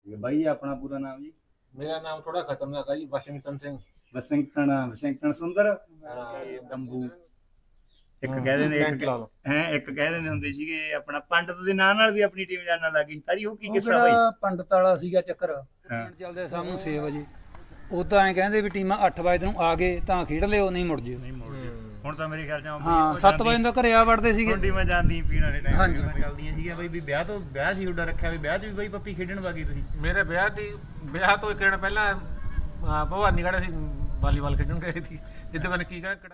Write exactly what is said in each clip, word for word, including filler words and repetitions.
ਬਾਈ ਆਪਣਾ ਪੂਰਾ ਨਾਮ ਜੀ? मेरा नाम थोड़ा खतरनाक है जी, Washington Singh. Washington Washington Sundar ਤੰਬੂ ਇੱਕ ਕਹਿ ਦਿੰਦੇ ਇੱਕ ਹੈ ਇੱਕ ਕਹਿ ਦਿੰਦੇ ਹੁੰਦੇ ਸੀਗੇ ਆਪਣਾ ਪੰਡਤ ਦੇ ਨਾਂ ਨਾਲ ਵੀ ਆਪਣੀ ਟੀਮ ਜਾਣਨ ਲੱਗ ਗਈ ਤਾਰੀ। ਉਹ ਕੀ ਕਿੱਸਾ ਬਾਈ? ਪੰਡਤ ਵਾਲਾ ਸੀਗਾ ਚੱਕਰ ਚੱਲਦੇ ਸਾਨੂੰ ਛੇ ਵਜੇ ਉਦਾਂ ਐ ਕਹਿੰਦੇ ਵੀ ਟੀਮਾਂ ਅੱਠ ਵਜੇ ਨੂੰ ਆ ਗਏ ਤਾਂ ਖੇਡ ਲਿਓ, ਨਹੀਂ ਮੁੜ ਜਿਓ। ਨਹੀਂ ਮੁੜ ਜਿਓ। ਹੁਣ ਤਾਂ ਮੇਰੇ ਖਿਆਲ ਚ ਹਾਂ ਸੱਤ ਵਜੇ ਤੋਂ ਘਰੇ ਆ ਵੜਦੇ ਸੀਗੇ। ਟੀਮਾਂ ਮੈਂ ਜਾਂਦੀ ਪੀਣ ਵਾਲੇ ਟਾਈਮ ਚੱਲਦੀਆਂ ਸੀਗੀਆਂ ਬਾਈ ਵੀ ਵਿਆਹ ਤੋਂ ਵਿਆਹ ਸੀ ਉੱਡਾ ਰੱਖਿਆ ਵੀ ਵਿਆਹ ਚ ਵੀ ਬਾਈ ਪੱਪੀ ਖੇਡਣ ਵਾਗੀ ਤੁਸੀਂ? मेरे ब्याह थी, ब्याह तो एक दिन पहला भवानीगढ़ ਅਸੀਂ ਵਾਲੀਬਾਲ ਖੇਡਣ ਗਏ ਸੀ, ਜਿੱਦਾਂ ਮੈਂ ਕੀ ਕਰਾਂ।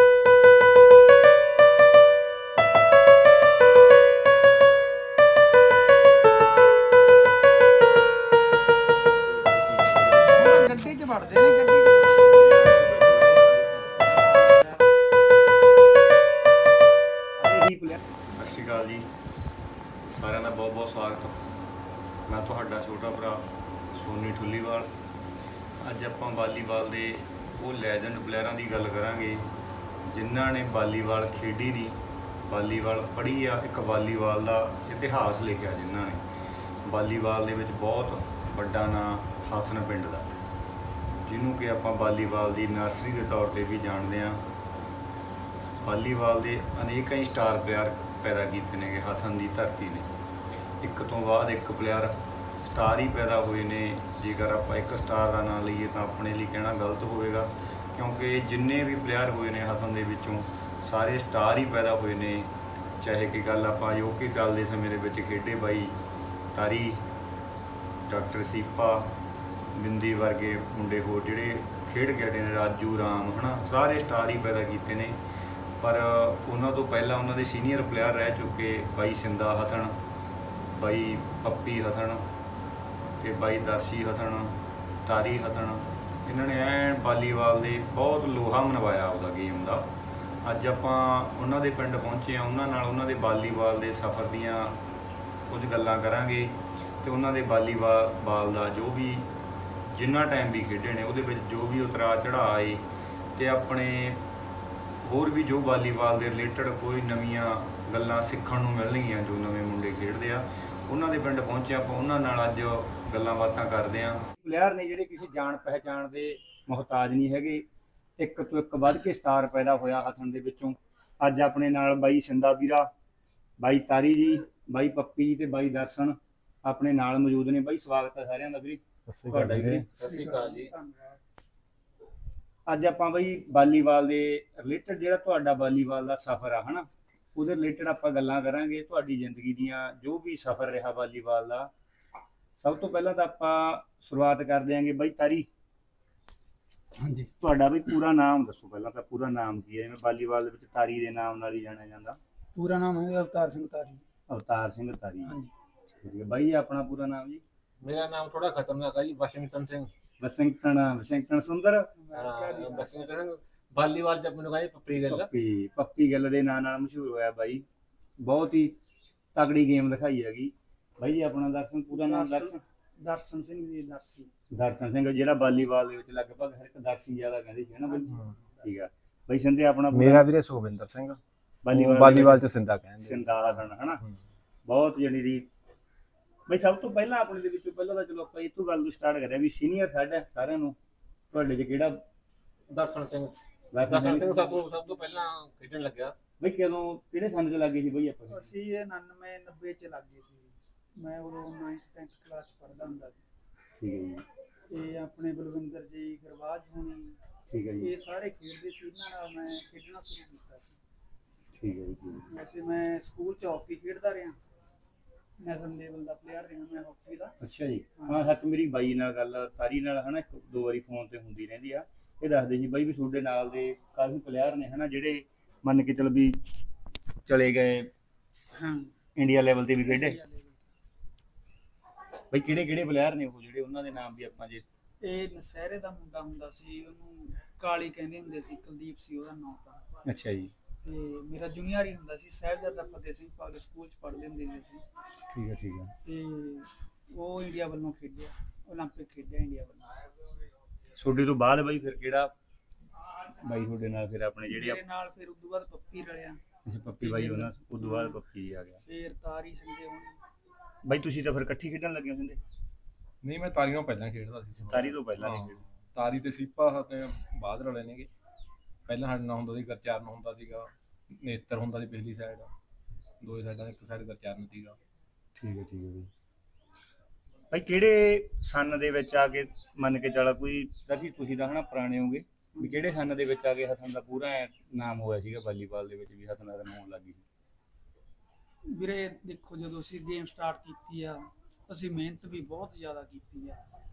ਗੱਡੀ 'ਚ ਵੜਦੇ ਨੇ ਗੱਡੀ 'ਚ। ਸਤਿ ਸ਼੍ਰੀ ਅਕਾਲ ਜੀ, ਸਾਰਿਆਂ ਦਾ ਬਹੁਤ ਬਹੁਤ ਸਵਾਗਤ। ਮੈਂ ਤੁਹਾਡਾ ਛੋਟਾ ਭਰਾ ਸੋਨੀ ਠੁੱਲੀਵਾਲ। ਅੱਜ ਆਪਾਂ ਵਾਲੀਬਾਲ ਦੇ ਉਹ ਲੈਜੈਂਡ ਪਲੇਅਰਾਂ ਦੀ ਗੱਲ ਕਰਾਂਗੇ ਜਿਨ੍ਹਾਂ ਨੇ ਵਾਲੀਬਾਲ ਖੇਡੀ ਨਹੀਂ, ਵਾਲੀਬਾਲ ਪੜ੍ਹੀ ਆ। ਇੱਕ ਵਾਲੀਬਾਲ ਦਾ ਇਤਿਹਾਸ ਲਿਖਿਆ ਜਿਨ੍ਹਾਂ ਨੇ। ਵਾਲੀਬਾਲ ਦੇ ਵਿੱਚ ਬਹੁਤ ਵੱਡਾ ਨਾਂ ਹਸਨ ਪਿੰਡ ਦਾ, ਜਿਹਨੂੰ ਕਿ ਆਪਾਂ ਵਾਲੀਬਾਲ ਦੀ ਨਰਸਰੀ ਦੇ ਤੌਰ 'ਤੇ ਵੀ ਜਾਣਦੇ ਹਾਂ। ਵਾਲੀਬਾਲ ਦੇ ਅਨੇਕਾਂ ਹੀ ਸਟਾਰ ਪਲੇਅਰ ਪੈਦਾ ਕੀਤੇ ਨੇਗੇ ਹਸਨ ਦੀ ਧਰਤੀ ਨੇ। ਇੱਕ ਤੋਂ ਬਾਅਦ ਇੱਕ ਪਲੇਅਰ ਸਟਾਰ ਹੀ ਪੈਦਾ ਹੋਏ ਨੇ। ਜੇਕਰ ਆਪਾਂ ਇੱਕ ਸਟਾਰ ਦਾ ਨਾਂ ਲਈਏ ਤਾਂ ਆਪਣੇ ਲਈ ਕਹਿਣਾ ਗਲਤ ਹੋਵੇਗਾ, ਕਿਉਂਕਿ ਜਿੰਨੇ ਵੀ ਪਲੇਅਰ ਹੋਏ ਨੇ ਹਸਨ ਦੇ ਵਿੱਚੋਂ ਸਾਰੇ ਸਟਾਰ ਹੀ ਪੈਦਾ ਹੋਏ ਨੇ। ਚਾਹੇ ਕਿ ਗੱਲ ਆਪਾਂ ਯੋਕੇ ਚੱਲਦੇ ਸਮੇਂ ਦੇ ਵਿੱਚ ਖੇਡੇ ਬਾਈ ਤਾਰੀ, ਡਾਕਟਰ ਸੀਪਾ, ਬਿੰਦੀ ਵਰਗੇ ਮੁੰਡੇ ਹੋਰ ਜਿਹੜੇ ਖੇਡ ਗਏ ਨੇ, ਰਾਜੂ ਰਾਮ, ਹੈ ਨਾ, ਸਾਰੇ ਸਟਾਰ ਹੀ ਪੈਦਾ ਕੀਤੇ ਨੇ। ਪਰ ਉਹਨਾਂ ਤੋਂ ਪਹਿਲਾਂ ਉਹਨਾਂ ਦੇ ਸੀਨੀਅਰ ਪਲੇਅਰ ਰਹਿ ਚੁੱਕੇ ਬਾਈ ਸਿੰਦਾ ਹਸਨ, ਬਾਈ ਪੱਪੀ ਹਸਨ ਅਤੇ ਬਾਈ ਦਰਸ਼ੀ ਹਸਨ, ਤਾਰੀ ਹਸਨ। ਇਹਨਾਂ ਨੇ ਐਨ ਵਾਲੀਬਾਲ ਦੇ ਬਹੁਤ ਲੋਹਾ ਮਨਵਾਇਆ ਆਪਦਾ ਗੇਮ ਦਾ। ਅੱਜ ਆਪਾਂ ਉਹਨਾਂ ਦੇ ਪਿੰਡ ਪਹੁੰਚੇ ਹਾਂ, ਉਹਨਾਂ ਨਾਲ ਉਹਨਾਂ ਦੇ ਵਾਲੀਬਾਲ ਦੇ ਸਫ਼ਰ ਦੀਆਂ ਕੁਝ ਗੱਲਾਂ ਕਰਾਂਗੇ ਅਤੇ ਉਹਨਾਂ ਦੇ ਵਾਲੀਬਾਲ ਬਾਲ ਦਾ ਜੋ ਵੀ ਜਿੰਨਾ ਟਾਈਮ ਵੀ ਖੇਡੇ ਨੇ ਉਹਦੇ ਵਿੱਚ ਜੋ ਵੀ ਉਤਰਾਅ ਚੜ੍ਹਾਅ ਆਏ ਅਤੇ ਆਪਣੇ ਹੋਰ ਵੀ ਜੋ ਵਾਲੀਬਾਲ ਦੇ ਰਿਲੇਟਡ ਕੋਈ ਨਵੀਆਂ ਗੱਲਾਂ ਸਿੱਖਣ ਨੂੰ ਮਿਲਣਗੀਆਂ ਜੋ ਨਵੇਂ ਮੁੰਡੇ ਖੇਡਦੇ ਆ। ਉਹਨਾਂ ਦੇ ਪਿੰਡ ਪਹੁੰਚੇ ਆਪਾਂ, ਉਹਨਾਂ ਨਾਲ ਅੱਜ ਗੱਲਾਂ ਬਾਤਾਂ ਕਰਦੇ ਹਾਂ। ਪਲੇਅਰ ਨੇ ਜਿਹੜੇ ਕਿਸੇ ਜਾਣ ਪਹਿਚਾਣ ਦੇ ਮੁਹਤਾਜ ਨਹੀਂ ਹੈਗੇ, ਇੱਕ ਤੋਂ ਇੱਕ ਵੱਧ ਕੇ ਸਟਾਰ ਪੈਦਾ ਹੋਇਆ ਹਸਨ ਦੇ ਵਿੱਚੋਂ। ਅੱਜ ਆਪਣੇ ਨਾਲ ਬਾਈ ਸਿੰਦਾ ਵੀਰਾ, ਬਾਈ ਤਾਰੀ ਜੀ, ਬਾਈ ਪੱਪੀ ਜੀ ਅਤੇ ਬਾਈ ਦਰਸ਼ਨ ਆਪਣੇ ਨਾਲ ਮੌਜੂਦ ਨੇ। ਬਾਈ ਸਵਾਗਤ ਹੈ ਸਾਰਿਆਂ ਦਾ ਵੀਰੇ ਤੁਹਾਡਾ ਵੀਰੇ। ਸਤਿ ਸ਼੍ਰੀ ਅਕਾਲ ਜੀ। ਅੱਜ ਆਪਾਂ ਬਈ ਵਾਲੀਬਾਲ ਦੇ ਰਿਲੇਟਡ ਜਿਹੜਾ ਤੁਹਾਡਾ ਵਾਲੀਬਾਲ ਦਾ ਸਫ਼ਰ ਆ ਹੈ ਨਾ, ਉਹਦੇ ਰਿਲੇਟਡ ਆਪਾਂ ਗੱਲਾਂ ਕਰਾਂਗੇ। ਤੁਹਾਡੀ ਜ਼ਿੰਦਗੀ ਦੀਆਂ ਜੋ ਵੀ ਸਫ਼ਰ ਰਿਹਾ ਵਾਲੀਬਾਲ ਦਾ। ਸਭ ਤੋਂ ਪਹਿਲਾਂ ਤਾਂ ਆਪਾਂ ਸ਼ੁਰੂਆਤ ਕਰ ਦਿਆਂਗੇ ਬਾਈ ਤਾਰੀ। ਹਾਂਜੀ ਤੁਹਾਡਾ ਬਈ ਪੂਰਾ ਨਾਮ ਦੱਸੋ ਪਹਿਲਾਂ ਤਾਂ। ਪੂਰਾ ਨਾਮ ਕੀ ਹੈ? ਜਿਵੇਂ ਵਾਲੀਬਾਲ ਦੇ ਵਿੱਚ ਤਾਰੀ ਦੇ ਨਾਮ ਨਾਲ ਹੀ ਜਾਣਿਆ ਜਾਂਦਾ। ਪੂਰਾ ਨਾਮ ਹੈ ਅਵਤਾਰ ਸਿੰਘ ਤਾਰੀ। ਅਵਤਾਰ ਸਿੰਘ ਤਾਰੀ। ਹਾਂਜੀ ਠੀਕ ਹੈ ਬਾਈ, ਆਪਣਾ ਪੂਰਾ ਨਾਮ ਜੀ? मेरा नाम थोड़ा खतरनाक है जी, Washington Singh. Washington Washington Sundar Washington Singh volleyball जब मैंने कहा पप्पी गल ਪੱਪੀ ਪੱਪੀ ਗਿੱਲ ਦੇ ਨਾਂ ਨਾਲ ਮਸ਼ਹੂਰ ਹੋਇਆ ਬਾਈ। ਬਹੁਤ ਹੀ ਤਗੜੀ ਗੇਮ ਦਿਖਾਈ ਹੈਗੀ ਬਾਈ ਜੀ। ਆਪਣਾ ਦਰਸ਼ਨ, ਪੂਰਾ ਨਾਮ ਦਰਸ਼ਨ? ਦਰਸ਼ਨ ਸਿੰਘ ਜੀ ਦਰਸ਼ੀ। ਦਰਸ਼ਨ ਸਿੰਘ, ਜਿਹੜਾ ਵਾਲੀਬਾਲ ਦੇ ਵਿੱਚ ਲਗਭਗ ਹਰ ਇੱਕ ਦਰਸ਼ੀ ਜ਼ਿਆਦਾ ਕਹਿੰਦੇ ਸੀ ਹੈ ਨਾ ਬਾਈ? ਠੀਕ ਆ ਬਾਈ ਸਿੰਦੇ ਆਪਣਾ? ਮੇਰਾ ਵੀਰੇ ਸੁਖਵਿੰਦਰ ਸਿੰਘ, ਵਾਲੀਬਾਲ ਵਾਲੀਬਾਲ ਚ ਸਿੰਦਾ ਕਹਿੰਦੇ। ਸਿੰਦਾ ਹਸਨ ਹੈ ਨਾ, ਬਹੁਤ ਜਣੀ ਦੀ ਬਈ। ਸਭ ਤੋਂ ਪਹਿਲਾਂ ਆਪਣੇ ਦੇ ਵਿੱਚੋਂ ਪਹਿਲਾਂ ਤਾਂ ਚਲੋ ਆਪਾਂ ਇਹ ਤੋਂ ਗੱਲ ਨੂੰ ਸਟਾਰਟ ਕਰਿਆ ਵੀ ਸੀਨੀਅਰ ਸਾਡਾ ਸਾਰਿਆਂ ਨੂੰ ਤੁਹਾਡੇ 'ਚ ਕਿਹੜਾ? दर्शन सिंह। दर्शन सिंह सब तो सब तो पहला खेडਣ ਲੱਗਿਆ ਬਈ ਕਦੋਂ ਕਿਹੜੇ ਸੰਨ 'ਚ ਲੱਗੇ ਸੀ ਬਈ ਆਪਾਂ? ਅਸੀਂ ਉਨਾਨਵੇਂ ਨੱਬੇ 'ਚ ਲੱਗ ਗਏ ਸੀ। ਮੈਂ ਉਦੋਂ ਨਾਈਨਥ ਟੈਂਥ ਕਲਾਸ 'ਚ ਪੜ੍ਹਦਾ ਹੁੰਦਾ ਸੀ। ਠੀਕ ਹੈ ਜੀ। ਤੇ ਆਪਣੇ ਬਲਵਿੰਦਰ ਜੀ, ਗੁਰਬਾਜ ਹੋਣੀ, ਠੀਕ ਹੈ ਜੀ। ਇਹ ਸਾਰੇ ਖੇਡਦੇ ਸੀ, ਇਹਨਾਂ ਨਾਲ ਮੈਂ ਖੇਡਣਾ ਸ਼ੁਰੂ ਕੀਤਾ ਸੀ। ਠੀਕ ਹੈ ਜੀ। ਵੈਸੇ ਮੈਂ ਸਕੂਲ 'ਚ ਹਾਕੀ ਖੇਡਦਾ ਰਿਹਾ, ਨੈਸ਼ਨਲ ਲੈਵਲ ਦਾ ਪਲੇਅਰ ਰਿਹਾ ਮੈਂ ਹਾਕੀ ਦਾ। ਅੱਛਾ ਜੀ। ਹਾਂ ਸੱਚ, ਮੇਰੀ ਬਾਈ ਨਾਲ ਗੱਲ ਤਾਰੀ ਨਾਲ ਹੈ ਨਾ ਇੱਕ ਦੋ ਵਾਰੀ ਫੋਨ ਤੇ ਹੁੰਦੀ ਰਹਿੰਦੀ ਆ। ਇਹ ਦੱਸਦੇ ਸੀ ਬਾਈ ਵੀ ਤੁਹਾਡੇ ਨਾਲ ਦੇ ਕਾਫੀ ਪਲੇਅਰ ਨੇ ਹੈ ਨਾ, ਜਿਹੜੇ ਮੰਨ ਕੇ ਚਲੋ ਵੀ ਚਲੇ ਗਏ ਹਾਂ ਇੰਡੀਆ ਲੈਵਲ ਤੇ ਵੀ ਖੇਡੇ। ਬਈ ਕਿਹੜੇ ਕਿਹੜੇ ਪਲੇਅਰ ਨੇ ਉਹ ਜਿਹੜੇ, ਉਹਨਾਂ ਦੇ ਨਾਮ ਵੀ ਆਪਾਂ ਜੇ? ਇਹ ਨਸ਼ਹਿਰੇ ਦਾ ਮੁੰਡਾ ਹੁੰਦਾ ਸੀ, ਉਹਨੂੰ ਕਾਲੀ ਕਹਿੰਦੇ ਹੁੰਦੇ ਸੀ, ਕੁਲਦੀਪ ਸੀ ਉਹਦਾ ਨਾਮ ਤਾਂ। ਅੱਛਾ ਜੀ। ਤੇ ਮੇਰਾ ਜੂਨੀਅਰ ਹੀ ਹੁੰਦਾ ਸੀ, ਸਾਹਿਬਜ਼ਾਦਾ ਫਤਿਹ ਸਿੰਘ ਪਬਲਿਕ ਸਕੂਲ 'ਚ ਪੜ੍ਹਦੇ ਹੁੰਦੇ ਸੀ ਅਸੀਂ। ਠੀਕ ਹੈ ਠੀਕ ਹੈ। ਤੇ ਉਹ ਇੰਡੀਆ ਵੱਲੋਂ ਖੇਡਿਆ, ਓਲੰਪਿਕ ਖੇਡਿਆ ਇੰਡੀਆ ਵੱਲੋਂ। ਤੁਹਾਡੇ ਤੋਂ ਬਾਅਦ ਬਾਈ ਫਿਰ ਕਿਹੜਾ ਬਾਈ ਤੁਹਾਡੇ ਨਾਲ ਫਿਰ ਆਪਣੇ ਜਿਹੜੇ? ਮੇਰੇ ਨਾਲ ਫਿਰ ਉਦੋਂ ਬਾਅਦ ਪੱਪੀ ਰਲਿਆ। ਅੱਛਾ ਪੱਪੀ ਬਾਈ ਉਹਨਾਂ ਉਦੋਂ ਬਾਅਦ ਪੱਪੀ ਆ ਗਿਆ। ਫਿਰ ਤਾਰੀ ਸਿੰਘੇ ਹੋਣੀ। ਬਾਈ ਤੁਸੀਂ ਤਾਂ ਫਿਰ ਇਕੱਠੀ ਖੇਡਣ ਲੱਗੇ ਹੁੰਦੇ? ਨਹੀਂ ਮੈਂ ਤਾਰੀ ਨਾਲ ਪਹਿਲਾਂ ਖੇਡਦਾ ਸੀ। ਤਾਰੀ ਤੋਂ ਪਹਿਲਾਂ ਨਹੀਂ ਹਾਂ, ਖੇਡਦੇ। ਤਾਰੀ ਤੇ ਸੀਪਾ ਤੇ ਬਾਅਦ ਰਲੇ ਨੇਗੇ। ਪਹਿਲਾਂ ਸਾਡੇ ਨਾਲ ਹੁੰਦਾ ਸੀ ਗਰਚਰਨ ਹੁੰਦਾ ਸੀਗਾ, ਨੇਤਰ ਹੁੰਦਾ ਸੀ ਪਿਛਲੀ ਸਾਈਡ, ਦੋ ਸਾਈਡਾਂ ਇੱਕ ਸਾਈਡ ਗਰਚਰਨ ਸੀਗਾ। ਠੀਕ ਹੈ ਠੀਕ ਹੈ ਬਈ। ਭਾਈ ਕਿਹੜੇ ਸੰਨ ਦੇ ਵਿੱਚ ਆ ਕੇ ਮੰਨ ਕੇ ਚੱਲ ਕੋਈ ਦਰਸ਼ੀ ਤੁਸੀਂ ਤਾਂ ਹਨਾ ਪੁਰਾਣੇ ਹੋਗੇ ਵੀ ਕਿਹੜੇ ਸੰਨ ਦੇ ਵਿੱਚ ਆ ਕੇ ਹਸਨ ਦਾ ਪੂਰਾ ਐਂ ਨਾਮ ਹੋਇਆ ਸੀਗਾ ਵਾਲੀਬਾਲ ਦੇ ਵਿੱਚ ਵੀ ਹਸਨ ਹਸਨ ਹੋਣ ਲੱਗੀ ਸੀ? ਵੀਰੇ ਦੇਖੋ ਜਦੋਂ ਅਸੀਂ ਗੇਮ ਸਟਾਰਟ ਕੀਤੀ ਆ ਅਸੀਂ ਮਿਹਨਤ ਵੀ ਬਹੁਤ ਜ਼ਿਆਦਾ ਕੀਤੀ ਆ,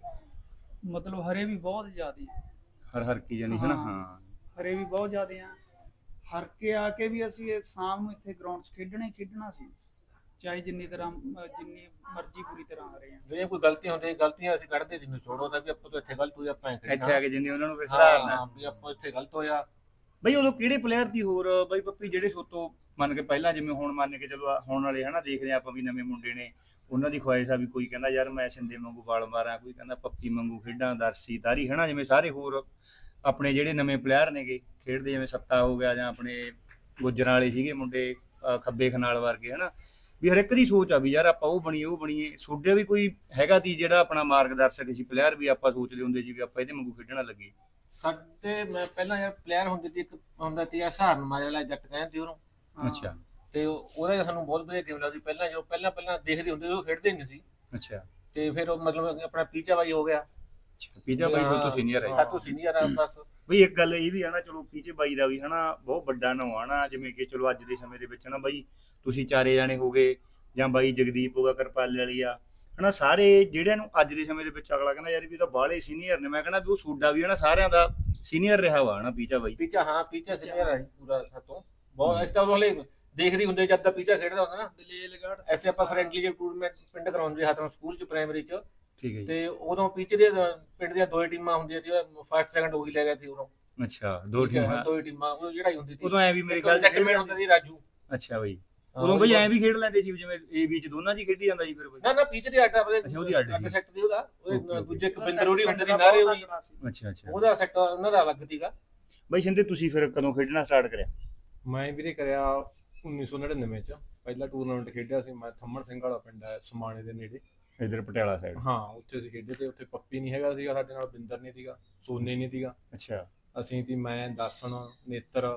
ਮਤਲਬ ਹਰੇ ਵੀ ਬਹੁਤ ਜ਼ਿਆਦੇ ਆ, ਹਰ ਹਰ ਕੀ ਜਾਨੀ ਹੈ ਨਾ। ਹਾਂ। ਹਾਂ ਹਰੇ ਵੀ ਬਹੁਤ ਜ਼ਿਆਦੇ ਆ। ਹਰ ਕੇ ਆ ਕੇ ਵੀ ਅਸੀਂ ਇਹ ਸ਼ਾਮ ਨੂੰ ਇੱਥੇ ਗਰਾਊਂਡ 'ਚ ਖੇਡਣਾ ਹੀ ਖੇਡਣਾ ਸੀ, ਚਾਹੇ ਜਿੰਨੀ ਤਰ੍ਹਾਂ ਅਹ ਜਿੰਨੀ ਮਰਜ਼ੀ ਪੂਰੀ ਤਰ੍ਹਾਂ ਆ ਰਹੇ ਆ। ਜੇ ਕੋਈ ਗਲਤੀ ਹੁੰਦੀ ਗਲਤੀਆਂ ਅਸੀਂ ਕੱਢਦੇ ਸੀ, ਛੋੜੋ ਤਾਂ ਵੀ ਆਪਾਂ ਤੋਂ ਇੱਥੇ ਗਲਤ ਹੋਈ ਆਪਾਂ ਐਂ ਇੱਥੇ ਆ ਕੇ ਜਿੰਨੇ ਉਹਨਾਂ ਨੂੰ ਫਿਰ ਸੁਧਾਰਨਾ। ਹਾਂ ਵੀ ਆਪਾਂ ਇੱਥੇ ਗਲਤ ਹੋਇਆ। ਬਈ ਉਦੋਂ ਕਿਹੜੇ ਪਲੇਅਰ ਦੀ ਹੋਰ ਬਈ ਪੱਪੀ ਜਿਹੜੇ ਸੋਤੋਂ ਮੰਨ ਕੇ ਪਹਿਲਾਂ ਜਿਵੇਂ ਹੁਣ ਮੰਨ ਕੇ ਚਲੋ ਹੁਣ ਵਾਲੇ ਹਨਾ ਦੇਖਦੇ ਆਪਾਂ ਵੀ ਨਵੇਂ ਮੁੰਡੇ ਨੇ ਉਹਨਾਂ ਦੀ ਖੁਆਇਸ਼ ਆ ਵੀ ਕੋਈ ਕਹਿੰਦਾ ਯਾਰ ਮੈਂ ਸਿੰਦੇ ਵਾਂਗੂ ਵਾਲ ਮਾਰਾਂ, ਕੋਈ ਕਹਿੰਦਾ ਪੱਪੀ ਵਾਂਗੂ ਖੇਡਾਂ, ਦਰਸੀ ਤਾਰੀ ਹਨਾ ਜਿਵੇਂ ਸਾਰੇ ਹੋਰ ਆਪਣੇ ਜਿਹੜੇ ਨਵੇਂ ਪਲੇਅਰ ਨੇਗੇ ਖੇਡਦੇ ਜਿਵੇਂ ਸੱਤਾ ਹੋ ਗਿਆ ਜਾਂ ਆਪਣੇ ਗੁੱਜਰਾਂ ਵਾਲੇ ਸੀਗੇ ਮੁੰਡੇ ਅਹ ਖੱਬੇ ਖਨਾਲ ਵਰਗੇ ਹਨਾ ਵੀ ਹਰ ਇੱਕ ਦੀ ਸੋਚ ਆ ਵੀ ਯਾਰ ਆਪਾਂ ਉਹ ਬਣੀਏ ਉਹ ਬਣੀਏ। ਸੋਡੇ ਵੀ ਕੋਈ ਹੈਗਾ ਤੀ ਜਿਹੜਾ ਆਪਣਾ ਮਾਰਗਦਰਸ਼ਕ ਸੀ ਪਲੇਅਰ ਵੀ ਆਪਾਂ ਸੋਚਦੇ ਹੁੰਦੇ ਸੀ ਵੀ ਆਪਾਂ ਇਹਦੇ ਵਾਂਗੂ ਖੇਡਣਾ ਲੱਗੇ? ਸਾਡੇ ਮੈਂ ਪਹਿਲਾਂ ਯਾਰ ਪਲੇਅਰ ਹੁੰਦੇ ਸੀ, ਇੱਕ ਹੁੰਦਾ ਸੀ ਆ ਸਹਾਰਨ ਮਾਜੇ ਵਾਲਾ ਜੱਟ ਕਹਿੰਦੇ ਉਹਨੂੰ। ਅੱਛਾ ਤੇ ਉਹਦਾ ਸਾਨੂੰ ਬਹੁਤ ਵਧੀਆ ਗੇਮ ਲੱਗਦੀ ਪਹਿਲਾਂ, ਜੋ ਪਹਿਲਾਂ ਪਹਿਲਾਂ ਦੇਖਦੇ ਹੁੰਦੇ ਉਹ ਖੇਡਦੇ ਨਹੀਂ ਸੀ। ਅੱਛਾ ਤੇ ਫਿਰ ਉਹ ਮਤਲਬ ਆਪਣਾ ਪੀਚਾ ਬਾਈ ਹੋ ਗਿਆ, ਪੀਜਾ ਬਾਈ ਸੋਤੋਂ ਸੀਨੀਅਰ ਹੈ। ਸਾਤੋਂ ਸੀਨੀਅਰ ਆ ਬਸ। ਬਈ ਇੱਕ ਗੱਲ ਇਹ ਵੀ ਆ ਨਾ ਚਲੋ ਪੀਚੇ ਬਾਈ ਦਾ ਵੀ ਹਨਾ ਬਹੁਤ ਵੱਡਾ ਨਾਂ ਆ ਨਾ, ਜਿਵੇਂ ਕਿ ਚਲੋ ਅੱਜ ਦੇ ਸਮੇਂ ਦੇ ਵਿੱਚ ਨਾ ਬਾਈ ਤੁਸੀਂ ਚਾਰੇ ਜਾਣੇ ਹੋ ਗਏ ਜਾਂ ਬਾਈ ਜਗਦੀਪ ਹੋਗਾ ਕਿਰਪਾਲੇ ਵਾਲੀ ਆ ਹਨਾ, ਸਾਰੇ ਜਿਹੜਿਆਂ ਨੂੰ ਅੱਜ ਦੇ ਸਮੇਂ ਦੇ ਵਿੱਚ ਅਗਲਾ ਕਹਿੰਦਾ ਯਾਰ ਵੀ ਤਾਂ ਬਾਹਲੇ ਸੀਨੀਅਰ ਨੇ, ਮੈਂ ਕਹਿੰਦਾ ਵੀ ਉਹ ਸੂਡਾ ਵੀ ਹਨਾ ਸਾਰਿਆਂ ਦਾ ਸੀਨੀਅਰ ਰਿਹਾ ਵਾ ਹਨਾ ਪੀਚਾ ਬਾਈ। ਪੀਚਾ ਹਾਂ ਪੀਚਾ ਸੀਨੀਅਰ ਆ ਪੂਰਾ ਸਾਤੋਂ ਬਹੁਤ। ਇਸ ਤਰ੍ਹਾਂ ਵਾਲੇ ਦੇਖਦੇ ਹੁੰਦੇ ਜਦ ਦਾ ਪੀਚਾ ਖੇਡਦਾ ਹੁੰਦਾ ਨਾ ਦਲੇਲਗੜ੍ਹ ਐਸੇ ਆਪਾਂ ਫਰੈਂਡਲੀ ਜਿਹੇ ਟੂਰਨਾਮੈਂਟ ਪਿੰਡ ਕਰਾਉਂਦੇ ਹੱਥੋਂ ਸਕੂਲ ਚ ਪ੍ਰਾਇਮਰੀ ਚ। ਠੀਕ ਹੈ ਜੀ। ਤੇ ਉਦੋਂ ਪੀਚੇ ਦੇ ਪਿੰਡ ਦੀਆਂ ਦੋ ਟੀਮਾਂ ਹੁੰਦੀਆਂ ਸੀ, ਫਸਟ ਸੈਕੰਡ ਉਹੀ ਲੈ ਗਿਆ ਸੀ ਉਦੋਂ। ਅੱਛਾ ਦੋ ਟੀਮਾਂ ਦੋ ਟੀਮਾਂ ਉਹ ਲੜਾਈ ਹੁੰਦੀ ਸੀ ਉਦੋਂ ਐ ਵੀ ਮੇਰੇ ਖਿਆਲ ਚ ਟੀਮ ਹੁੰਦਾ ਸੀ ਰਾਜੂ। ਅੱਛਾ ਬਈ ਉਦੋਂ ਬਈ ਐ ਵੀ ਖੇਡ ਲੈਂਦੇ ਸੀ ਜਿਵੇਂ ਏ ਬੀ ਚ ਦੋਨਾਂ ਚ ਹੀ ਖੇਡੀ ਜਾਂਦਾ ਸੀ ਫਿਰ ਬਈ? ਨਾ ਨਾ ਪੀਚੇ ਦੇ ਆਟਾ ਆਪਣੇ ਅੱਛਾ, ਉਹਦੀ ਅੱਡ ਸੀ। ਅੱਡ ਸੈੱਟ ਦੀ ਉਹਦਾ Okay, ਉਹਦੇ okay. ਦੂਜੇ ਇੱਕ ਬਿੰਦਰੋੜੀ ਹੁੰਦੇ ਸੀ ਨਾਰੇ ਉਹਦੀ, ਅੱਛਾ ਅੱਛਾ ਉਹਦਾ ਸੈੱਟ ਉਹਨਾਂ ਦਾ ਅਲੱਗ ਸੀਗਾ। ਬਈ ਸਿੰਦੇ ਤੁਸੀਂ ਫਿਰ ਕਦੋਂ ਖੇਡਣਾ ਸਟਾਰਟ ਕਰਿਆ? ਮੈਂ ਵੀਰੇ ਕਰਿਆ ਉੱਨੀ ਸੌ ਨੜਿਨਵੇਂ ਚ ਪਹਿਲਾ ਟੂਰਨਾਮੈਂਟ ਖੇਡਿਆ ਸੀ ਮੈਂ, ਥੰਮਣ ਸਿੰਘ ਵਾਲਾ ਪਿੰਡ ਹੈ ਸਮਾਣੇ ਦੇ ਨੇੜੇ। ਇਧਰ ਪਟਿਆਲਾ ਸਾਈਡ? ਹਾਂ ਉੱਥੇ ਅਸੀਂ ਖੇਡੇ ਤੇ ਉੱਥੇ ਪੱਪੀ ਨਹੀਂ ਹੈਗਾ ਸੀਗਾ ਸਾਡੇ ਨਾਲ, ਬਿੰਦਰ ਨਹੀਂ ਸੀਗਾ, ਸੋਨੇ ਨਹੀਂ ਸੀਗਾ। ਅੱਛਾ ਅਸੀਂ ਤੀ ਮੈਂ, ਦਰਸ਼ਨ, ਨੇਤਰ,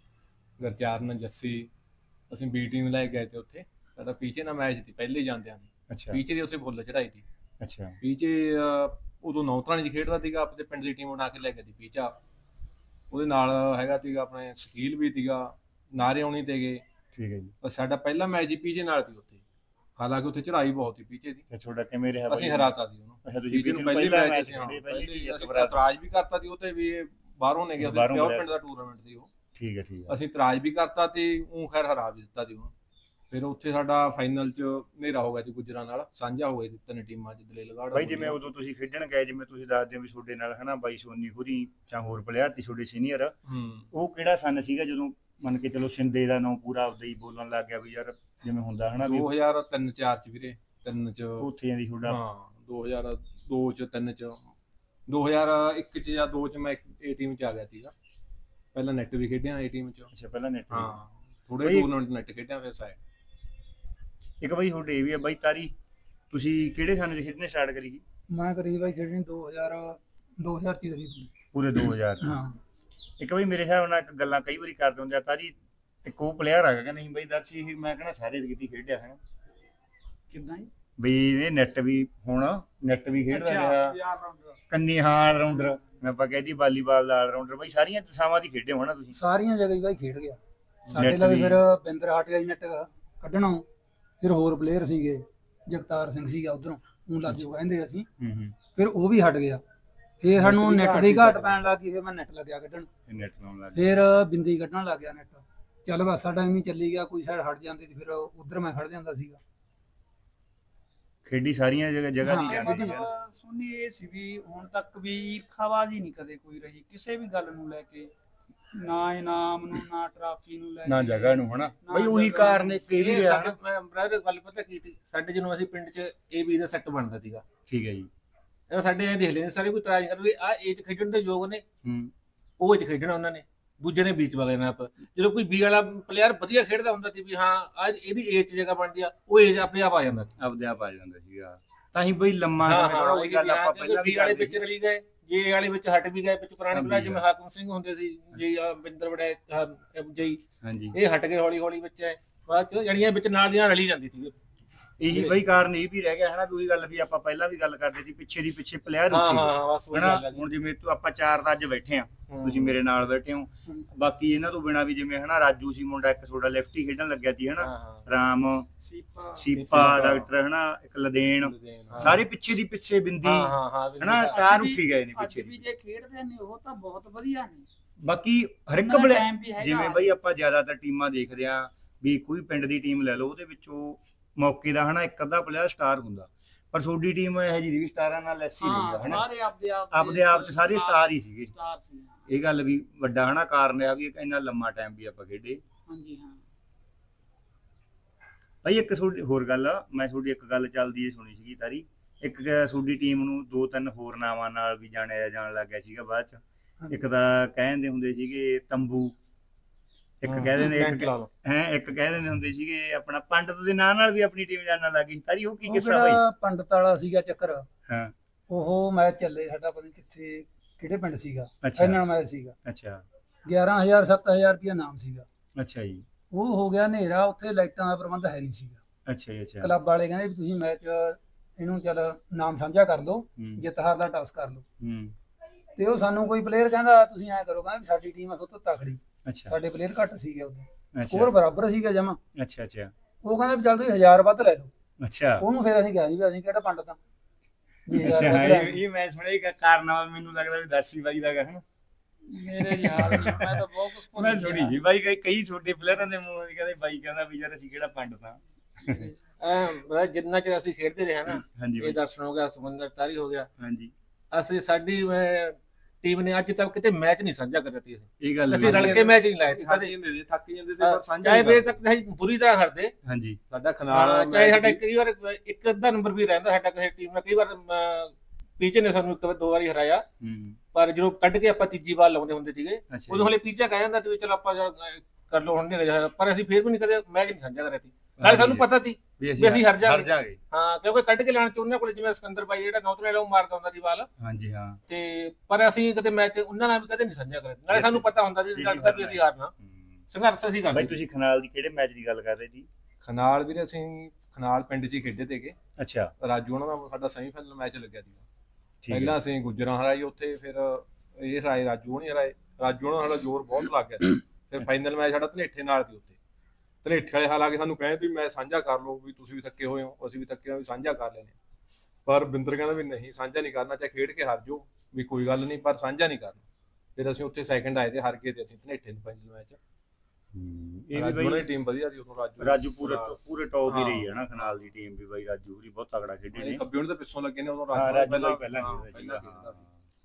ਗਰਚਰਨ, ਜੱਸੀ, ਅਸੀਂ ਬੀ ਟੀਮ ਲੈ ਕੇ ਗਏ ਤੇ ਉੱਥੇ ਸਾਡਾ ਪੀਚੇ ਨਾਲ ਮੈਚ ਸੀ ਪਹਿਲੇ ਜਾਂਦਿਆਂ ਦੀ। ਅੱਛਾ ਪੀਚੇ ਦੀ ਉੱਥੇ ਫੁੱਲ ਚੜਾਈ ਸੀ। ਅੱਛਾ ਪੀਚੇ ਉਦੋਂ ਨੌਤਰਾਣੀ ਚ ਖੇਡਦਾ ਸੀਗਾ, ਆਪਣੇ ਪਿੰਡ ਦੀ ਟੀਮ ਬਣਾ ਕੇ ਲੈ ਕੇ ਸੀ ਪੀਚਾ। ਉਹਦੇ ਨਾਲ ਹੈਗਾ ਸੀਗਾ ਆਪਣੇ ਸਕੀਲ ਵੀ ਸੀਗਾ, ਨਾਰੇ ਆਉਣੀ ਤੇ ਗਏ। ਠੀਕ ਹੈ ਜੀ। ਪਰ ਸਾਡਾ ਪਹਿਲਾ ਮੈਚ ਹੀ ਪੀਚੇ ਨਾਲ ਸੀ ਉੱਥੇ, ਹਾਲਾਂਕਿ ਉੱਥੇ ਚੜਾਈ ਬਹੁਤ ਸੀ ਪੀਚੇ ਦੀ। ਤੇ ਤੁਹਾਡਾ ਕਿਵੇਂ ਰਿਹਾ ਅਸੀਂ ਹਰਾਤਾ ਸੀ ਉਹਨੂੰ। ਅੱਛਾ ਤੁਸੀਂ ਪੀਚੇ ਨੂੰ ਪਹਿਲੇ ਮੈਚ ਅਸੀਂ ਹਾਂ ਪਹਿਲੇ ਇਤਰਾਜ਼ ਵੀ ਕਰਤਾ ਸੀ ਉਹ ਤੇ ਵੀ ਇਹ ਬਾਹਰੋਂ ਨੇ ਗਿਆ ਸੀ, ਬਾਹਰੋਂ ਪਿਓਰ ਗਿਆ ਪਿੰਡ ਦਾ ਟੂਰਨਾਮੈਂਟ ਸੀ ਉਹ। ਠੀਕ ਹੈ ਠੀਕ ਹੈ। ਅਸੀਂ ਇਤਰਾਜ਼ ਵੀ ਕਰਤਾ ਤੇ ਉਹ ਖੈਰ ਹਰਾ ਵੀ ਦਿੱਤਾ ਸੀ ਉਹਨੂੰ। ਫਿਰ ਉੱਥੇ ਸਾਡਾ ਫਾਈਨਲ ਚ ਹਨੇਰਾ ਹੋ ਗਿਆ ਸੀ ਗੁੱਜਰਾਂ ਨਾਲ, ਸਾਂਝਾ ਹੋ ਗਿਆ ਸੀ ਤਿੰਨ ਟੀਮਾਂ ਚ ਦਲੇਲਗੜ੍ਹ। ਬਾਈ ਜਿਵੇਂ ਉਦੋਂ ਤੁਸੀਂ ਖੇਡਣ ਗਏ ਜਿਵੇਂ ਤੁਸੀਂ ਦੱਸਦੇ ਹੋ ਵੀ ਤੁਹਾਡੇ ਨਾਲ ਹਨਾ ਬਾਈ ਸੋਨੀ ਹੋਰੀ ਜਾਂ ਹੋਰ ਪਲੇਅਰ ਤੇ ਤੁਹਾਡੇ ਸੀਨੀਅਰ, ਹੂੰ ਉਹ ਕਿਹੜਾ ਸੰਨ ਸੀਗਾ ਜਦੋਂ ਮੰਨ ਕੇ ਚਲੋ ਸਿੰਦੇ ਦਾ ਨਾਂ ਪੂਰਾ ਆਪਦਾ ਹੀ ਬੋਲਣ ਲੱਗ ਗਿਆ ਵੀ ਯਾਰ ਜਿਵੇਂ ਹੁੰਦਾ ਹਨਾ ਵੀ ਦੋ ਹਜ਼ਾਰ ਤਿੰਨ ਚਾਰ ਚ ਵੀਰੇ, ਤਿੰਨ ਚ ਉੱਥੇ ਜਾਂਦੀ ਤੁਹਾਡਾ? ਹਾਂ ਦੋ ਹਜ਼ਾਰ ਦੋ ਚ ਤਿੰਨ ਚ ਦੋ ਹਜ਼ਾਰ ਇੱਕ ਚ ਜਾਂ ਦੋ ਚ ਮੈਂ ਏ ਟੀਮ ਚ ਆ ਗਿਆ ਸੀਗਾ। ਪਹਿਲਾਂ ਨੈਟ ਵੀ ਖੇਡਿਆ ਏ ਟੀਮ ਚ। ਅੱਛਾ ਪਹਿਲਾਂ ਨੈਟ? ਹਾਂ ਥੋੜੇ ਬਈ- ਟੂਰਨਾਮੈਂਟ ਨੈਟ ਖੇਡਿਆ ਫਿਰ ਸਾਈਡ। ਇੱਕ ਬਾਈ ਤੁਹਾਡੇ ਇਹ ਵੀ ਆ ਬਾਈ ਤਾਰੀ, ਤੁਸੀਂ ਕਿਹੜੇ ਸੰਨ 'ਚ ਖੇਡਣੇ ਸਟਾਰਟ ਕਰੀ ਸੀ? ਮੈਂ ਕਰੀ ਬਾਈ ਖੇਡਣੀ ਦੋ ਹਜ਼ਾਰ ਦੋ ਹਜ਼ਾਰ ਚ ਕਰੀ ਸੀ। ਪੂਰੇ ਦੋ ਹਜ਼ਾਰ 'ਚ? ਹਾਂ ਇੱਕ ਬਈ ਮੇਰੇ ਹਿਸਾਬ ਨਾਲ ਇੱਕ ਗੱਲਾਂ ਕਈ ਵਾਰੀ ਕਰਦੇ ਹੁੰਦੇ ਆ ਤਾਰੀ, ਇੱਕ ਉਹ ਪਲੇਅਰ ਹੈਗਾ ਕਿ ਨਹੀਂ ਬਈ ਦਰਸ਼ੀ ਇਹ ਮੈਂ ਕਹਿੰਦਾ ਸਾਰੇ ਦੀ ਕੀਤੀ ਖੇਡਿਆ ਹੈ ਕਿੱਦਾਂ ਜੀ? ਬਈ ਇਹ ਨੈਟ ਵੀ ਹੁਣ ਨੈਟ ਵੀ ਖੇਡਦਾ ਰਿਹਾ, ਯਾਰ ਰਾਉਂਡਰ ਕੰਨੀ ਹਾਂ ਆਲਰਾਊਂਡਰ ਮੈਂ ਆਪਾਂ ਕਹਿੰਦੀ ਵਾਲੀਬਾਲ ਦਾ ਆਲਰਾਊਂਡਰ, ਬਈ ਸਾਰੀਆਂ ਦਸ਼ਾਵਾਂ ਦੀ ਖੇਡੇ ਹੋਣਾ ਤੁਸੀਂ? ਸਾਰੀਆਂ ਜਗ੍ਹਾ ਹੀ ਬਾਈ ਖੇਡ ਗਿਆ। ਸਾਡੇ ਨੈੱਟ ਲਈ ਵੀ- ਫਿਰ ਬਿੰਦਰ ਹਾਟਿਆ ਦੀ ਨੈਟ ਕੱਢਣਾ, ਫਿਰ ਹੋਰ ਪਲੇਅਰ ਸੀਗੇ, ਜਗਤਾਰ ਸਿੰਘ ਸੀਗਾ ਉਧਰੋਂ ਉਹ ਲਾਜੋ ਕਹਿੰਦੇ ਅਸੀਂ, ਹੂੰ ਹੂੰ ਫਿਰ ਉਹ ਵੀ ਹਟ ਗਿਆ। ਫਿਰ ਸਾਨੂੰ ਦੀ ਨੈਟ ਘਾਟ ਦੀ ਸੀ ਘਾਟ ਸਾਡੇ। ਪੈਣ ਲੱਗ ਗਈ, ਫਿਰ ਮੈਂ ਨੈਟ ਲੱਗਿਆ ਕੱਢਣ, ਨੈਟ ਲਾਉਣ ਲੱਗ ਫਿਰ ਬਿੰਦੀ ਕੱਢਣ ਲੱਗ ਗਿਆ ਨੈਟ। ਚੱਲ ਬਸ ਸਾਡਾ ਐਵੇਂ ਹੀ ਚੱਲੀ ਗਿਆ, ਕੋਈ ਸਾਈਡ ਹਟ ਜਾਂਦੀ ਸੀ ਫਿਰ ਉਧਰ ਮੈਂ ਖੜ ਜਾਂਦਾ ਸੀਗਾ। ਖੇਡੀ ਸਾਰੀਆਂ ਜਗ੍ਹਾ ਜਗ੍ਹਾ ਦੀ ਹਾਂ, ਜਾਂਦੀ ਸੀ ਮਤਲਬ ਸੁਣੀ ਇਹ ਸੀ ਵੀ ਹੁਣ ਤੱਕ ਵੀ ਈਰਖਾਬਾਜ਼ੀ ਨਹੀਂ ਕਦੇ ਕੋਈ ਰਹੀ ਕਿਸੇ ਵੀ ਗੱਲ ਨੂੰ ਲੈ ਕੇ, ਨਾ ਇਨਾਮ ਨੂੰ ਨਾ ਟਰਾਫੀ ਨੂੰ ਲੈ ਕੇ, ਨਾ ਜਗ੍ਹਾ ਨੂੰ ਹਨਾ ਨਾ ਬਈ ਉਹੀ ਜਗ੍ਹਾ ਕਾਰਨ ਨੂੰ। ਇੱਕ ਇਹ ਵੀ ਇਹ ਰਿਹਾ ਸਾਡੇ ਮੈਂ ਬ੍ਰਦਰ ਗੱਲ ਪਤਾ ਕੀ ਸੀ, ਸਾਡੇ ਜਦੋਂ ਅਸੀਂ ਪਿੰਡ ਚ ਏ ਬੀ ਦਾ ਸੈੱਟ ਬਣਦਾ ਸੀਗਾ, ਠੀਕ ਹੈ ਜੀ। ਇਹ ਸਾਡੇ ਐ ਦੇਖ ਲੈਂਦੇ ਸਾਰੇ ਕੋਈ ਤਰਾਜ ਕਰ ਵੀ ਆ ਏ ਚ ਖੇਡਣ ਦੇ ਯੋਗ ਨੇ, ਹੂੰ ਉਹ ਚ ਖੇਡਣਾ ਉਹਨਾਂ ਨੇ, ਦੂਜੇ ਨੇ ਬੀਚ ਵਗੈਰਾ ਆਪ। ਜਦੋਂ ਕੋਈ ਬੀ ਵਾਲਾ ਪਲੇਅਰ ਵਧੀਆ ਖੇਡਦਾ ਹੁੰਦਾ ਸੀ ਵੀ ਹਾਂ ਅੱਜ ਇਹਦੀ ਏਜ ਚ ਜਗ੍ਹਾ ਬਣਦੀ ਆ, ਉਹ ਏਜ ਆਪਣੇ ਆਪ ਆ ਜਾਂਦਾ ਸੀ। ਆਪਦੇ ਆਪ ਆ ਜਾਂਦਾ ਸੀਗਾ। ਤਾਂ ਹੀ ਬਈ ਲੰਮਾ ਹਾਂ ਸਮੇਂ ਥੋੜਾ ਉਹੀ ਗੱਲ ਆਪਾਂ ਪਹਿਲਾਂ ਵੀ ਵਾਲੇ ਕਰਦੇ ਵਿੱਚ ਰਲੀ ਗਏ, ਜੇ ਵਾਲੇ ਵਿੱਚ ਹਟ ਵੀ ਗਏ, ਵਿੱਚ ਪੁਰਾਣੇ ਪਹਿਲਾਂ ਜਿਵੇਂ ਹਾਕਮ ਸਿੰਘ ਹੁੰਦੇ ਸੀ ਜੀ, ਬਿੰਦਰ ਬੜੇ ਜੀ, ਹਾਂਜੀ ਇਹ ਹਟ ਗਏ ਹੌਲੀ ਹੌਲੀ ਵਿੱਚ, ਬਾਅਦ ਚ ਜਿਹੜੀਆਂ ਵਿੱਚ ਨਾਲ ਦੀਆਂ ਰਲੀ ਜਾਂਦੀ ਸੀ। ਇਹੀ ਬਈ ਕਾਰਨ ਇਹ ਵੀ ਰਹਿ ਗਿਆ ਹਨਾ, ਵੀ ਉਹੀ ਗੱਲ ਵੀ ਆਪਾਂ ਪਹਿਲਾਂ ਵੀ ਗੱਲ ਕਰਦੇ ਸੀ ਪਿੱਛੇ ਦੀ ਪਿੱਛੇ ਪਲੇਅਰ ਹਾਂ ਉੱਠੀ ਹਾਂ ਬਸ ਉਹੀ ਹਨਾ। ਗੱਲ ਹੈ ਜੀ। ਹੁਣ ਜਿਵੇਂ ਤੂੰ ਆਪਾਂ ਚਾਰ ਦਾ ਅੱਜ ਬੈਠੇ ਆ, ਤੁਸੀਂ ਮੇਰੇ ਨਾਲ ਬੈਠੇ ਹੋ, ਬਾਕੀ ਇਹਨਾਂ ਤੋਂ ਬਿਨਾ ਵੀ ਜਿਵੇਂ ਹਨਾ ਰਾਜੂ ਸੀ ਮੁੰਡਾ ਇੱਕ ਤੁਹਾਡਾ ਲੈਫਟੀ ਖੇਡਣ ਲੱਗਿਆ ਸੀ ਹਨਾ, ਰਾਮ ਸੀਪਾ ਸੀਪਾ ਡਾਕਟਰ ਹਨਾ, ਇੱਕ ਲਦੇਨ, ਸਾਰੇ ਪਿੱਛੇ ਦੀ ਪਿੱਛੇ ਬਿੰਦੀ ਹਾਂ ਹਾਂ ਹਾਂ ਹਨਾ ਸਟਾਰ ਉੱਠੀ ਗਏ ਨੇ ਅੱਜ ਪਿੱਛੇ ਵੀ ਦੀ। ਜੇ ਖੇਡਦੇ ਨੇ ਉਹ ਤਾਂ ਬਹੁਤ ਵਧੀਆ ਨੇ। ਬਾਕੀ ਹਰ ਇੱਕ ਉਹਨਾਂ ਦਾ ਬਲੇ time ਵੀ ਹੈਗਾ। ਜਿਵੇਂ ਬਈ ਆਪਾਂ ਜ਼ਿਆਦਾਤਰ ਟੀਮਾਂ ਦੇਖਦੇ ਆ ਵੀ ਕੋਈ ਪਿੰਡ ਦੀ ਟੀਮ ਲੈ ਲਓ, ਉਹਦੇ ਵਿੱਚੋਂ ਮੌਕੇ ਦਾ ਹਨਾ ਇੱਕ ਅੱਧਾ ਪਲੇਅਰ ਸਟਾਰ ਹੁੰਦਾ, ਪਰ ਤੁਹਾਡੀ ਟੀਮ ਇਹੋ ਜਿਹੀ ਵੀ ਸਟਾਰਾਂ ਨਾਲ ਲੈਸੀ ਰਹੀ ਹਾਂ ਆ ਹਨਾ, ਸਾਰੇ ਆਪਦੇ ਆਪ ਆਪਦੇ ਆਪ ਚ ਸਾਰੇ ਸਟਾਰ ਹੀ ਸੀਗੇ। ਸਟਾਰ ਸੀ। ਇਹ ਗੱਲ ਵੀ ਵੱਡਾ ਹਨਾ ਕਾਰਨ ਆ ਵੀ ਇੰਨਾ ਲੰਮਾ ਟਾਈਮ ਵੀ ਆਪਾਂ ਖੇਡੇ। ਹਾਂਜੀ ਹਾਂ ਭਾਈ ਇੱਕ ਤੁਹਾਡੀ ਹੋਰ ਗੱਲ ਆ, ਮੈਂ ਤੁਹਾਡੀ ਇੱਕ ਗੱਲ ਚੱਲਦੀ ਏ ਸੁਣੀ ਸੀਗੀ ਤਾਰੀ, ਇੱਕ ਤੁਹਾਡੀ ਟੀਮ ਨੂੰ ਦੋ ਤਿੰਨ ਹੋਰ ਨਾਵਾਂ ਨਾਲ ਵੀ ਜਾਣਿਆ ਜਾਣ ਲੱਗ ਗਿਆ ਸੀਗਾ ਬਾਅਦ ਚ। ਇੱਕ ਤਾਂ ਕਹਿੰਦੇ ਹੁੰਦੇ ਸੀਗੇ ਤੰਬੂ, ਇੱਕ ਕਹਿੰਦੇ ਨੇ ਇੱਕ ਹੈ ਇੱਕ ਕਹਿੰਦੇ ਹੁੰਦੇ ਸੀਗੇ ਆਪਣਾ ਪੰਡਤ ਦੇ ਨਾਂ ਨਾਲ ਵੀ ਆਪਣੀ ਟੀਮ ਜਾਣਨ ਲੱਗ ਗਈ ਤਾਰੀ, ਉਹ ਕੀ ਉਹ ਕਿੱਸਾ ਭਾਈ? ਜਿਹੜਾ ਪੰਡਤ ਵਾਲਾ ਸੀਗਾ ਚੱਕਰ, ਹਾਂ ਉਹ ਮੈਚ ਚੱਲੇ ਸਾਡਾ, ਪਤਾ ਨੀ ਕਿੱਥੇ ਕਿਹੜੇ ਪਿੰਡ ਸੀਗਾ, ਅੱਛਾ ਫਾਈਨਲ ਮੈਚ ਸੀਗਾ, ਅੱਛਾ ਗਿਆਰਾਂ ਹਜ਼ਾਰ ਸੱਤ ਹਜ਼ਾਰ ਰੁਪਇਆ ਨਾਮ ਸੀਗਾ। ਅੱਛਾ ਜੀ ਉਹ ਹੋ ਗਿਆ ਹਨੇਰਾ, ਉੱਥੇ ਲਾਈਟਾਂ ਦਾ ਪ੍ਰਬੰਧ ਹੈ ਨਹੀਂ ਸੀਗਾ। ਅੱਛਾ ਜੀ ਅੱਛਾ ਕਲੱਬ ਵਾਲੇ ਕਹਿੰਦੇ ਵੀ ਤੁਸੀਂ ਮੈਚ ਇਹਨੂੰ ਚੱਲ ਨਾਮ ਸਾਂਝਾ ਕਰ ਲਓ, ਹੂੰ ਜਿੱਤ ਹਾਰ ਦਾ ਟਾਸ ਕਰ ਲਓ। ਹੂੰ ਤੇ ਉਹ ਸਾਨੂੰ ਕੋਈ ਪਲੇਅਰ ਕਹਿੰਦਾ ਤੁਸੀਂ ਐਂ ਕਰੋ, ਕਹਿੰਦਾ ਵੀ ਸਾਡੀ ਟੀਮ ਆ ਸਭ ਤੋਂ ਤਕੜੀ, ਅੱਛਾ ਸਾਡੇ ਪਲੇਅਰ ਘੱਟ ਸੀਗੇ ਉਹਦੇ, ਅੱਛਾ ਸਕੋਰ ਬਰਾਬਰ ਸੀਗਾ ਜਮਾ। ਅੱਛਾ ਅੱਛਾ ਉਹ ਕਹਿੰਦਾ ਵੀ ਚੱਲ ਤੁਸੀਂ ਹਜ਼ਾਰ ਵੱਧ ਲੈ ਲਓ। ਅੱਛਾ ਉਹਨੂੰ ਫਿਰ ਅਸੀਂ ਕਿਹਾ ਜੀ ਵੀ ਅਸੀਂ ਕਿਹੜਾ ਪੰਡਤ ਆ ਵੀ ਹਜ਼ਾਰ ਅੱਛਾ ਵੱਧ ਹਾਂ, ਲੈ ਇਹ ਲਓ। ਇਹ ਮੈਂ ਸੁਣਿਆ ਇੱਕ ਕਾਰਨਾਮਾ ਮੈਨੂੰ ਲੱਗਦਾ ਵੀ ਦਰਸ਼ੀ ਬਾਈ ਦਾ ਗਾ ਹਨਾ, ਮੇਰੇ ਯਾਦ ਨਹੀਂ, ਮੈਂ ਤਾਂ ਬਹੁਤ ਕੁਝ ਭੁੱਲ ਮੈਂ ਗਿਆ। ਸੁਣੀ ਸੀ ਬਾਈ ਕਈ ਕਈ ਛੋਟੇ ਪਲੇਅਰਾਂ ਦੇ ਮੂੰਹੋਂ ਵੀ ਕਹਿੰਦੇ ਬਾਈ ਕਹਿੰਦਾ ਵੀ ਯਾਰ ਅਸੀਂ ਕਿਹੜਾ ਪੰਡਤ ਆ। ਐ ਜਿੰਨਾ ਚਿਰ ਅਸੀਂ ਖੇਡਦੇ ਰਹੇ ਨਾ, ਹਾਂਜੀ ਇਹ ਬਾਈ ਦਰਸ਼ਨ ਹੋ ਗਿਆ, ਸੁਮੰਦਰ ਤਾਰੀ ਹੋ ਗਿਆ, ਹਾਂਜੀ ਅਸੀਂ ਸਾਡੀ ਟੀਮ ਨੇ ਅੱਜ ਤੱਕ ਕਿਤੇ ਮੈਚ ਨਹੀਂ ਸਾਂਝਾ ਕਰ ਦਿੱਤੀ। ਅਸੀਂ ਇਹ ਗੱਲ ਅਸੀਂ ਵੀ- ਰਲ ਕੇ ਮੈਚ ਨਹੀਂ ਲਾਏ ਥੱਕ ਕਦੇ, ਜਾਂਦੇ ਸੀ ਥੱਕ ਜਾਂਦੇ ਸੀ ਪਰ ਸਾਂਝਾ ਚਾਹੇ ਨਹੀਂ ਬੇਸ਼ੱਕ ਅਸੀਂ ਬੁਰੀ ਤਰ੍ਹਾਂ ਹਰਦੇ, ਹਾਂਜੀ ਸਾਡਾ ਖਨਾਲ ਹਾਂ, ਚਾਹੇ ਮੈਚ ਸਾਡਾ ਵੀ- ਕਈ ਵਾਰ ਇੱਕ ਅੱਧਾ ਨੰਬਰ ਵੀ ਰਹਿੰਦਾ ਸਾਡਾ ਕਿਸੇ ਟੀਮ ਨਾਲ, ਕਈ ਵਾਰ ਪੀਚੇ ਨੇ ਸਾਨੂੰ ਇੱਕ ਵਾਰ ਦੋ ਵਾਰੀ ਹਰਾਇਆ, ਹੂੰ ਪਰ ਜਦੋਂ ਕੱਢ ਕੇ ਆਪਾਂ ਤੀਜੀ ਵਾਰ ਲਾਉਂਦੇ ਹੁੰਦੇ ਸੀਗੇ, ਅੱਛਾ ਉਦੋਂ ਹਲੇ ਪੀਚਾ ਕਹਿ ਜਾਂਦਾ ਤੇ ਚਲ ਆਪਾਂ ਕਰ ਲਓ ਹੁਣ ਨਹੀਂ, ਪਰ ਅਸੀਂ ਫੇਰ ਵੀ ਨਹੀਂ ਕਦੇ ਮੈਚ ਨਹੀਂ ਸਾਂਝਾ ਕਰਿਆ ਸੀ। ਨਾਲੇ ਸਾਨੂੰ ਪਤਾ ਸੀ ਵੀ ਵੀ ਅਸੀਂ ਹਰ ਜਾਵਾਂਗੇ। ਜਾਗੇ ਹਾਂ, ਕਿਉਂਕਿ ਕੱਢ ਕੇ ਲਾਣ ਚ ਉਹਨਾਂ ਕੋਲ ਜਿਵੇਂ ਸਿਕੰਦਰ ਬਾਈ ਜਿਹੜਾ ਨੌਤਰੇ ਲਾਉ ਮਾਰਦਾ ਹੁੰਦਾ ਸੀ ਬਾਲ, ਹਾਂਜੀ ਹਾਂ ਤੇ ਪਰ ਅਸੀਂ ਕਦੇ ਮੈਚ ਉਹਨਾਂ ਨਾਲ ਵੀ ਕਦੇ ਨਹੀਂ ਸਾਂਝਾ ਕਰਿਆ। ਨਾਲੇ ਸਾਨੂੰ ਪਤਾ ਹੁੰਦਾ ਸੀ ਰਿਜ਼ਲਟ ਦਾ ਵੀ ਅਸੀਂ ਹਾਰਨਾ, ਸੰਘਰਸ਼ ਅਸੀਂ ਬਾਈ ਕਰਦੇ। ਤੁਸੀਂ ਖਨਾਲ ਦੀ ਕਿਹੜੇ ਮੈਚ ਦੀ ਗੱਲ ਕਰ ਰਹੇ ਸੀ? ਖਨਾਲ ਵੀਰੇ ਅਸੀਂ ਖਨਾਲ ਪਿੰਡ 'ਚ ਹੀ ਖੇਡੇ ਤੇਗੇ, ਅੱਛਾ ਰਾਜੂ ਉਹਨਾਂ ਦਾ ਸਾਡਾ ਸੈਮੀਫਾਈਨਲ ਮੈਚ ਲੱਗਿਆ ਸੀ। ਠੀਕ ਹੈ ਪਹਿਲਾਂ ਅਸੀਂ ਗੁੱਜਰਾਂ ਹਰਾਈ ਉੱਥੇ, ਫਿਰ ਇਹ ਹਰਾਏ ਰਾਜੂ ਨਹੀਂ ਹਰਾਏ, ਰਾਜੂ ਉਹਨਾਂ ਸਾਡਾ ਜ਼ੋਰ ਬਹੁਤ ਲੱਗ ਗਿਆ ਸੀ। ਫਿਰ ਫਾਈਨਲ ਮੈਚ ਸਾਡਾ ਧਨੇਠੇ ਨਾਲ ਸੀ ਉੱਥੇ, ਧਨੇਠੇ ਵਾਲੇ ਹਾਲਾਂਕਿ ਸਾਨੂੰ ਕਹਿੰਦੇ ਵੀ ਮੈਂ ਸਾਂਝਾ ਕਰ ਲਓ, ਵੀ ਤੁਸੀਂ ਵੀ ਥੱਕੇ ਹੋਏ ਹੋ ਅਸੀਂ ਵੀ ਥੱਕੇ ਹੋਏ, ਸਾਂਝਾ ਕਰ ਲੈਨੇ, ਪਰ ਬਿੰਦਰ ਕਹਿੰਦਾ ਵੀ ਨਹੀਂ ਸਾਂਝਾ ਨਹੀਂ ਕਰਨਾ, ਚਾਹੇ ਖੇਡ ਕੇ ਹਾਰ ਜਾਓ ਵੀ ਕੋਈ ਗੱਲ ਨਹੀਂ, ਪਰ ਸਾਂਝਾ ਨਹੀਂ ਕਰਨਾ। ਫਿਰ ਅਸੀਂ ਉੱਥੇ ਸੈਕਿੰਡ ਆਏ ਤੇ ਹਾਰ ਗਏ ਤੇ ਅਸੀਂ ਧਨੇਠੇ ਨੂੰ ਫਾਈਨਲ ਮੈਚ। ਇਹ ਵੀ ਬਾਈ ਟੀਮ ਵਧੀਆ ਸੀ ਉਦੋਂ, ਰਾਜੂ ਰਾਜੂ ਪੂਰੇ ਪੂਰੇ ਟੌਪ ਹੀ ਹਾਂ। ਰਹੀ ਹੈ ਨਾ ਖਨਾਲ ਦੀ ਟੀਮ ਵੀ ਬਾਈ, ਰਾਜੂ ਵੀ ਬਹੁਤ ਤਗੜਾ ਖੇਡੇ ਨੇ। ਖੱਬੇ ਦੇ ਪਿੱਛੋਂ ਲੱਗੇ ਨੇ ਉਦੋਂ, ਹਾਂ, ਰਾਜੂ ਪਹਿਲਾਂ ਦਾ ਹੀ ਪਹਿਲਾਂ ਹਾਂ, ਖੇਡਦਾ ਸੀਗਾ, ਖੇਡਦਾ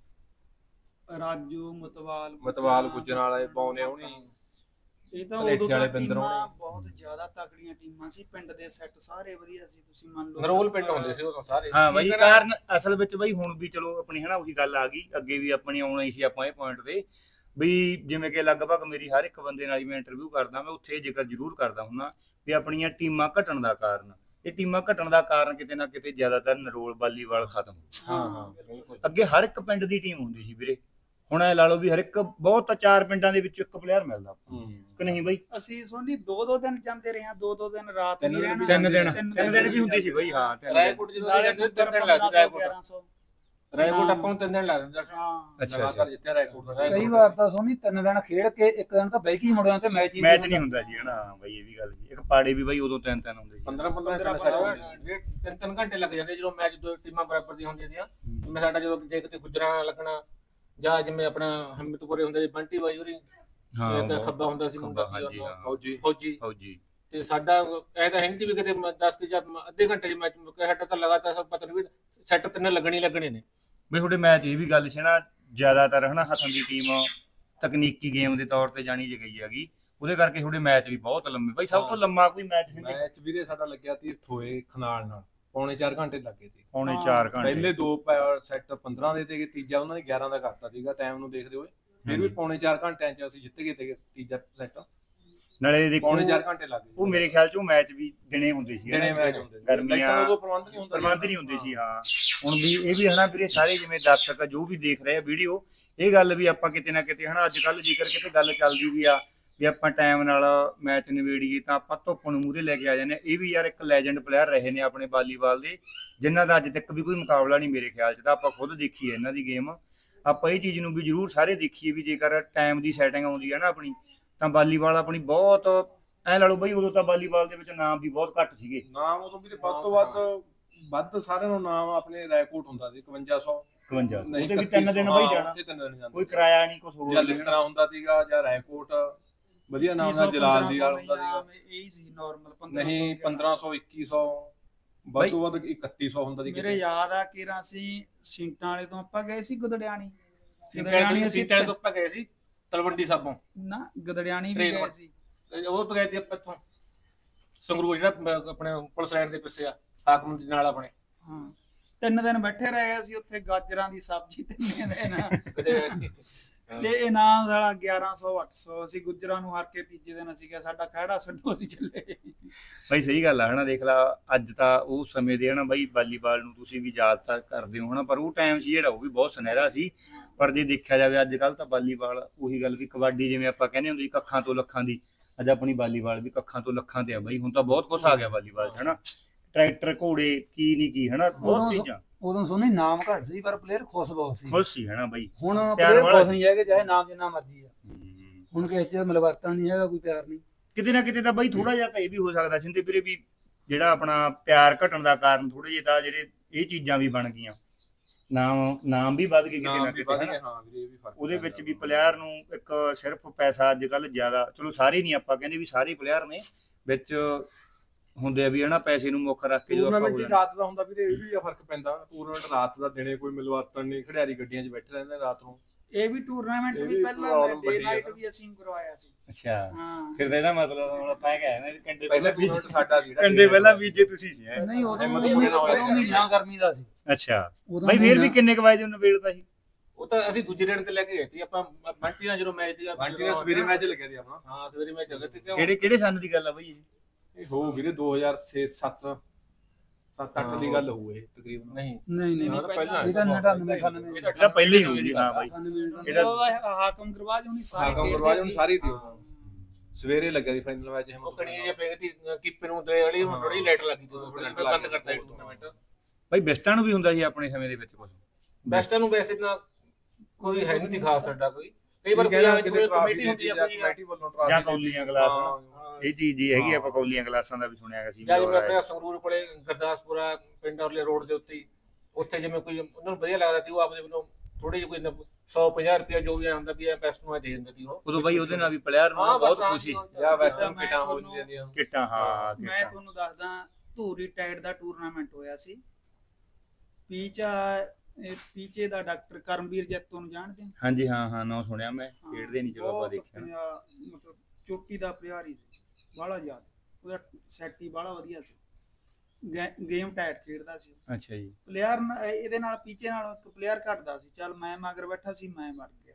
ਸੀ। ਰਾਜੂ ਮਤਵਾਲ ਮਤਵਾਲ ਗੁੱਜਰਾਂ ਵਾਲੇ ਪਾਉਨੇ ਹੋਣੀ, ਇਹ ਤਾਂ ਧਨੇਠੇ ਉਦੋਂ ਵਾਲੇ ਵਾਲੇ ਬਿੰਦਰ ਬਿੰਦਰੋਂ ਹੋਣੀ। ਬਹੁਤ ਜ਼ਿਆਦਾ ਤਕੜੀਆਂ ਟੀਮਾਂ ਸੀ, ਪਿੰਡ ਦੇ ਸੈੱਟ ਸਾਰੇ ਵਧੀਆ ਸੀ। ਤੁਸੀਂ ਮੰਨ ਲਓ ਨਰੋਲ ਪਿੰਡ ਹੁੰਦੇ ਸੀ ਉਦੋਂ ਸਾਰੇ। ਹਾਂ ਬਾਈ, ਕਾਰਨ ਅਸਲ ਵਿੱਚ ਬਾਈ ਹੁਣ ਵੀ ਚਲੋ ਆਪਣੀ ਹਨਾ ਉਹੀ ਗੱਲ ਆ ਗਈ, ਅੱਗੇ ਵੀ ਆਪਣੀ ਆਉਣਾ ਹੀ ਸੀ ਆਪਾਂ ਇਹ ਪੁਆਇੰਟ ਤੇ ਵੀ ਜਿਵੇਂ ਕਿ ਲਗਭਗ ਮੇਰੀ ਹਰ ਇੱਕ ਬੰਦੇ ਨਾਲ ਮੈਂ ਇੰਟਰਵਿਊ ਕਰਦਾ, ਮੈਂ ਉੱਥੇ ਜ਼ਿਕਰ ਜ਼ਰੂਰ ਕਰਦਾ ਹੁੰਦਾ ਵੀ ਆਪਣੀਆਂ ਟੀਮਾਂ ਘਟਣ ਦਾ ਕਾਰਨ, ਇਹ ਟੀਮਾਂ ਘਟਣ ਦਾ ਕਾਰਨ ਕਿਤੇ ਨਾ ਕਿਤੇ ਜ਼ਿਆਦਾਤਰ ਨਰੋਲ ਵਾਲੀਬਾਲ ਖਤਮ। ਹਾਂ ਹਾਂ ਬਿਲਕੁਲ। ਅੱਗੇ ਹਰ ਇੱਕ ਪਿੰਡ ਦੀ ਟੀਮ ਹੁੰਦੀ ਸੀ ਵੀਰੇ, ਹੁਣ ਇਹ ਲਾ ਲਓ ਵੀ ਹਰ ਇੱਕ ਬਹੁਤ ਚਾਰ ਪਿੰਡਾਂ ਦੇ ਵਿੱਚ ਇੱਕ ਪਲੇਅਰ ਮਿਲਦਾ ਕਿ ਨਹੀਂ ਬਾਈ? ਅਸੀਂ ਸੋਨੀ ਦੋ ਦੋ ਦਿਨ ਜਾਂਦੇ ਰਹੇ ਹਾਂ, ਦੋ ਦੋ ਦਿਨ ਰਾਤ ਤਿੰਨ ਵੀ ਦਿਨ ਰਹਿਣਾ, ਤਿੰਨ ਦਿਨ ਤਿੰਨ ਦਿਨ ਵੀ ਹੁੰਦੀ ਸੀ ਬਾਈ। ਹਾਂ ਤਿੰਨ ਦਿਨ। ਰਾਏਕੋਟ ਜਦੋਂ ਅਸੀਂ ਜਾਂਦੇ ਤਿੰਨ ਦਿਨ ਲੱਗਦੇ, ਰਾਏਕੋਟ ਰਾਏਕੋਟ ਆਪਾਂ ਨੂੰ ਤਿੰਨ ਦਿਨ ਲਾ ਦਿੰਦੇ ਸੀ। ਹਾਂ ਅੱਛਾ ਲਗਾਤਾਰ ਜਿੱਤਿਆ ਰਾਏਕੋਟ ਦਾ। ਕਈ ਵਾਰ ਤਾਂ ਸੋਨੀ ਤਿੰਨ ਦਿਨ ਖੇਡ ਕੇ ਇੱਕ ਦਿਨ ਤਾਂ ਬਹਿ ਕੇ ਹੀ ਮੁੜਿਆ ਤੇ ਮੈਚ ਹੀ ਮੈਚ ਨਹੀਂ ਹੁੰਦਾ ਸੀ ਹਨਾ ਬਾਈ, ਇਹ ਵੀ ਗੱਲ ਸੀ। ਇੱਕ ਪਾੜੇ ਵੀ ਬਾਈ ਉਦੋਂ ਤਿੰਨ ਤਿੰਨ ਹੁੰਦੇ ਸੀ। ਪੰਦਰਾਂ ਪੰਦਰਾਂ ਤਿੰਨ ਤਿੰਨ ਘੰਟੇ ਲੱਗ ਜਾਂਦੇ ਜਦੋਂ ਮੈਚ ਦੋ ਟੀਮਾਂ ਬਰਾਬਰ ਦੀਆਂ ਹੁੰਦੀਆਂ ਦੀਆਂ। ਜਿਵੇਂ ਸਾਡਾ ਜਦੋਂ ਜੇ ਕਿਤੇ ਗੁਜਰਾਂ ਲੱਗਣਾ, ਜਾਂ ਜਿਵੇਂ ਆਪਣਾ ਹਿੰਮਤਪੁਰੇ ਹੁੰਦੇ ਸੀ ਬੰਟੀ ਬਾਈ ਹੋਰੀ, ਹਾਂ ਖੱਬਾ ਹੁੰਦਾ ਸੀ ਮੁੰਡਾ ਹਾਂਜੀ ਹਾਂ ਫੌਜੀ ਫੌਜੀ, ਫੌਜੀ ਤੇ ਸਾਡਾ ਐ ਤਾਂ ਹਿੰਦੀ ਵੀ ਕਿਤੇ ਦਸ ਕਿ ਜਾਂ ਅੱਧੇ ਘੰਟੇ ਚ ਮੈਚ ਮੁੱਕਿਆ, ਸਾਡਾ ਤਾਂ ਲਗਾਤਾਰ ਪਤਾ ਨਹੀਂ ਸੈੱਟ ਤਿੰਨ ਲੱਗਣੀ ਲੱਗਣੇ ਨੇ ਬਈ। ਤੁਹਾਡੇ ਮੈਚ ਇਹ ਵੀ ਗੱਲ ਸੀ ਨਾ, ਜ਼ਿਆਦਾਤਰ ਹਨਾ ਹਸਨ ਦੀ ਟੀਮ ਤਕਨੀਕੀ ਗੇਮ ਦੇ ਤੌਰ ਤੇ ਜਾਣੀ ਗਈ ਹੈਗੀ, ਉਹਦੇ ਕਰਕੇ ਤੁਹਾਡੇ ਮੈਚ ਵੀ ਬਹੁਤ ਲੰਮੇ। ਬਈ ਸਭ ਤੋਂ ਲੰਮਾ ਕੋਈ ਮੈਚ ਸੀ? ਮੈਚ ਵੀਰੇ ਸਾਡਾ ਲੱਗਿਆ ਸੀ ਠੋਏ ਖਨਾਲ ਨਾਲ, ਪੌਣੇ ਚਾਰ ਘੰਟੇ ਲੱਗੇ ਸੀ। ਪੌਣੇ ਚਾਰ ਘੰਟੇ। ਪਹਿਲੇ ਦੋ ਸੈੱਟ ਪੰਦਰਾਂ ਦੇ ਤੇ ਤੀਜਾ ਉਹਨਾਂ ਨੇ ਗਿਆਰਾਂ ਦਾ ਕਰਤਾ ਸੀਗਾ ਟਾਈਮ ਨੂੰ ਦੇਖਦੇ ਹੋਏ, ਫਿਰ ਵੀ ਪੌਣੇ ਚਾਰ ਘੰਟਿਆਂ ਚ ਅਸੀਂ ਜਿੱਤ ਗਏ ਤੇ ਤੀਜਾ ਸੈੱਟ। ਨਾਲੇ ਦੇਖੋ ਪੌਣੇ ਚਾਰ ਘੰਟੇ ਲੱਗ ਗਏ ਉਹ ਮੇਰੇ ਖਿਆਲ 'ਚ ਉਹ ਮੈਚ ਵੀ ਦਿਨੇ ਹੁੰਦੇ ਸੀ ਦਿਨੇ ਮੈਚ ਹੁੰਦੇ ਸੀ। ਗਰਮੀਆਂ ਲਾਈਟਾਂ ਦਾ ਉਦੋਂ ਪ੍ਰਬੰਧ ਨਹੀਂ ਹੁੰਦਾ ਸੀ। ਪ੍ਰਬੰਧ ਨਹੀਂ ਹੁੰਦੇ ਸੀ ਹਾਂ। ਹੁਣ ਵੀ ਇਹ ਵੀ ਹਨਾ ਵੀਰੇ ਸਾਰੇ ਜਿਵੇਂ ਦਰਸ਼ਕ ਜੋ ਵੀ ਦੇਖ ਰਹੇ ਆ ਵੀਡੀਓ, ਇਹ ਗੱਲ ਵੀ ਆਪਾਂ ਕਿਤੇ ਨਾ ਕਿਤੇ ਹਨਾ ਅੱਜ ਕੱਲ੍ਹ ਜੇਕਰ ਕਿਤੇ ਗੱਲ ਚੱਲਦੀ ਵੀ ਆ ਵੀ ਆਪਾਂ ਟਾਈਮ ਨਾਲ ਮੈਚ ਨਿਬੇੜੀਏ ਤਾਂ ਆਪਾਂ ਧੁੱਪ ਨੂੰ ਮੂਹਰੇ ਲੈ ਕੇ ਆ ਜਾਂਦੇ ਹਾਂ। ਇਹ ਵੀ ਯਾਰ ਇੱਕ ਲੈਜੈਂਡ ਪਲੇਅਰ ਰਹੇ ਨੇ ਆਪਣੇ ਵਾਲੀਬਾਲ ਦੇ, ਜਿਨ੍ਹਾਂ ਦਾ ਅੱਜ ਤੱਕ ਵੀ ਕੋਈ ਮੁਕਾਬਲਾ ਨਹੀਂ ਮੇਰੇ ਖਿਆਲ 'ਚ। ਤਾਂ ਆਪਾਂ ਖੁਦ ਦੇਖੀਏ ਇਹਨਾਂ ਦੀ ਗੇਮ, ਆਪਾਂ ਇਹ ਚੀਜ਼ ਨੂੰ ਵੀ ਜ਼ਰੂਰ ਸਾਰੇ ਦੇਖੀਏ ਵੀ ਜੇਕਰ ਟਾਈਮ ਦੀ ਸੈਟਿੰਗ ਆਉਂਦੀ ਹੈ ਨਾ ਆਪਣੀ, ਤਾਂ ਵਾਲੀਬਾਲ ਆਪਣੀ ਬਹੁਤ ਐ ਲਾ ਲਓ ਬਈ ਉਦੋਂ ਤਾਂ ਵਾਲੀਬਾਲ ਦੇ ਵਿੱਚ ਨਾਮ ਵੀ ਬਹੁਤ ਘੱਟ ਸੀਗੇ। ਨਾਮ ਉਦੋਂ ਵੀਰੇ ਵੱਧ ਤੋਂ ਵੱਧ ਵੱਧ ਸਾਰਿਆਂ ਨੂੰ ਨਾਮ ਆਪਣੇ ਰੈਕੋਰਡ ਹੁੰਦਾ ਸੀ ਇਕਵੰਜਾ ਸੌ ਇਕਵੰਜਾ ਉਹਦੇ ਵੀ ਤਿੰਨ ਦਿਨ ਬਈ ਜਾਣਾ, ਕੋਈ ਕਿਰਾਇਆ ਨਹੀਂ ਕੁਛ ਹੋਰ ਜਾਂ ਲਿਖਣਾ ਹੁੰਦਾ ਸੀਗਾ ਜਾਂ ਰੈਕੋਰਡ ਵਧੀਆ ਨਾਮ ਨਾਲ ਜਲਾਲ ਦੀ ਨਾਲ ਹੁੰਦਾ ਸੀਗਾ। ਇਹੀ ਸੀ ਨਾਰਮਲ ਨਹੀਂ ਪੰਦਰਾਂ ਸੌ ਇੱਕੀ ਸੌ ਵੱਧ ਤੋਂ ਵੱਧ ਇਕੱਤੀ ਸੌ ਹੁੰਦਾ ਸੀ। ਮੇਰੇ ਯਾਦ ਆ ਕਿ ਅਸੀਂ ਸਿੰਟਾਂ ਵਾਲੇ ਤੋਂ ਆਪਾਂ ਗਏ ਸੀ ਗੁਦੜਿਆਣੀ, ਗਦੜਿਆਣੀ ਅਸੀਂ ਤੇਰੇ ਤੋਂ ਆਪਾਂ ਗਏ ਸੀ ਤਲਵੰਡੀ ਸਾਬੋਂ ਨਾ ਗਦੜਿਆਣੀ ਵੀ ਗਏ ਸੀ। ਉਹ ਤੋਂ ਗਏ ਸੀ ਆਪਾਂ ਇੱਥੋਂ ਸੰਗਰੂਰ ਜਿਹੜਾ ਆਪਣੇ ਪੁਲਿਸ ਲਾਈਨ ਦੇ ਪਿੱਛੇ ਆ ਹਾਕਮ ਦੇ ਨਾਲ ਆਪਣੇ। ਹਾਂ ਤਿੰਨ ਦਿਨ ਬੈਠੇ ਰਹੇ ਅਸੀਂ ਉੱਥੇ, ਗਾਜਰਾਂ ਦੀ ਸਬਜ਼ੀ ਤਿੰਨੇ ਦਿਨ ਤੇ ਇਨਾਮ ਸਾਡਾ ਗਿਆਰਾਂ ਸੌ ਅੱਠ ਸੌ। ਅਸੀਂ ਗੁੱਜਰਾਂ ਨੂੰ ਹਾਰ ਕੇ ਤੀਜੇ ਦਿਨ ਅਸੀਂ ਕਿਹਾ ਸਾਡਾ ਖਹਿੜਾ ਛੱਡੋ ਅਸੀਂ ਚੱਲੇ। ਬਾਈ ਸਹੀ ਗੱਲ ਆ ਹਨਾ, ਦੇਖ ਲਾ ਅੱਜ ਤਾਂ ਉਹ ਸਮੇਂ ਦੇ ਹਨਾ ਬਾਈ ਵਾਲੀਬਾਲ ਨੂੰ ਤੁਸੀਂ ਵੀ ਯਾਦ ਤਾਂ ਕਰਦੇ ਹੋ ਹਨਾ, ਪਰ ਉਹ ਟਾਈਮ ਸੀ ਜਿਹੜਾ ਉਹ ਵੀ ਬਹੁਤ ਸੁਨਹਿਰਾ ਸੀ। ਪਰ ਜੇ ਦੇਖਿਆ ਜਾਵੇ ਅੱਜ ਕੱਲ੍ਹ ਤਾਂ ਵਾਲੀਬਾਲ ਉਹੀ ਗੱਲ ਵੀ ਕਬੱਡੀ ਜਿਵੇਂ ਆਪਾਂ ਕਹਿੰਦੇ ਹੁੰਦੇ ਸੀ ਕੱਖਾਂ ਤੋਂ ਲੱਖਾਂ ਦੀ, ਅੱਜ ਆਪਣੀ ਵਾਲੀਬਾਲ ਵੀ ਕੱਖਾਂ ਤੋਂ ਲੱਖਾਂ ਤੇ ਆ ਬਾਈ। ਹੁਣ ਤਾਂ ਬਹੁਤ ਕੁਛ ਆ ਗਿਆ ਵਾਲੀਬਾਲ 'ਚ ਹਨਾ, ਟਰੈਕਟਰ ਘੋੜੇ ਕੀ ਨਹੀਂ ਕੀ ਹਨਾ, ਬਹੁਤ ਚੀਜ਼ਾਂ। ਉਦੋਂ ਸੋਨੇ ਨਾਮ ਘੱਟ ਸੀ ਪਰ ਪਲੇਅਰ ਖੁਸ਼ ਬਹੁਤ ਸੀ। ਖੁਸ਼ ਸੀ ਹਨਾ ਬਾਈ। ਹੁਣ ਪਲੇਅਰ ਖੁਸ਼ ਨਹੀਂ ਹੈਗੇ ਚਾਹੇ ਨਾਮ ਜਿੰਨਾ ਮਰਜ਼ੀ ਆ। ਹੁਣ ਕਿਸੇ 'ਚ ਮਿਲਵਰਤਨ ਨਹੀਂ ਹੈਗਾ, ਕੋਈ ਪਿਆਰ ਨਹੀਂ। ਕਿਤੇ ਨਾ ਕਿਤੇ ਤਾਂ ਬਾਈ ਥੋੜਾ ਜਿਹਾ ਤਾਂ ਇਹ ਵੀ ਹੋ ਸਕਦਾ ਸਿੰਦੇ ਵੀਰੇ ਵੀ ਜਿਹੜਾ ਆਪਣਾ ਪਿਆਰ ਘਟਣ ਦਾ ਕਾਰਨ ਥੋੜੇ ਜਿਹੇ ਤਾਂ ਜਿਹੜੇ ਇਹ ਚੀਜ਼ਾਂ ਵੀ ਬਣ ਗਈਆਂ, ਨਾਮ ਨਾਮ ਵੀ ਵੱਧ ਗਏ ਕਿਤੇ ਨਾ ਕਿਤੇ ਹਨਾ। ਉਹਦੇ ਵਿੱਚ ਵੀ ਪਲੇਅਰ ਨੂੰ ਇੱਕ ਸਿਰਫ ਪੈਸਾ ਅੱਜ ਕੱਲ੍ਹ ਜ਼ਿਆਦਾ, ਚਲੋ ਸਾਰੇ ਨਹੀਂ ਆਪਾਂ ਕਹਿੰਦੇ ਵੀ ਸਾਰੇ ਪਲੇਅਰ ਨੇ ਵਿੱਚ ਹੁੰਦੇ ਆ ਵੀ ਹਨਾ ਪੈਸੇ ਨੂੰ ਮੁੱਖ ਰੱਖ ਕੇ ਜਦੋਂ ਆਪਾਂ ਟੂਰਨਾਮੈਂਟ ਰਾਤ ਦਾ ਹੁੰਦਾ ਵੀਰੇ, ਇਹ ਵੀ ਫਰਕ ਪੈਂਦਾ। ਟੂਰਨਾਮੈਂਟ ਰਾਤ ਦਾ ਦਿਨੇ ਕੋਈ ਮਿਲਵਰਤਨ ਨਹੀਂ, ਖਿਡਾਰੀ ਗੱਡੀਆਂ 'ਚ ਬੈਠੇ ਰਹਿੰਦੇ ਰਾਤ ਨੂੰ। ਇਹ ਵੀ ਟੂਰਨਾਮੈਂਟ ਵੀ ਪਹਿਲਾਂ ਡੇ ਨਾਈਟ ਵੀ ਅਸੀਂ ਕਰਵਾਇਆ ਸੀ। ਅੱਛਾ ਹਾਂ ਫਿਰ ਤਾਂ ਇਹਦਾ ਮਤਲਬ ਹੁਣ ਆਪਾਂ ਇਹ ਕਹਿੰਦੇ ਵੀ ਕੰਡੇ ਪਹਿਲਾਂ ਟੂਰਨਾਮੈਂਟ ਸਾਡਾ ਸੀ, ਕੰਡੇ ਪਹਿਲਾਂ ਬੀਜੇ ਤੁਸੀਂ ਸੀ। ਨਹੀਂ ਉਦੋਂ ਮਹੀਨਾ ਗਰਮੀ ਦਾ ਸੀ। ਅੱਛਾ ਬਾਈ ਫਿਰ ਵੀ ਕਿੰਨੇ ਕੁ ਵਜੇ ਨੂੰ ਨਵੇੜਦਾ ਸੀ? ਉਹ ਤਾਂ ਅਸੀਂ ਦੂਜੇ ਦਿਨ ਤੇ ਲੈ ਕੇ ਗਏ ਸੀ ਆਪਾਂ ਬੰਟੀ ਨਾਲ ਜਦੋਂ ਮੈਚ ਦੀ ਬੰਟੀ ਨਾਲ ਸਵੇਰੇ ਮੈਚ ਲੱਗਿਆ ਸੀ ਆਪਣਾ। ਹਾਂ ਸਵੇਰੇ ਮੈਚ ਜਗਤ ਤੇ ਕਿਹੜੇ ਕਿਹੜੇ ਸੰਨ ਦੀ ਗੱਲ ਆ ਬਾਈ? ਇਹ ਹੋ ਵੀਰੇ ਦੋ ਹਜ਼ਾਰ ਛੇ ਸੱਤ ਸੱਤ ਅੱਠ ਦੀ ਗੱਲ ਹੋਊ ਇਹ ਤਕਰੀਬਨ। ਨਹੀਂ ਨਹੀਂ ਨਹੀਂ ਇਹ ਤਾਂ ਪਹਿਲਾਂ ਇਹ ਤਾਂ ਨੜਿਨਵੇਂ ਅਠਾਨਵੇਂ ਇਹ ਤਾਂ ਪਹਿਲਾਂ ਹੀ ਹੋਊਗੀ ਹਾਂ ਬਾਈ। ਇਹਦਾ ਹਾਕਮ ਗਰਵਾਜ ਹੁਣੀ ਸਾਰੇ ਹਾਕਮ ਗਰਵਾਜ ਨੂੰ ਸਾਰੀ ਦੀ ਸਵੇਰੇ ਲੱਗਿਆ ਸੀ ਫਾਈਨਲ ਮੈਚ। ਉਹ ਕਣੀ ਜੇ ਪੈਗਤੀ ਕੀਪਰ ਨੂੰ ਤੇ ਵਾਲੀ ਹੁਣ ਥੋੜੀ ਲਾਈਟ ਲੱਗੀ ਤੇ ਬੰਦ ਕਰਤਾ ਇਹ ਟੂਰਨਾਮੈਂਟ। ਬਾਈ ਬੈਸਟਾਂ ਨੂੰ ਵੀ ਹੁੰਦਾ ਸੀ ਆਪਣੇ ਸਮੇਂ ਦੇ ਵਿੱਚ ਕੁਝ? ਬੈਸਟਾਂ ਨੂੰ ਵੈਸੇ ਨਾ ਕੋਈ ਹੈ ਨਹੀਂ ਖਾਸ ਸਾਡਾ ਕੋਈ, ਕਈ ਵਾਰ ਕਮੇਟੀ ਹੁੰਦੀ ਆ ਜਾਂ ਕੌਲੀਆਂ ਗਲਾਸ, ਇਹ ਚੀਜ਼ ਹੀ ਹੈਗੀ। ਆਪਾਂ ਕੌਲੀਆਂ ਗਲਾਸਾਂ ਦਾ ਵੀ ਸੁਣਿਆ ਗਿਆ ਸੀ। ਜਾਂ ਜਿਵੇਂ ਆਪਣੇ ਸੰਗਰੂਰ ਕੋਲੇ ਗੁਰਦਾਸਪੁਰਾ ਪਿੰਡ ਔਰਲੇ ਰੋਡ ਦੇ ਉੱਤੇ ਉੱਥੇ ਜਿਵੇਂ ਕੋਈ ਉਹਨਾਂ ਨੂੰ ਵਧੀਆ ਲੱਗਦਾ ਸੀ ਉਹ ਆਪਣੇ ਵੱਲੋਂ ਥੋੜੀ ਜਿਹੀ ਕੋਈ ਸੌ ਪੰਜਾਹ ਰੁਪਇਆ ਜੋ ਵੀ ਹੁੰਦਾ ਵੀ ਬੈਸਟ ਨੂੰ ਦੇ ਦਿੰਦੇ ਸੀ ਉਹ। ਉਦੋਂ ਬਾਈ ਉਹਦੇ ਨਾਲ ਵੀ ਪਲੇਅਰ ਨੂੰ ਬਹੁਤ ਖੁਸ਼ੀ ਜਾਂ ਵੈਸਟਰਨ ਕਿਟਾਂ ਹੋ ਜਾਂਦੀਆਂ ਕਿਟਾਂ। ਹਾਂ ਮੈਂ ਤੁਹਾਨੂੰ ਦੱਸਦਾ ਧੂਰੀ ਟਾਈਡ ਦਾ ਟੂਰਨਾਮੈਂਟ ਹੋਇਆ ਸੀ। ਪੀਚਾ ਪੀਚੇ ਦਾ ਡਾਕਟਰ ਕਰਮਵੀਰ ਜੱਤੋਂ ਨੂੰ ਜਾਣਦੇ ਹੋ? ਹਾਂਜੀ ਹਾਂ ਹਾਂ ਨਾ ਸੁਣਿਆ ਮੈਂ, ਖੇਡਦੇ ਨਹੀਂ ਚਲੋ ਆਪਾਂ ਦੇਖਿਆ। ਮਤਲਬ ਚੋਟੀ ਦਾ ਪਲੇਅਰ ਹੀ ਸੀ, ਬਾਹਲਾ ਯਾਦ ਉਹਦਾ ਸੈਟ ਹੀ ਬਾਹਲਾ ਵਧੀਆ ਸੀ, ਗੇਮ ਟਾਈਟ ਖੇਡਦਾ ਸੀ। ਅੱਛਾ ਜੀ। ਪਲੇਅਰ ਇਹਦੇ ਨਾਲ ਪੀਚੇ ਨਾਲ ਇੱਕ ਪਲੇਅਰ ਘਟਦਾ ਸੀ, ਚੱਲ ਮੈਂ ਮਗਰ ਬੈਠਾ ਸੀ, ਮੈਂ ਮਰ ਗਿਆ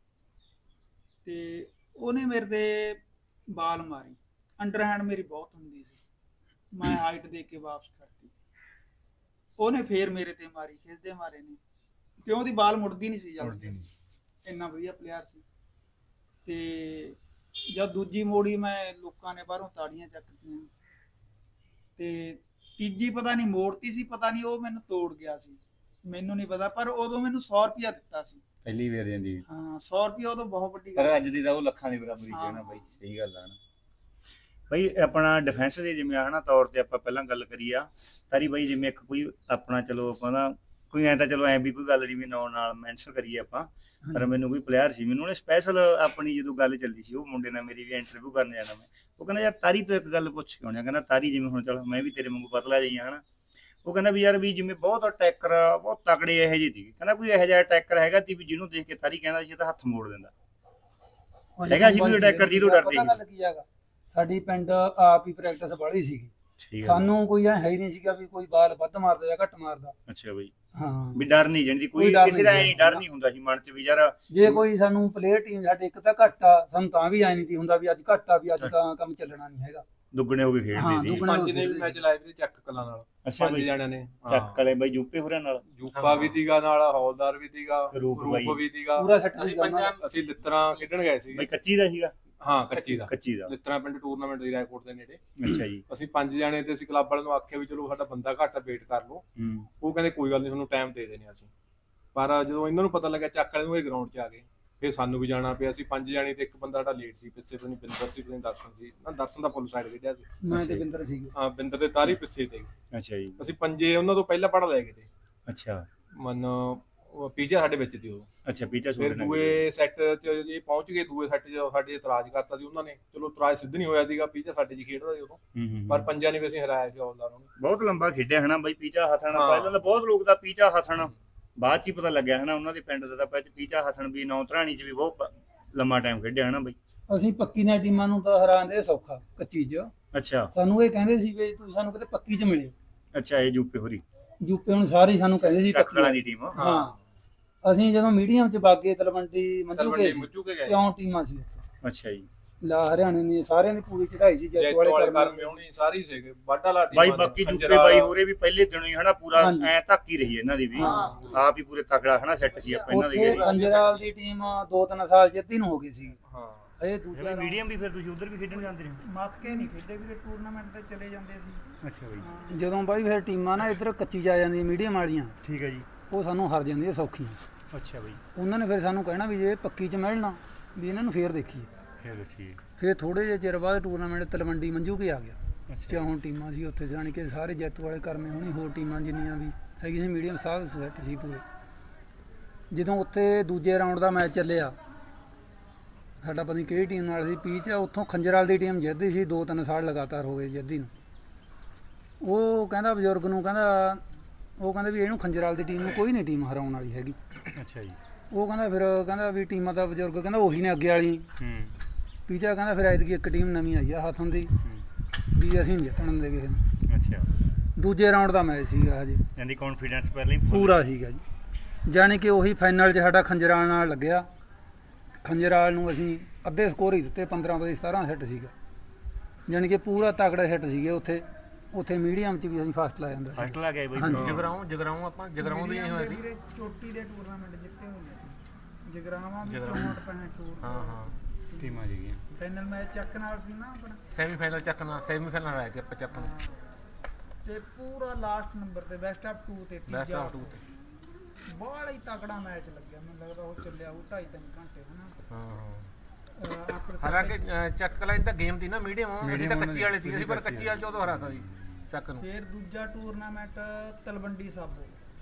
ਤੇ ਉਹਨੇ ਮੇਰੇ ਤੇ ਬਾਲ ਮਾਰੀ। ਅੰਡਰਹੈਂਡ ਮੇਰੀ ਬਹੁਤ ਹੁੰਦੀ ਸੀ, ਮੈਂ ਹਾਈਟ ਦੇ ਕੇ ਵਾਪਸ ਕਰਤੀ। ਉਹਨੇ ਫੇਰ ਮੇਰੇ ਤੇ ਮਾਰੀ, ਖਿੱਚਦੇ ਮਾਰੇ ਨੇ ਤੇ ਉਹਦੀ ਬਾਲ ਮੁੜਦੀ ਨਹੀਂ ਸੀ ਜਲਦੀ, ਇੰਨਾ ਵਧੀਆ ਪਲੇਅਰ ਸੀ। ਤੇ ਜਦ ਦੂਜੀ ਮੋੜੀ ਮੈਂ ਲੋਕਾਂ ਨੇ ਬਾਹਰੋਂ ਤਾੜੀਆਂ ਚੱਕਦੀਆਂ ਤੇ ਤੀਜੀ ਪਤਾ ਨਹੀਂ ਮੋੜਤੀ ਸੀ, ਪਤਾ ਨਹੀਂ ਉਹ ਮੈਨੂੰ ਤੋੜ ਗਿਆ ਸੀ, ਮੈਨੂੰ ਨਹੀਂ ਪਤਾ। ਪਰ ਉਦੋਂ ਮੈਨੂੰ ਸੌ ਰੁਪਇਆ ਦਿੱਤਾ ਸੀ ਪਹਿਲੀ ਵਾਰ ਜਾਂਦੀ। ਹਾਂ ਸੌ ਰੁਪਇਆ ਉਦੋਂ ਬਹੁਤ ਵੱਡੀ ਪਰ ਗੱਲ। ਅੱਜ ਦੀ ਤਾਂ ਉਹ ਲੱਖਾਂ ਦੀ ਬਰਾਬਰੀ ਹੈ ਨਾ ਬਾਈ, ਸਹੀ ਗੱਲ ਆ ਨਾ ਬਾਈ। ਆਪਣਾ ਡਿਫੈਂਸ ਦੇ ਜਿਵੇਂ ਹਨਾ ਤੌਰ ਤੇ ਆਪਾਂ ਪਹਿਲਾਂ ਗੱਲ ਕਰੀ ਆ ਤਾਰੀ ਬਾਈ, ਜਿਵੇਂ ਇੱਕ ਕੋਈ ਆਪਣਾ ਚਲੋ ਆਪਾਂ ਦਾ ਕੋਈ ਐਂ ਤਾਂ ਚਲੋ ਐਂ ਵੀ ਕੋਈ ਗੱਲ ਨਹੀਂ ਵੀ ਨਾਂ ਨਾਲ ਮੈਂਸ਼ਨ ਕਰੀਏ ਆਪਾਂ, ਪਰ ਮੈਨੂੰ ਕੋਈ ਪਲੇਅਰ ਸੀ, ਮੈਨੂੰ ਉਹਨੇ ਸਪੈਸ਼ਲ ਆਪਣੀ ਜਦੋਂ ਗੱਲ ਚੱਲੀ ਸੀ ਉਹ ਮੁੰਡੇ ਨਾਲ ਮੇਰੀ ਵੀ ਇੰਟਰਵਿਊ ਕਰਨ ਜਾਣਾ ਮੈਂ, ਉਹ ਕਹਿੰਦਾ ਯਾਰ ਤਾਰੀ ਤੋਂ ਇੱਕ ਗੱਲ ਪੁੱਛ ਕੇ ਆਉਣੀ ਆ। ਕਹਿੰਦਾ ਤਾਰੀ ਜਿਵੇਂ ਹੁਣ ਚਲ ਮੈਂ ਵੀ ਤੇਰੇ ਵਾਂਗੂ ਪਤਲਾ ਜਾਈ ਹਨਾ, ਉਹ ਕਹਿੰਦਾ ਵੀ ਯਾਰ ਵੀ ਜਿਵੇਂ ਬਹੁਤ ਅਟੈਕਰ ਬਹੁਤ ਤਕੜੇ ਇਹੋ ਜਿਹੇ ਸੀ, ਕਹਿੰਦਾ ਕੋਈ ਇਹੋ ਜਿਹਾ ਅਟੈਕਰ ਹੈਗਾ ਤੀ ਵੀ ਜਿਹਨੂੰ ਦੇਖ ਕੇ ਤਾਰੀ ਕਹਿੰਦਾ ਸੀ ਇਹ ਤਾਂ ਹੱਥ ਮੋੜ ਦਿੰਦਾ ਹੈਗਾ ਸੀ, ਵੀ ਅਟੈਕਰ ਜਿਹਨੂੰ ਡਰਦੇ ਸੀ। ਸਾਡੀ ਪਿੰਡ ਆਪ ਹੀ ਪ੍ਰੈਕਟਿਸ ਵਾਲੀ ਸੀਗੀ, ਸਾਨੂੰ ਕੋਈ ਐ ਹੈ ਹੀ ਨਹੀਂ ਸੀਗਾ ਵੀ ਕੋਈ ਬਾਲ ਵੱਧ ਮਾਰਦਾ ਜਾਂ ਘੱਟ ਮਾਰਦਾ। ਅੱਛਾ ਬਾਈ। ਹਾਂ ਵੀ ਡਰ ਨਹੀਂ ਜਾਂਦੀ ਕੋਈ ਕੋਈ ਡਰ ਕਿਸੇ ਦਾ ਨਹੀਂ ਐ ਡਰ ਨਹੀਂ ਹੁੰਦਾ ਸੀ ਮਨ ਚ ਵੀ ਯਾਰ ਜੇ ਕੋਈ ਸਾਨੂੰ ਪਲੇਅਰ ਟੀਮ ਸਾਡੇ ਇੱਕ ਤਾਂ ਘੱਟ ਆ ਸਾਨੂੰ ਤਾਂ ਵੀ ਐ ਨਹੀਂ ਸੀ ਹੁੰਦਾ ਵੀ ਅੱਜ ਘੱਟ ਆ ਵੀ ਅੱਜ ਤਾਂ ਕੰਮ ਚੱਲਣਾ ਨਹੀਂ ਹੈਗਾ। ਦੁੱਗਣੇ ਹੋ ਕੇ ਹਾਂ, ਖੇਡਦੇ ਸੀ ਦੁੱਗਣੇ। ਪੰਜ ਨੇ ਵੀ ਮੈਚ ਲਾਏ ਵੀਰੇ ਚੱਕ ਕਲਾਂ ਨਾਲ ਅੱਛਾ ਪੰਜ ਬਈ। ਜਣਿਆਂ ਨੇ ਚੱਕ ਵਾਲੇ ਬਾਈ ਯੂਪੀ ਹੋਰਾਂ ਨਾਲ ਜੂਪਾ ਵੀ ਤੀਗਾ ਨਾਲ ਹੌਲਦਾਰ ਵੀ ਤੀਗਾ ਰੂਪ ਬਾਈ। ਰੂਪ ਵੀ ਤੀਗਾ ਪੂਰਾ ਸੈੱਟ ਅਸੀਂ ਸੀਗਾ ਉਹਨਾਂ ਦਾ। ਪੰਜਾਂ ਅਸੀਂ ਲਿੱਤਰਾਂ ਖੇਡਣ ਗਏ ਸੀ ਬਾਈ ਕੱਚੀ ਦਾ ਸੀਗਾ ਹਾਂ ਕੱਚੀ ਦਾ ਕੱਚੀ ਦਾ ਲਿੱਤਰਾਂ ਪਿੰਡ ਟੂਰਨਾਮੈਂਟ ਦੀ ਰਾਏਕੋਟ ਦੇ ਨੇੜੇ ਅੱਛਾ ਜੀ ਅਸੀਂ ਪੰਜ ਜਣੇ ਤੇ ਅਸੀਂ ਕਲੱਬ ਵਾਲਿਆਂ ਨੂੰ ਆਖਿਆ ਵੀ ਚਲੋ ਸਾਡਾ ਬੰਦਾ ਘੱਟ ਵੇਟ ਕਰ ਲਓ ਹੂੰ ਉਹ ਕਹਿੰਦੇ ਕੋਈ ਗੱਲ ਨਹੀਂ ਤੁਹਾਨੂੰ ਟਾਈਮ ਦੇ ਦੇਣੇ ਅਸੀਂ ਪਰ ਜਦੋਂ ਇਹਨਾਂ ਨੂੰ ਪਤਾ ਲੱਗਿਆ ਚੱਕ ਵਾਲੇ ਨੂੰ ਇਹ ਗਰਾਊਂਡ 'ਚ ਆ ਗਏ ਫਿਰ ਸਾਨੂੰ ਵੀ ਜਾਣਾ ਪਿਆ ਅਸੀਂ ਪੰਜ ਜਣੇ ਤੇ ਇੱਕ ਬੰਦਾ ਸਾਡਾ ਲੇਟ ਸੀ ਪਿੱਛੇ ਤੋਂ ਨਹੀਂ ਬਿੰਦਰ ਸੀ ਤੇ ਦਰਸ਼ਨ ਸੀ ਨਾ ਦਰਸ਼ਨ ਦਾ ਫੁੱਲ ਸਾਈਡ ਖੇਡਿਆ ਸੀ ਮੈਂ ਤੇ ਬਿੰਦਰ ਸੀਗੇ। ਹਾਂ ਬਿੰਦਰ ਦੇ ਤਾਰੀ ਪਿੱਛੇ ਤੇ ਅੱਛਾ ਜੀ ਅਸੀਂ ਪੰਜੇ ਉਹਨਾਂ ਤੋਂ ਪਹਿਲਾਂ ਪੜ ਲੈ ਗਏ ਤੇ ਅੱਛਾ ਮਨ ਪੀਜਾ ਸਾਡੇ ਵਿੱਚ ਤੇ ਉਹ ਅੱਛਾ ਪੀਟਾ ਫਿਰ ਸੋਲਨ ਦੂਏ ਸੈੱਟ 'ਚ ਇਹ ਪਹੁੰਚ ਗਏ ਦੂਏ ਸੈੱਟ 'ਚ ਸਾਡੇ ਇਤਰਾਜ਼ ਕਰਤਾ ਸੀ ਉਹਨਾਂ ਨੇ ਚਲੋ ਇਤਰਾਜ਼ ਸਿੱਧ ਨਹੀਂ ਹੋਇਆ ਸੀਗਾ ਪੀਜਾ ਸਾਡੇ 'ਚ ਖੇਡਦਾ ਸੀ ਉਦੋਂ ਹੂੰ ਹੂੰ ਪਰ ਪੰਜਾਂ ਨੇ ਵੀ ਅਸੀਂ ਹਰਾਇਆ ਸੀ ਹੌਲਦਾਰ ਨੂੰ ਬਹੁਤ ਲੰਬਾ ਖੇਡਿਆ ਹਨਾ ਬਾਈ ਪੀਚਾ ਹਸਣ ਹਾਂ। ਪਹਿਲਾਂ ਤਾਂ ਬਹੁਤ ਲੋਕ ਦਾ ਪੀਚਾ ਹਸਣ ਬਾਅਦ ਚ ਹੀ ਪਤਾ ਲੱਗਿਆ ਹਨਾ ਉਹਨਾਂ ਦੇ ਪਿੰਡ ਦਾ ਤਾਂ ਪਹਿਲਾਂ ਪੀਚਾ ਹਸਣ ਵੀ ਨੌ ਧਰਾਣੀ ਚ ਵੀ ਬਹੁਤ ਪ- ਲੰਮਾ ਟਾਈਮ ਖੇਡਿਆ ਹਨਾ ਬਾਈ ਅਸੀਂ ਪੱਕੀ ਦੀਆਂ ਟੀਮਾਂ ਨੂੰ ਤਾਂ ਹਰਾਉਂਦੇ ਸੌਖਾ ਕੱਚੀ 'ਚ ਅੱਛਾ ਸਾਨੂੰ ਇਹ ਕਹਿੰਦੇ ਸੀ ਵੀ ਤੁਸੀਂ ਸਾਨੂੰ ਕਿਤੇ ਪੱਕੀ 'ਚ ਮਿਲਿਓ। ਅੱਛਾ ਇਹ ਯੂਪੀ ਹੋਰੀ ਯੂਪੀ ਹੁਣ ਸਾਰੇ ਹੀ ਸਾਨੂੰ ਕਹਿੰਦੇ ਸੀ ਚੱਕ ਪੱਕੀ ਵਾਲਾਂ ਦੀ ਟੀਮ ਹਾਂ ਅਸੀਂ ਜਦੋਂ ਮੀਡੀਅਮ 'ਚ ਬਾਗੇ ਤਲਵੰਡੀ ਮੰਜੂ ਤਲਵੰਡੀ ਗਏ ਸੀ ਮੁੱਜੂ ਕੇ ਗਏ ਕਿਉਂ ਟੀਮਾਂ ਸੀ ਉੱਥੇ ਅੱਛਾ ਜੀ ਲਾ ਹਰਿਆਣੇ ਨੇ ਸਾਰਿਆਂ ਦੀ ਪੂਰੀ ਚੜਾਈ ਸੀ ਜੈਤੋ ਜੈਤੋ ਵਾਲੇ ਵਾਲੇ ਕਰਮ ਕਰਮੇ ਹੋਣੀ ਸਾਰੀ ਸੀਗੇ ਬਾਡਾ ਲਾ ਬਾਈ ਬਾਕੀ ਯੂਪੀ ਬਾਈ ਹੋਰੇ ਵੀ ਪਹਿਲੇ ਦਿਨੋਂ ਹੀ ਹਨਾ ਪੂਰਾ ਹਾਂਜੀ। ਐ ਧੱਕੀ ਰਹੀ ਇਹਨਾਂ ਦੀ ਵੀ ਹਾਂ। ਆਪ ਹੀ ਪੂਰੇ ਤਕੜਾ ਹਨਾ ਸੈੱਟ ਸੀ ਆਪਾਂ ਇਹਨਾਂ ਦੇ ਉੱਥੇ ਗਏ ਖੰਜਰਾਲ ਦੀ ਟੀਮ ਦੋ ਤਿੰਨ ਸਾਲ ਜਿੱਤੀ ਨੂੰ ਹੋ ਗਈ ਸੀ ਹਾਂ ਇਹ ਦੂਜਾ ਮੀਡੀਅਮ ਵੀ ਫਿਰ ਤੁਸੀਂ ਉਧਰ ਵੀ ਖੇਡਣ ਜਾਂਦੇ ਰਹੇ ਮੱਤ ਕੇ ਨਹੀਂ ਖੇਡੇ ਵੀਰੇ ਟੂਰਨਾਮੈਂਟ ਤੇ ਚਲੇ ਜਾਂਦੇ ਸੀ। ਅੱਛਾ ਬਾਈ ਹਾਂ, ਜਦੋਂ ਬਾਈ ਫਿਰ ਟੀਮਾਂ ਨਾ ਇੱਧਰ ਕੱਚੀ ਜਾ ਜਾਂਦੀਆਂ ਮੀਡੀਅਮ ਵਾਲੀਆਂ ਠੀਕ ਹੈ ਜੀ ਉਹ ਸਾਨੂੰ ਹਾਰ ਜਾਂਦੀਆਂ ਸੌਖੀਆਂ। ਅੱਛਾ ਬਾਈ ਉਹਨਾਂ ਨੇ ਫਿਰ ਸਾਨੂੰ ਕਹਿਣਾ ਵੀ ਜੇ ਪੱਕੀ 'ਚ ਮਿਲਣਾ ਵੀ ਇਹਨਾਂ ਨੂੰ ਫੇਰ ਦੇਖੀਏ। ਫਿਰ ਦੱਸੀਏ ਫਿਰ ਥੋੜੇ ਜਿਹੇ ਚਿਰ ਬਾਅਦ ਟੂਰਨਾਮੈਂਟ ਤਲਵੰਡੀ ਮੰਜੂ ਕੇ ਆ ਗਿਆ ਅੱਛਾ ਚੌਂ ਟੀਮਾਂ ਸੀ ਉੱਥੇ ਜਾਣੀ ਕਿ ਸਾਰੇ ਜੈਤੋ ਵਾਲੇ ਕਰਮੇ ਹੋਣੀ ਹੋਰ ਟੀਮਾਂ ਜਿੰਨੀਆਂ ਵੀ ਹੈਗੀਆਂ ਸੀ ਮੀਡੀਅਮ ਸਾਹਿਬ ਸੈੱਟ ਸੀ ਪੂਰੇ। ਜਦੋਂ ਉੱਥੇ ਦੂਜੇ ਰਾਊਂਡ ਦਾ ਮੈਚ ਚੱਲਿਆ ਸਾਡਾ ਪਤਾ ਨਹੀਂ ਕਿਹੜੀ ਟੀਮ ਨਾਲ ਸੀ ਪੀਚ ਉੱਥੋਂ ਖੰਜਰਾਲ ਦੀ ਟੀਮ ਜਿੱਤਦੀ ਸੀ ਦੋ ਤਿੰਨ ਸਾਲ ਲਗਾਤਾਰ ਹੋ ਗਏ ਜਿੱਤਦੀ ਨੂੰ। ਉਹ ਕਹਿੰਦਾ ਬਜ਼ੁਰਗ ਨੂੰ ਕਹਿੰਦਾ ਉਹ ਕਹਿੰਦਾ ਵੀ ਇਹਨੂੰ ਖੰਜਰਾਲ ਦੀ ਟੀਮ ਨੂੰ ਕੋਈ ਨਹੀਂ ਟੀਮ ਹਰਾਉਣ ਵਾਲੀ ਹੈਗੀ। ਅੱਛਾ ਜੀ ਉਹ ਕਹਿੰਦਾ ਫਿਰ ਕਹਿੰਦਾ ਵੀ ਟੀਮਾਂ ਦਾ ਬਜ਼ੁਰਗ ਕਹਿੰਦਾ ਉਹੀ ਨੇ ਅੱਗੇ ਵਾਲੀ ਹੂੰ ਪੀਚਾ ਕਹਿੰਦਾ ਫਿਰ ਐਤਕੀ ਇੱਕ ਟੀਮ ਨਵੀਂ ਆਈ ਆ ਹੱਥੋਂ ਦੀ ਵੀ ਅਸੀਂ ਨਹੀਂ ਜਿੱਤਣ ਦਿੰਦੇ ਕਿਸੇ ਨੂੰ। ਅੱਛਾ ਦੂਜੇ ਰਾਊਂਡ ਦਾ ਮੈਚ ਸੀਗਾ ਹਜੇ ਇਹਦੀ ਕੌਨਫੀਡੈਂਸ ਪਹਿਲਾਂ ਹੀ full ਪੂਰਾ ਸੀਗਾ ਜੀ ਜਾਣੀ ਕਿ ਉਹੀ ਫਾਈਨਲ 'ਚ ਸਾਡਾ ਖੰਜਰਾਲ ਨਾਲ ਲੱਗਿਆ। ਖੰਜਰਾਲ ਨੂੰ ਅਸੀਂ ਅੱਧੇ ਸਕੋਰ ਹੀ ਦਿੱਤੇ ਪੰਦਰਾਂ ਵਜੇ ਸਤਾਰਾਂ ਸੈੱਟ ਸੀਗਾ ਜਾਣੀ ਕਿ ਪੂਰਾ ਤਕੜੇ ਸੈੱਟ ਸੀਗੇ ਉੱਥੇ ਉੱਥੇ ਮੀਡੀਅਮ 'ਚ ਵੀ ਅਸੀਂ ਫਸਟ ਲਾ ਜਾਂਦਾ ਫਸਟ ਸੀ। ਲਾ ਗਿਆ ਬਾਈ ਹਾਂਜੀ। ਜਗਰਾਉਂ ਜਗਰਾਉਂ ਆਪਾਂ ਜਗਰਾਉਂ ਦੀ ਨਹੀਂ ਹੋਈ ਸੀ। ਵੀਰੇ ਚੋਟੀ ਦੇ ਟੂਰਨਾਮੈਂਟ ਜਿੱਤੇ ਹੋਏ ਸੀ ਜਗਰਾਵਾਂ ਵੀ ਜਗਰਾਵਾਂ। ਚੌਂਹਠ ਪੈਂਹਠ ਟੂਰ ਹਾਂ ਹਾਂ ਟੀਮਾਂ ਜੀਆਂ ਫਾਈਨਲ ਮੈਚ ਚੱਕ ਨਾਲ ਸੀ ਨਾ ਆਪਣਾ ਸੈਮੀਫਾਈਨਲ ਚੱਕਣਾ ਸੈਮੀਫਾਈਨਲ ਰਾਇ ਤੇ ਆਪਾਂ ਚੱਕਣਾ ਤੇ ਪੂਰਾ ਲਾਸਟ ਨੰਬਰ ਤੇ ਬੈਸਟ ਆਫ ਟੂ ਤੇ ਬੈਸਟ ਤੀਜਾ ਆਫ ਟੂ ਤੇ ਬੜਾ ਹੀ ਤਕੜਾ ਮੈਚ ਲੱਗਿਆ ਮੈਨੂੰ ਲੱਗਦਾ ਉਹ ਚੱਲਿਆ ਉਹ ਢਾਈ ਤਿੰਨ ਘੰਟੇ ਹਨਾ ਹਾਂ ਹਾਂ ਅਹ ਆਪਣੇ ਹਾਲਾਂਕਿ ਅਹ, ਚੱਕ ਲਾਈਨ ਤਾਂ ਗੇਮ ਦੀ ਨਾ ਮੀਡੀਅਮ ਅਸੀਂ ਤਾਂ Medium ਕੱਚੀ ਵਾਲੇ ਸੀ ਅਸੀਂ ਪਰ ਕੱਚੀ ਵਾਲੇ ਚ ਉਦੋਂ ਹਰਾਤਾ ਸੀ ਚੱਕ ਨੂੰ। ਫਿਰ ਦੂਜਾ ਟੂਰਨਾਮੈਂਟ ਤਲਵੰਡੀ ਸਾਬੋ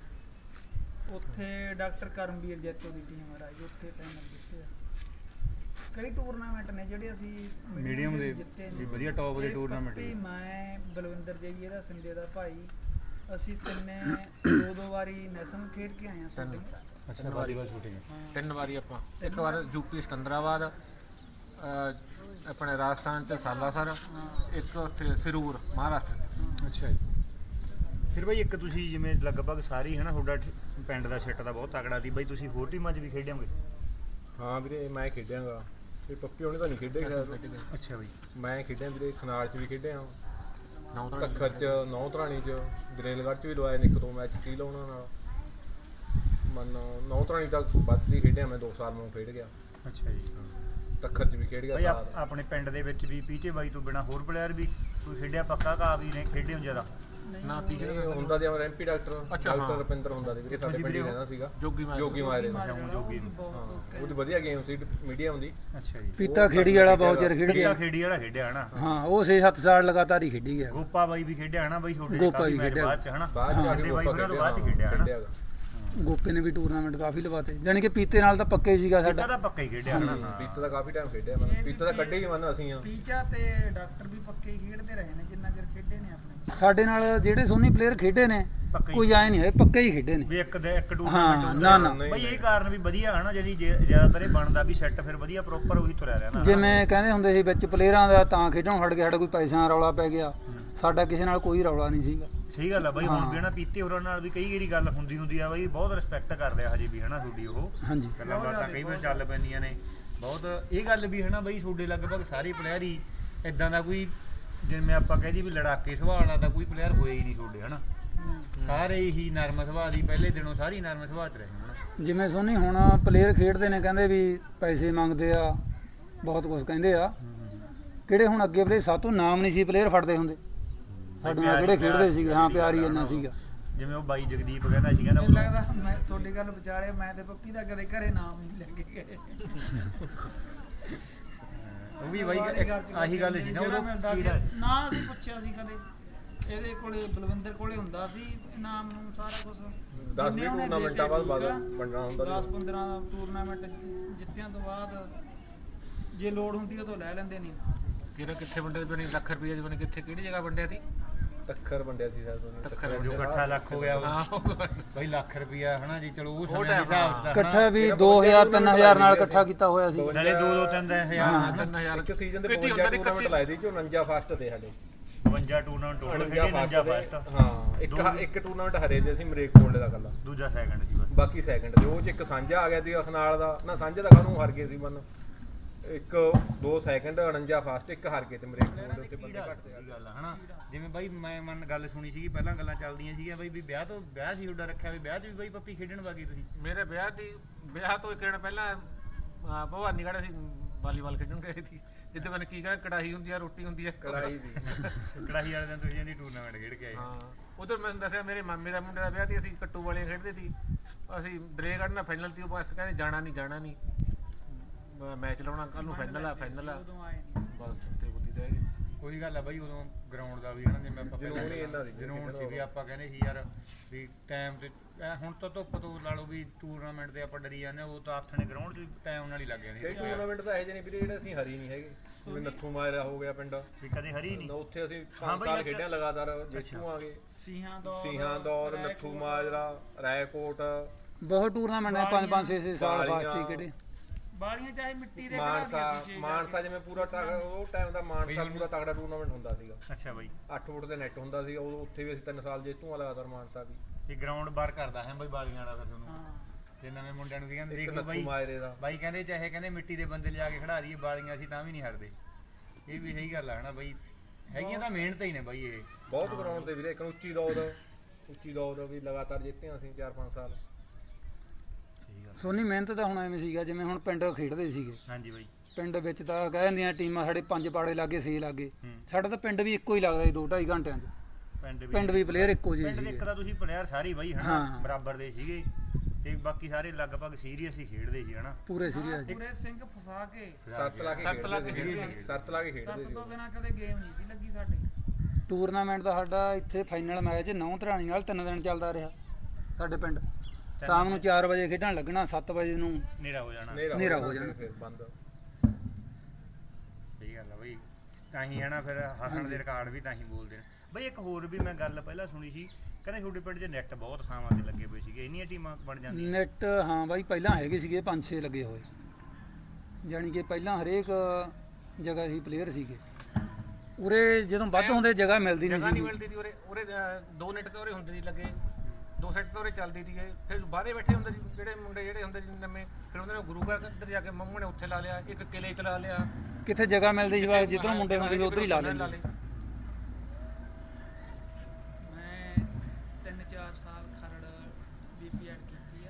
ਉੱਥੇ ਡਾਕਟਰ ਕਰਮਵੀਰ ਜੈਤੋ ਦੀ ਟੀਮ ਹਰਾਈ ਉੱਥੇ ਫਾਈਨਲ ਜਿੱਤੇ ਆ। ਕਈ ਟੂਰਨਾਮੈਂਟ ਨੇ ਜਿਹੜੇ ਅਸੀਂ Medium ਦੇ ਜਿੱਤੇ ਵੀ ਨੇ। ਵਧੀਆ top ਦੇ ਇਹ tournament ਪੱਪੀ, ਨੇ। ਮੈਂ ਬਲਵਿੰਦਰ ਜੀ ਇਹਦਾ ਸਿੰਦੇ ਦਾ ਭਾਈ ਅਸੀਂ ਤਿੰਨੇ ਦੋ ਦੋ ਵਾਰੀ ਨੈਸ਼ਨਲ ਖੇਡ ਕੇ ਆਏ ਆ ਸ਼ੂਟਿੰਗ। ਅੱਛਾ ਵਾਲੀਬਾਲ ਸ਼ੂਟਿੰਗ ਤਿੰਨ ਵਾਰੀ ਆਪਾਂ ਇੱਕ ਵਾਰ ਯੂਪੀ ਸਿਕੰਦਰਾਬਾਦ ਅਹ, ਆਪਣੇ ਰਾਜਸਥਾਨ ਚ ਸਾਲਾਸਰ ਇੱਕ ਉੱਥੇ ਸਿਰੂਰ ਮਹਾਰਾਸ਼ਟਰ ਚ। ਅੱਛਾ ਜੀ ਫਿਰ ਬਾਈ ਇੱਕ ਤੁਸੀਂ ਜਿਵੇਂ ਲਗਭਗ ਸਾਰੀ ਹੈ ਨਾ ਤੁਹਾਡਾ ਠ- ਪਿੰਡ ਦਾ ਸਿੱਟ ਦਾ ਬਹੁਤ ਤਕੜਾ ਸੀ ਬਾਈ ਤੁਸੀਂ ਹੋਰ ਟੀਮਾਂ 'ਚ ਵੀ ਖੇਡੇ ਹੋਗੇ ਹਾਂ ਵੀਰੇ ਮੈਂ ਖੇਡਿਆਗਾ ਤੇ ਪੱਪੀ ਉਹਨੇ ਤਾਂ ਨਹੀਂ ਖੇਡੇ ਅੱਛਾ ਬਾਈ ਮੈਂ ਖੇਡਿਆ ਵੀਰੇ ਖਨਾਲ 'ਚ ਵੀ ਖੇਡਿਆ ਨੌ ਤਾਂ ਤੱਖਰ 'ਚ ਨੌ ਧਰਾਣੀ 'ਚ ਗਰੇਲਗੜ੍ਹ 'ਚ ਵੀ ਲਵਾਏ ਨੇ ਇੱਕ ਦੋ ਮੈਚ ਕੀ ਲਾਉਣਾ ਨਾਲ ਮਨ ਨੌ ਧਰਾਣੀ ਤੱਕ ਵੱਧ ਹੀ ਖੇਡਿਆ ਮੈਂ ਦੋ ਸਾਲ ਮੈਂ ਖੇਡ ਗਿਆ ਅੱਛਾ ਜੀ ਤੱਖਰ 'ਚ ਵੀ ਖੇਡ ਗਿਆ ਬਾਈ ਸਾਲ ਆਪ- ਆਪਣੇ ਪਿੰਡ ਦੇ ਵਿੱਚ ਵੀ ਪੀਚੇ ਬਾਈ ਤੋਂ ਬਿਨਾ ਹੋਰ ਪਲੇਅਰ ਵੀ ਕੋਈ ਖੇਡਿਆ ਪੱਕਾ ਕਾ ਵੀ ਨੇ ਖੇਡੇ ਹੋ ਜ਼ਿਆਦਾ ਨਾ ਪੀਜੇ ਇਹ ਹੁੰਦਾ ਜਿਵੇਂ ਰੈਂਪੀ ਡਾਕਟਰ ਅੱਛਾ, ਹਾਂ। ਡਾਕਟਰ ਰੁਪਿੰਦਰ ਹੁੰਦਾ ਸੀ ਵੀਰੇ ਸਾਡੇ ਪਿੰਡ ਹੀ ਰਹਿੰਦਾ ਸੀਗਾ ਜੋਗੀ ਮਾਰ ਜੋਗੀ ਮਾਰੇ ਅੱਛਾ, ਊਂ ਜੋਗੀ ਨੂੰ। ਹਾਂ ਉਹਦੀ ਵਧੀਆ ਗੇਮ ਸੀ ਮੀਡੀਅਮ ਦੀ ਅੱਛਾ ਜੀ ਪੀਤਾ ਖੇੜੀ ਵਾਲਾ ਬਹੁਤ ਚਿਰ ਖੇਡ ਖੇਡਿਆ ਗਿਆ ਖੇਡੀ ਵਾਲਾ ਖੇਡਿਆ ਹਨਾ ਹਾਂ ਉਹ ਛੇ ਸੱਤ ਸਾਲ ਲਗਾਤਾਰ ਹੀ ਖੇਡੀ ਗਿਆ। ਗੋਪਾ ਬਾਈ ਵੀ ਖੇਡਿਆ ਹਨਾ ਬਾਈ ਛੋਟੇ ਗੋਪਾ ਕਾਫੀ ਵੀ ਮੈਚ ਖੇਡਿਆ। ਬਾਅਦ ਚ ਹਨਾ ਬਾਅਦ 'ਚ ਆ ਸਾਡੇ ਕੇ ਬਾਈ ਉਹਨਾਂ ਤੋਂ ਬਾਅਦ ਚ ਖੇਡਿਆ ਹਨਾ ਖੇਡਿਆਗਾ ਗੋਪੇ ਨੇ ਵੀ ਟੂਰਨਾਮੈਂਟ ਕਾਫੀ ਲਵਾਤੇ ਜਾਣੀ ਕਿ ਪੀਤੇ ਨਾਲ ਤਾਂ ਪੱਕੇ ਸੀਗਾ ਪੀਤਾ ਸਾਡਾ। ਤਾਂ ਪੱਕਾ ਹੀ ਖੇਡਿਆ ਹਨਾ ਹਾਂ। ਪੀਤਾ ਦਾ ਕਾਫੀ ਟਾਈਮ ਖੇਡਿਆ ਮੈਂ ਪੀਤਾ ਦਾ ਕੱਢੇ ਹੀ ਮਨ ਅਸੀਂ ਆ ਪੀਚਾ ਤੇ ਡਾਕਟਰ ਵੀ ਪੱਕੇ ਹੀ ਖੇਡਦੇ ਰਹੇ ਨੇ ਜਿੰਨਾ ਚਿਰ ਖੇਡੇ ਨੇ ਆਪਣੇ। ਸਾਡੇ ਨਾਲ ਜਿਹੜੇ ਸੋਨੀ ਪਲੇਅਰ ਖੇਡੇ ਨੇ ਪੱਕੇ ਹੀ ਕੋਈ ਆਏ ਨਹੀਂ ਹੈ ਪੱਕੇ ਹੀ ਖੇਡੇ ਨੇ। ਵੀ ਇੱਕ ਦੇ ਇੱਕ ਹਾਂ, ਟੂਰਨਾਮੈਂਟ ਨਾ, ਨਾ। ਬਈ ਇਹ ਕਾਰਨ ਵੀ ਵਧੀਆ ਹਨਾ ਜਿਹੜੀ ਜੇ- ਜ਼ਿਆਦਾਤਰ ਇਹ ਬਣਦਾ ਵੀ ਸੈੱਟ ਫਿਰ ਵਧੀਆ ਪ੍ਰੋਪਰ ਉਹੀ ਤੁਰਿਆ ਰਹਿਣਾ ਜਿਵੇਂ ਕਹਿੰਦੇ ਹੁੰਦੇ ਸੀ ਵਿੱਚ ਪਲੇਅਰਾਂ ਦਾ ਤਾਂ ਖੇਡਣ ਹਟ ਗਿਆ ਸਾਡਾ ਕੋਈ ਪੈਸਿਆਂ ਦਾ ਰੌਲਾ ਪੈ ਗਿਆ ਸਾਡਾ ਕਿਸੇ ਨਾਲ ਕੋਈ ਰੌਲਾ ਨਹੀਂ ਸੀਗਾ। ਸਹੀ ਗੱਲ ਆ ਬਾਈ, ਹੁਣ ਹਾਂ। ਵੀ ਹਨਾ ਪੀਤੇ ਹੋਰਾਂ ਨਾਲ ਵੀ ਕਈ ਵਾਰੀ ਗੱਲ ਹੁੰਦੀ ਹੁੰਦੀ ਆ ਬਾਈ, ਬਹੁਤ ਰਿਸਪੈਕਟ ਕਰਦੇ ਆ ਹਜੇ ਵੀ ਹਨਾ ਤੁਹਾਡੀ ਉਹ ਹਾਂਜੀ ਗੱਲਾਂ ਬਾਤਾਂ ਕਈ ਵਾਰ ਚੱਲ ਪੈਂਦੀਆਂ ਨੇ ਬਹੁਤ। ਇਹ ਗੱਲ ਵੀ ਹਨਾ ਬਾਈ ਤੁਹਾਡੇ ਲਗਭਗ ਸਾਰੇ ਪਲੇਅਰ ਹੀ ਇਦਾਂ ਦਾ ਕੋਈ ਜਿਵੇਂ ਆਪਾਂ ਕਹਿ ਦਈਏ ਵੀ ਲੜਾਕੇ ਸੁਭਾਅ ਵਾਲਾ ਤਾਂ ਕੋਈ ਪਲੇਅਰ ਹੋਇਆ ਹੀ ਨਹੀਂ ਤੁਹਾਡੇ ਹਨਾ, ਸਾਰੇ ਹੀ ਨਰਮ ਸੁਭਾਅ ਦੀ ਪਹਿਲੇ ਦਿਨੋਂ ਸਾਰੀ ਨਰਮ ਸੁਭਾਅ ਚ ਰਹੇ ਹਨਾ। ਜਿਵੇਂ ਸੋਨੀ ਹੁਣ ਪਲੇਅਰ ਖੇਡਦੇ ਨੇ ਕਹਿੰਦੇ ਵੀ ਪੈਸੇ ਮੰਗਦੇ ਆ, ਬਹੁਤ ਕੁਝ ਕਹਿੰਦੇ ਆ, ਕਿਹੜੇ ਹੁਣ ਅੱਗੇ ਪਲੇ ਸਾਤੋਂ ਨਾਮ ਨਹੀਂ ਸੀ ਪਲੇਅਰ ਫੜਦੇ ਹੁੰਦੇ ਸਾਡੇ ਨਾਲ ਜਿਹੜੇ ਖੇਡਦੇ ਸੀਗੇ। ਹਾਂ ਪਿਆਰ ਹੀ ਇੰਨਾ ਸੀਗਾ। ਜਿਵੇਂ ਉਹ ਬਾਈ ਜਗਦੀਪ ਕਹਿੰਦਾ ਸੀ ਕਹਿੰਦਾ ਮੈਨੂੰ ਉਦੋਂ ਲੱਗਦਾ ਮੈਂ ਤੁਹਾਡੀ ਗੱਲ ਵਿਚਾਲੇ ਮੈਂ ਤੇ ਪੱਪੀ ਦਾ ਕਦੇ ਘਰੇ ਨਾਮ ਨਹੀਂ ਲੈ ਕੇ ਗਏ। ਉਹ ਵੀ ਬਾਈ ਆਹੀ ਗੱਲ ਸੀ ਨਾ ਜਿਹੜਾ ਉਦੋਂ ਮਿਲਦਾ ਸੀ, ਕੀੜਾ ਨਾ ਅਸੀਂ ਪੁੱਛਿਆ ਸੀ ਕਦੇ। ਇਹਦੇ ਕੋਲੇ ਬਲਵਿੰਦਰ ਕੋਲੇ ਹੁੰਦਾ ਸੀ ਇਨਾਮ ਨੂੰ ਸਾਰਾ ਕੁਝ। ਦਸ ਵੀਹ ਟੂਰਨਾਮੈਂਟਾਂ ਬਾਅਦ ਬਾਅਦ ਵੰਡਣਾ ਹੁੰਦਾ ਦਸ ਪੰਦਰਾਂ ਟੂਰਨਾਮੈਂਟ ਜਿੱਤਿਆਂ ਤੋਂ ਬਾਅਦ ਜੇ ਲੋੜ ਹੁੰਦੀ ਉਦੋਂ ਲੈ ਲੈਂਦੇ ਨਹੀਂ। ਕਿਹੜਾ ਕਿੱਥੇ ਵੰਡੇ ਬਣੀ ਲੱਖ ਰੁਪਏ ਬਣੇ ਕਿੱਥੇ ਕਿਹੜੀ ਜਗ੍ਹਾ ਵੰਡਿਆ ਸੀ? ਤੱਖਰ ਵੰਡਿਆ ਸੀ ਸ਼ਾਇਦ ਉਹਨੇ। ਤੱਖਰ ਜੋ ਇਕੱਠਾ ਲੱਖ ਹੋ ਗਿਆ ਹਾਂ ਉਹ ਬਾਈ ਲੱਖ ਰੁਪਿਆ ਹਨਾ ਜੀ, ਚਲੋ ਉਹ ਸਮੇਂ ਦੇ time ਹਿਸਾਬ ਚ ਤਾਂ ਹਨਾ। ਇਕੱਠਾ ਵੀ ਦੋ ਹਜ਼ਾਰ ਤਿੰਨ ਹਜ਼ਾਰ ਨਾਲ ਇਕੱਠਾ ਕੀਤਾ ਹੋਇਆ ਸੀ। ਨਾਲੇ ਦੋ ਦੋ ਤਿੰਨ ਹਜ਼ਾਰ ਤਿੰਨ ਹਜ਼ਾਰ ਇੱਕ ਸੀਜ਼ਨ ਦੇ ਕਿੱਥੇ ਬਵੰਜਾ ਹੁੰਦਾ ਸੀ ਟੂਰਨਾਮੈਂਟ ਲਾਏ ਦੀ, ਚ ਉਨੰਜਾ ਫਸਟ ਤੇ ਸਾਡੇ ਬਵੰਜਾ ਟੂਰਨਾਮੈਂਟ ਟੋਟਲ ਉਨੰਜਾ ਖੇਡੇ, ਉਨੰਜਾ ਫਸਟ ਫਸਟ ਤੇ। ਹਾਂ ਇੱਕ ਦੋ- ਇੱਕ ਟੂਰਨਾਮੈਂਟ ਹਰੇ ਤੇ ਅਸੀਂ ਮਰੇਕ ਕੋਲੇ ਦਾ ਕੱਲਾ, ਦੂਜਾ ਸੈਕਿੰਡ ਸੀ ਬਸ। ਬਾਕੀ ਸੈਕਿੰਡ ਤੇ। ਉਹ ਚ ਇੱਕ ਸਾਂਝਾ ਆ ਗਿਆ ਸੀ ਅਖਨਾਲ ਦਾ, ਨਾ ਸਾਂਝਾ ਦਾ ਕਾਹਨੂੰ ਹਾਰ ਗਏ ਸੀ ਮਨ, ਇੱਕ ਦੋ ਸੈਕਿੰਡ ਉਨੰਜਾ ਫਸਟ, ਇੱਕ ਹਾਰ ਗਏ ਤੇ ਮਰੇਕ ਕੋਲ ਦੇ ਉੱਤੇ ਬੰਦੇ ਘੱਟ ਤੇ। ਸਹੀ ਗੱਲ ਆ ਹਨਾ। ਜਿਵੇਂ ਬਾਈ ਮੈਂ ਮਨ ਗੱਲ ਸੁਣੀ ਸੀਗੀ ਪਹਿਲਾਂ, ਗੱਲਾਂ ਚੱਲਦੀਆਂ ਸੀਗੀਆਂ ਬਾਈ ਵੀ ਵਿਆਹ ਤੋਂ ਵਿਆਹ ਸੀ ਤੁਹਾਡਾ ਰੱਖਿਆ ਵੀ ਵਿਆਹ 'ਚ ਵੀ ਬਾਈ ਪੱਪੀ ਖੇਡਣ ਵਾਗੀ ਤੁਸੀਂ। ਮੇਰੇ ਵਿਆਹ ਦੀ ਵਿਆਹ ਤੋਂ ਇੱਕ ਦਿਨ ਪਹਿਲਾਂ ਅਹ ਭਵਾਨੀਗੜ੍ਹ ਅਸੀਂ ਵਾਲੀਬਾਲ ਖੇਡਣ ਗਏ ਸੀ। ਜਿੱਦੇ ਮੈਨੂੰ ਕੀ ਕਹਿੰਦਾ ਕੜਾਹੀ ਹੁੰਦੀ ਆ, ਰੋਟੀ ਹੁੰਦੀ ਆ, ਕੜਾਈ ਦੀ ਕੜਾਹੀ ਵਾਲੇ ਦਿਨ ਤੁਸੀਂ ਜਾਂਦੀ ਟੂਰਨਾਮੈਂਟ ਖੇਡ ਕੇ ਆਏ। ਹਾਂ ਉਧਰ ਮੈਨੂੰ ਦੱਸਿਆ ਮੇਰੇ ਮਾਮੇ ਦਾ ਮੁੰਡੇ ਦਾ ਵਿਆਹ ਸੀ, ਅਸੀਂ ਕੱਟੂ ਵਾਲੇ ਖੇਡਦੇ ਸੀ। ਅਸੀਂ ਦਰੇਗੜ੍ਹ ਨਾਲ ਫਾਈਨਲ ਤੀ, ਉਹ ਬਸ ਕਹਿੰਦੇ ਜਾਣਾ ਨਹੀਂ ਜਾਣਾ ਨਹੀਂ, ਮੈਚ ਲਾਉਣਾ ਕੱਲ ਨੂੰ, ਫਾਈਨਲ ਆ ਫਾਈਨਲ ਆ, ਉਦੋਂ ਆਏ ਨਹੀਂ ਸੀ। ਬਸ ਉੱਤੇ ਬੁੱਧੀ ਰਹਿ ਗਈ। ਉਹੀ ਗੱਲ ਆ ਬਾਈ, ਉਦੋਂ ਗਰਾਊਂਡ ਦਾ ਵੀ ਹਨਾ ਜਿਵੇਂ ਆਪਾਂ ਜਨੂੰਨ ਹੀ ਇਹਨਾਂ ਦੀ ਜਨੂੰਨ ਸੀ ਵੀ ਆਪਾਂ ਕਹਿੰਦੇ ਸੀ ਯਾਰ ਵੀ ਟਾਈਮ ਤੇ ਐਂ ਹੁਣ ਤਾਂ ਧੁੱਪ ਤੋਂ ਲਾ ਲਓ ਵੀ ਟੂਰਨਾਮੈਂਟ ਤੇ ਆਪਾਂ ਡਰੀ ਜਾਂਦੇ ਆ, ਉਹ ਤਾਂ ਹੱਥ ਨੇ ਗਰਾਊਂਡ 'ਚ ਟਾਈਮ ਨਾਲ ਹੀ ਲੱਗ ਜਾਂਦੇ ਕਈ ਟੂਰਨਾਮੈਂਟ ਤਾਂ ਇਹੋ ਜਿਹੇ ਨੇ ਵੀਰੇ ਜਿਹੜੇ ਅਸੀਂ ਹਰੀ ਨਹੀਂ ਹੈਗੇ, ਜਿਵੇਂ ਨੱਥੂ ਮਾਜਰਾ ਹੋ ਗਿਆ ਪਿੰਡ, ਵੀ ਕਦੇ ਹਰੀ ਨਹੀਂ। ਉੱਥੇ ਅਸੀਂ ਹਾਂ ਪੰਜ ਬਈ, ਸਾਲ ਅੱਛਾ। ਖੇਡਿਆ ਲਗਾਤਾਰ, ਜੇਤੂ ਆ ਗਏ। ਸੀਹਾਂ ਦੌਰ ਸਿੰਘਾਂ ਦੌਰ, ਨੱਥੂ ਮਾਜਰਾ, ਰਾਏਕੋਟ, ਬਹੁਤ ਟੂਰਨਾਮੈਂਟ ਨੇ ਪੰਜ ਪੰਜ ਛੇ ਛੇ ਸਾਲ ਫਾਸਟ ਹੀ ਕਿਹੜੇ। ਬਾਲੀਆਂ ਚਾਹੇ ਮਿੱਟੀ ਦੇ ਮਾਨਸਾ ਮਾਨਸਾ ਜਿਵੇਂ ਪੂਰਾ ਤਗੜਾ ਉਹ ਟਾਈਮ ਦਾ ਮਾਨਸਾ ਪੂਰਾ ਤਗੜਾ ਟੂਰਨਾਮੈਂਟ ਹੁੰਦਾ ਸੀਗਾ। ਅੱਛਾ ਬਾਈ, ਅੱਠ ਫੁੱਟ ਦੇ ਨੈਟ ਹੁੰਦਾ ਸੀ, ਉਹ ਉੱਥੇ ਵੀ ਅਸੀਂ ਤਿੰਨ ਸਾਲ ਜੇਤੂ ਆ ਲਗਾਤਾਰ ਮਾਨਸਾ ਵੀ। ਇਹ ਗਰਾਊਂਡ ਬਾਰ ਕਰਦਾ ਹੈ ਬਾਈ ਬਾਲੀਆਂ ਵਾਲਾ ਫਿਰ ਤੁਹਾਨੂੰ। ਹਾਂ ਤੇ ਨਵੇਂ ਮੁੰਡਿਆਂ ਨੂੰ ਕੀ ਕਹਿੰਦੇ ਇੱਕ ਦੇਖ ਲਓ ਨੱਥੂ ਬਾਈ, ਮਾਜਰੇ ਦਾ ਬਾਈ ਕਹਿੰਦੇ ਚਾਹੇ ਕਹਿੰਦੇ ਮਿੱਟੀ ਦੇ ਬੰਦੇ ਲਿਜਾ ਕੇ ਖੜਾ ਦਈਏ ਬਾਲੀਆਂ ਅਸੀਂ ਤਾਂ ਵੀ ਨਹੀਂ ਹਟਦੇ। ਇਹ ਵੀ ਸਹੀ ਗੱਲ ਆ ਹਨਾ ਬਾਈ, ਹੈਗੀਆਂ ਤਾਂ ਮਿਹਨਤ ਹੀ ਨੇ ਬਾਈ ਇਹ। ਬਹੁਤ ਗਰਾਊਂਡ ਤੇ ਵੀਰੇ, ਇੱਕ ਉੱਚੀ ਦੌੜ ਉੱਚੀ ਦੌੜ ਵੀ ਲਗਾਤਾਰ ਜਿੱਤੇ ਅਸੀਂ ਚਾਰ ਪੰਜ ਸਾਲ। ਸੋਨੀ ਮਿਹਨਤ ਤਾਂ ਹੁਣ ਐਵੇਂ ਸੀਗਾ ਜਿਵੇਂ ਹੁਣ ਪਿੰਡ ਖੇਡਦੇ ਸੀਗੇ, ਹਾਂਜੀ ਬਾਈ। ਪਿੰਡ ਵਿੱਚ ਤਾਂ ਕਹਿ ਜਾਂਦੀਆਂ ਟੀਮਾਂ ਸਾਡੇ ਪੰਜ ਪਾੜੇ ਲਾਗੇ ਛੇ ਲਾਗੇ, ਹੂੰ। ਸਾਡਾ ਤਾਂ ਪਿੰਡ ਵੀ ਇੱਕੋ ਹੀ ਲੱਗਦਾ ਸੀ ਦੋ ਢਾਈ ਘੰਟਿਆਂ 'ਚ। ਪਿੰਡ ਵੀ ਪਿੰਡ ਵੀ ਪਲੇਅਰ ਇੱਕੋ ਜਿਹੇ ਪਿੰਡ ਦੇ ਸੀਗੇ। ਇੱਕ ਤਾਂ ਤੁਸੀਂ ਪਲੇਅਰ ਸਾਰੇ ਬਾਈ ਹਨਾ ਹਾਂ। ਬਰਾਬਰ ਦੇ ਸੀਗੇ, ਤੇ ਬਾਕੀ ਸਾਰੇ ਲਗਭਗ ਸੀਰੀਅਸ ਹੀ ਖੇਡਦੇ ਸੀ ਹਨਾ। ਪੂਰੇ ਸੀਰੀਅਸ ਪੂਰੇ ਸਿੰਘ ਫਸਾ ਕੇ ਸੱਤ ਲਾ ਕੇ ਸੱਤ ਲਾ ਕੇ ਖੇਡਦੇ ਖੇਡਦੇ ਸੀ, ਸੱਤ ਲਾ ਕੇ ਸੱਤ ਖੇਡਦੇ ਸੀ। ਤੋਂ ਬਿਨਾਂ ਕਦੇ ਗੇਮ ਨਹੀਂ ਸੀ ਲੱਗੀ ਸਾਡੇ। ਟੂਰਨਾਮੈਂਟ ਦਾ ਸਾਡਾ ਇੱਥੇ ਫਾਈਨਲ ਮੈਚ ਨੌ ਧਰਾਣੀ ਨਾਲ ਤਿੰਨ ਦਿਨ ਚੱਲਦਾ ਰਿਹਾ ਸਾਡੇ ਪਿੰਡ। ਸ਼ਾਮ ਨੂੰ ਚਾਰ ਵਜੇ ਖੇਡਣ ਲੱਗਣਾ, ਸੱਤ ਵਜੇ ਨੂੰ ਹਨੇਰਾ ਹੋ ਜਾਣਾ। ਹਨੇਰਾ ਹੋ ਜਾਣਾ। ਫਿਰ ਬੰਦ। ਸਹੀ ਗੱਲ ਆ ਬਈ, ਤਾਂ ਹੀ ਹਨਾ ਫਿਰ ਹੱਸਣ ਦੇ ਰਿਕਾਰਡ ਵੀ ਤਾਂ ਹੀ ਬੋਲਦੇ ਨੇ ਬਈ। ਇੱਕ ਹੋਰ ਵੀ ਮੈਂ ਗੱਲ ਪਹਿਲਾਂ ਸੁਣੀ ਸੀ, ਕਹਿੰਦੇ ਤੁਹਾਡੇ ਪਿੰਡ 'ਚ ਨੈਟ ਬਹੁਤ ਥਾਵਾਂ ਤੇ ਲੱਗੇ ਹੋਏ ਸੀਗੇ, ਇੰਨੀਆਂ ਟੀਮਾਂ ਬਣ ਜਾਂਦੀਆਂ। ਨੈਟ ਹਾਂ ਬਾਈ ਪਹਿਲਾਂ ਹੈਗੇ ਸੀਗੇ ਪੰਜ ਛੇ ਲੱਗੇ ਹੋਏ, ਜਾਣੀ ਕਿ ਪਹਿਲਾਂ ਹਰੇਕ ਜਗ੍ਹਾ ਹੀ ਪਲੇਅਰ ਸੀਗੇ। ਉਰੇ ਜਦੋਂ ਵੱਧ ਹੁੰਦੇ ਜਗ੍ਹਾ ਮਿਲਦੀ ਜਗ੍ਹਾ ਨਹੀਂ ਨਹੀਂ ਸੀ। ਮਿਲਦੀ ਸੀ ਉਰੇ ਉਰੇ ਅਹ, ਦੋ ਨੈਟ ਤੇ ਉਰੇ ਹੁੰਦੇ ਸੀ ਲੱਗੇ, ਦੋ ਸੈੱਟ ਤੇ ਉਰੇ ਚੱਲਦੀ ਸੀ। ਫਿਰ ਬਾਹਰੇ ਬੈਠੇ ਹੁੰਦੇ ਸੀ ਜਿਹੜੇ ਮੁੰਡੇ ਜਿਹੜੇ ਹੁੰਦੇ ਸੀ ਨਵੇਂ, ਫਿਰ ਉਹਨਾਂ ਨੇ ਗੁਰੂ ਘਰ ਇੱਧਰ ਜਾ ਕੇ ਮੰਮੂ ਨੇ ਉੱਥੇ ਲਾ ਲਿਆ, ਇੱਕ ਕਿਲੇ 'ਚ ਲਾ ਲਿਆ, ਕਿੱਥੇ ਜਗ੍ਹਾ ਮਿਲਦੀ ਸੀ ਬਸ ਜਿੱਧਰੋਂ ਮੁੰਡੇ ਹੁੰਦੇ ਸੀ ਉੱਧਰ ਹੀ ਲਾ ਲੈਂਦੇ। ਮੈਂ ਤਿੰਨ ਚਾਰ ਸਾਲ ਖਰੜ ਬੀਪੀਐਡ ਕੀਤੀ ਆ।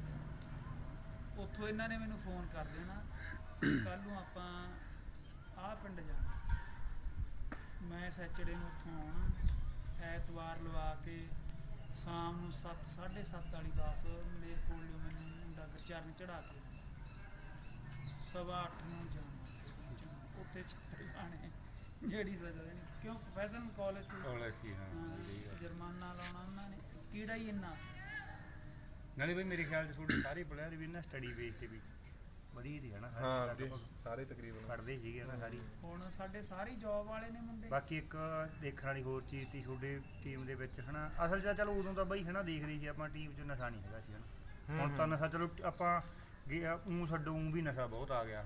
ਉੱਥੋਂ ਇਹਨਾਂ ਨੇ ਮੈਨੂੰ ਫੋਨ ਕਰ ਦੇਣਾ, ਕੱਲ ਨੂੰ ਆਪਾਂ ਆਹ ਪਿੰਡ ਜਾਣਾ। ਮੈਂ ਸੈਚਰਡੇ ਨੂੰ ਉੱਥੋਂ ਆਉਣਾ, ਐਤਵਾਰ ਲਵਾ ਕੇ ਸ਼ਾਮ ਨੂੰ ਸੱਤ ਸਾਢੇ ਸੱਤ ਵਾਲੀ ਬੱਸ ਮਲੇਰਕੋਟਲੇ ਮੈਨੂੰ ਮੁੰਡਾ ਗੁਰਚਰਨ ਚੜਾ ਕੇ ਸਵਾ ਅੱਠ ਨੂੰ ਜਾਣਾ। ਉੱਥੇ ਛੱਤਰ ਪਾਣੇ ਜਿਹੜੀ ਸਜ਼ਾ ਦੇਣੀ, ਕਿਉਂ ਪ੍ਰੋਫੈਸ਼ਨਲ ਕਾਲਜ ਚ ਕਾਲਜ ਸੀ ਹਾਂ। ਹਾਂ, ਜੁਰਮਾਨਾ ਲਾਉਣਾ ਉਹਨਾਂ ਨੇ, ਕੀੜਾ ਹੀ ਇੰਨਾ ਸੀ। ਨਾਲੇ ਬਈ ਮੇਰੇ ਖਿਆਲ 'ਚ ਤੁਹਾਡੇ ਸਾਰੇ ਪਲੇਅਰ ਵੀ ਨਾ ਸਟੱਡੀ ਬੇਸ ਤੇ ਵੀ ਵਧੀਆ ਸੀ ਹਨਾ। ਹਾਂ ਵੀਰੇ, ਸਾਰੇ ਤਕਰੀਬਨ ਪੜ੍ਹਦੇ ਸੀਗੇ ਨਾ ਸਾਰੀ। ਹੁਣ ਸਾਡੇ ਸਾਰੇ ਜੌਬ ਵਾਲੇ ਨੇ ਮੁੰਡੇ। ਬਾਕੀ ਇੱਕ ਦੇਖਣ ਵਾਲੀ ਹੋਰ ਚੀਜ਼ ਸੀ ਤੁਹਾਡੇ ਟੀਮ ਦੇ ਵਿੱਚ ਹਨਾ, ਅਸਲ 'ਚ ਚਲੋ ਉਦੋਂ ਤਾਂ ਬਈ ਹਨਾ ਦੇਖਦੇ ਸੀ ਆਪਾਂ ਟੀਮ 'ਚ ਨਸ਼ਾ ਨਹੀਂ ਹੈਗਾ ਸੀ ਹਨਾ। ਹੁਣ ਤਾਂ ਨਸ਼ਾ ਚਲੋ ਆਪਾਂ ਉਹ ਛੱਡੋ, ਊਂ ਵੀ ਨਸ਼ਾ ਬਹੁਤ ਆ ਗਿਆ ਹਨਾ।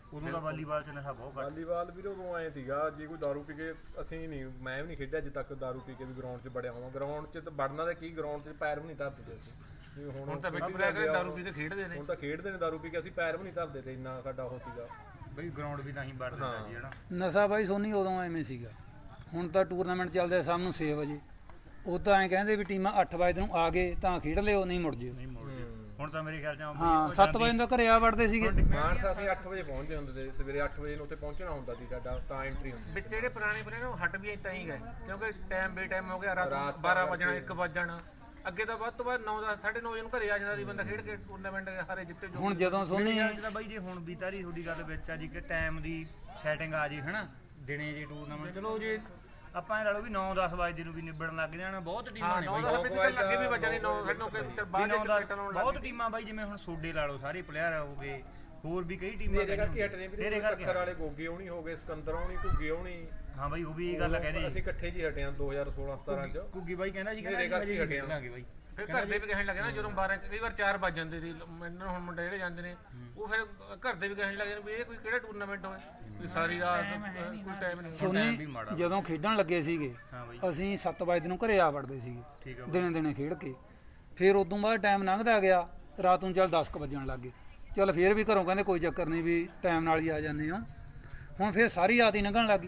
ਉਦੋਂ ਦਾ ਵਾਲੀਬਾਲ 'ਚ ਨਸ਼ਾ ਬਹੁਤ ਘੱਟ। ਵਾਲੀਬਾਲ ਵੀਰੇ ਉਦੋਂ ਐਂ ਸੀਗਾ ਜੇ ਕੋਈ ਦਾਰੂ ਪੀ ਕੇ ਅਸੀਂ ਨਹੀਂ ਮੈਂ ਵੀ ਨਹੀਂ ਖੇਡਿਆ ਅੱਜ ਤੱਕ ਦਾਰੂ ਪੀ ਕੇ ਵੀ ਗਰਾਊਂਡ 'ਚ ਵੜਿਆ ਹੋਵਾਂ। ਗਰਾਊਂਡ 'ਚ ਤਾਂ ਵੜਨਾ ਤਾਂ ਕੀ ਗਰਾਊਂਡ 'ਚ ਪੈਰ ਵੀ ਨਹੀਂ ਧਰਦੇ ਅਸੀਂ। ਜਿਵੇਂ ਹੁਣ ਹੁਣ ਤਾਂ ਵਿੱਚ ਬਲੈਕ ਦਾਰੂ ਪੀ ਕੇ ਖੇਡਦੇ ਨੇ। ਹੁਣ ਤਾਂ ਖੇਡਦੇ ਨੇ ਦਾਰੂ ਪੀ ਕੇ, ਅਸੀਂ ਪੈਰ ਵੀ ਨਹੀਂ ਧਰਦੇ ਤੇ ਇੰਨਾ ਸਾਡਾ ਉਹ ਸੀਗਾ ਬਈ ਗਰਾਊਂਡ ਵੀ ਤਾਂ ਹੀ ਵੜ ਦਿੰਦਾ ਸੀ ਹਨਾ। ਨਸ਼ਾ ਬਾਈ ਸੋਨੀ ਉਦੋਂ ਐਵੇਂ ਸੀਗਾ। ਹੁਣ ਤਾਂ ਟੂਰਨਾਮੈਂਟ ਚੱਲਦੇ ਆ ਸ਼ਾਮ ਨੂੰ ਛੇ ਵਜੇ, ਉਹ ਤਾਂ ਐਂ ਕਹਿੰਦੇ ਵੀ ਟੀਮਾਂ ਅੱਠ ਵਜੇ ਨੂੰ ਆ ਗਏ ਤਾਂ ਖੇਡ ਲਿਓ, ਨਹੀਂ ਮੁੜ ਜਿਓ। ਨਹੀਂ ਮੋੜ ਹੁਣ ਤਾਂ ਮੇਰੇ ਖਿਆਲ 'ਚ ਹਾਂ ਸੱਤ ਵਜੇ ਤੋਂ ਘਰੇ ਆ ਵੜਦੇ ਸੀਗੇ। ਮਾਨਸਾ ਅਸੀਂ ਅੱਠ ਵਜੇ ਪਹੁੰਚਦੇ ਹੁੰਦੇ ਤੇ ਸਵੇਰੇ ਅੱਠ ਵਜੇ ਨੂੰ ਉੱਥੇ ਪਹੁੰਚਣਾ ਹੁੰਦਾ ਸੀ ਸਾਡਾ, ਤਾਂ ਐਂਟਰੀ ਹੁੰਦੀ। ਵਿੱਚ ਜਿਹੜੇ ਪੁਰਾਣੇ ਪੁਰਾਣੇ ਉਹ ਹਟ ਵੀ ਤਾਂ ਹੀ ਗਏ ਕਿਉਂਕਿ ਟਾਈਮ ਬੇ ਟਾਈਮ ਹੋ ਗਿਆ, ਰਾਤ ਬਾਰਾਂ ਵਜਣਾ ਇੱਕ ਵਜਣਾ। ਅੱਗੇ ਤਾਂ ਵੱਧ ਤੋਂ ਵੱਧ ਨੌ ਦਸ ਸਾਢੇ ਨੌ ਵਜੇ ਨੂੰ ਘਰੇ ਆ ਜਾਂਦਾ ਸੀ ਬੰਦਾ, ਖੇਡ ਕੇ ਟੂਰਨਾਮੈਂਟ ਹਾਰੇ ਜਿੱਤੇ ਜੋ। ਹੁਣ ਜਦੋਂ ਸੋਨੀ ਤਾਂ ਬਾਈ ਜੇ ਹੁਣ ਵੀ ਤਾਰੀ ਤੁਹਾਡੀ ਗੱਲ ਵਿੱਚ ਆ ਜੀ ਕਿ ਟਾਈਮ ਦੀ ਸੈਟਿੰਗ ਆ ਜੀ ਹਨਾ, ਦਿਨੇ ਜੇ ਟੂਰਨਾਮੈਂਟ ਚਲੋ ਜੇ ਆਪਾਂ ਇਹ ਲਾ ਲਓ ਵੀ ਨੌ ਦਸ ਵਜੇ ਨੂੰ ਵੀ ਨਿਬੜਨ ਲੱਗ ਜਾਣਾ। ਬਹੁਤ ਟੀਮਾਂ ਨੇ ਨੌ ਦਸ ਵਜੇ ਤੱਕ ਲੱਗੇ ਵੀ ਵੱਜਣੇ ਨੌ ਸਾਢੇ ਨੌ ਕੇ ਬਾਅਦ ਵਿੱਚ ਟਿਕਟਾਂ ਲਾਉਣ ਲੱਗ ਬਹੁਤ ਟੀਮਾਂ ਬਾਈ ਜਿਵੇਂ ਹੁਣ ਸੋਡੇ ਲਾ ਲਓ ਸਾਰੇ ਪਲੇਅਰ ਹੋ ਗਏ, ਹੋਰ ਵੀ ਕਈ ਟੀਮਾਂ ਮੇਰੇ ਕਰਕੇ ਹਟਨੇ ਵੀਰੇ, ਪੱਖਰ ਵਾਲੇ ਗੋਗੇ ਹੋਣੀ ਹੋ ਗਏ, ਸਿਕੰਦਰ ਹੋਣੀ, ਘੁੱਗੇ ਹੋਣੀ। ਹਾਂ ਬਾਈ ਉਹ ਵੀ ਇਹ ਗੱਲ ਕਹਿੰਦੇ ਅਸੀਂ ਇਕੱਠੇ ਜੀ ਹਟੇ ਹਾਂ ਦੋ ਹਜ਼ਾਰ ਸੋਲਾਂ ਸਤਾਰਾਂ 'ਚ। ਘੁੱਗੀ ਬਾਈ ਕਹਿੰਦਾ ਜੀ ਮੇਰੇ ਕਰਕੇ ਹਟੇ ਹਾਂ ਬਾਈ। ਫਿਰ ਘਰ ਦੇ ਵੀ ਕਹਿਣ ਲੱਗੇ ਨਾ ਜਦੋਂ ਬਾਰਾਂ ਕਈ ਵਾਰ ਚਾਰ ਵੱਜ ਜਾਂਦੇ ਸੀ। ਮੈਨੂੰ ਹੁਣ ਮੁੰਡੇ ਜਿਹੜੇ ਜਾਂਦੇ ਨੇ ਉਹ ਫਿਰ ਘਰ ਦੇ ਵੀ ਕਹਿਣ ਲੱਗ ਜਾਂਦੇ ਵੀ ਇਹ ਕੋਈ ਕਿਹੜਾ ਟੂਰਨਾਮੈਂਟ ਹੋਏ, ਕੋਈ ਸਾਰੀ ਰਾਤ ਕੋਈ ਟਾਈਮ ਨਹੀਂ। ਸੋਨੀ ਜਦੋਂ ਖੇਡਣ ਲੱਗੇ ਸੀਗੇ ਅਸੀਂ ਸੱਤ ਵਜੇ ਨੂੰ ਘਰੇ ਆ ਵੜਦੇ ਸੀਗੇ ਦਿਨੇ ਦਿਨੇ ਖੇਡ ਕੇ। ਫਿਰ ਉਦੋਂ ਬਾਅਦ ਟਾਈਮ ਲੰਘਦਾ ਗਿਆ, ਰਾਤ ਨੂੰ ਚੱਲ ਦਸ ਕੁ ਵੱਜਣ ਲੱਗ ਗਏ। ਚੱਲ ਫਿਰ ਵੀ ਘਰੋਂ ਕਹਿੰਦੇ ਕੋਈ ਚੱਕਰ ਨਹੀਂ ਵੀ ਟਾਈਮ ਨਾਲ ਹੀ ਆ ਜਾਂਦੇ ਹੋ। ਹੁਣ ਫਿਰ ਸਾਰੀ ਰਾਤ ਹੀ ਲੰਘਣ ਲੱਗ ਗਈ।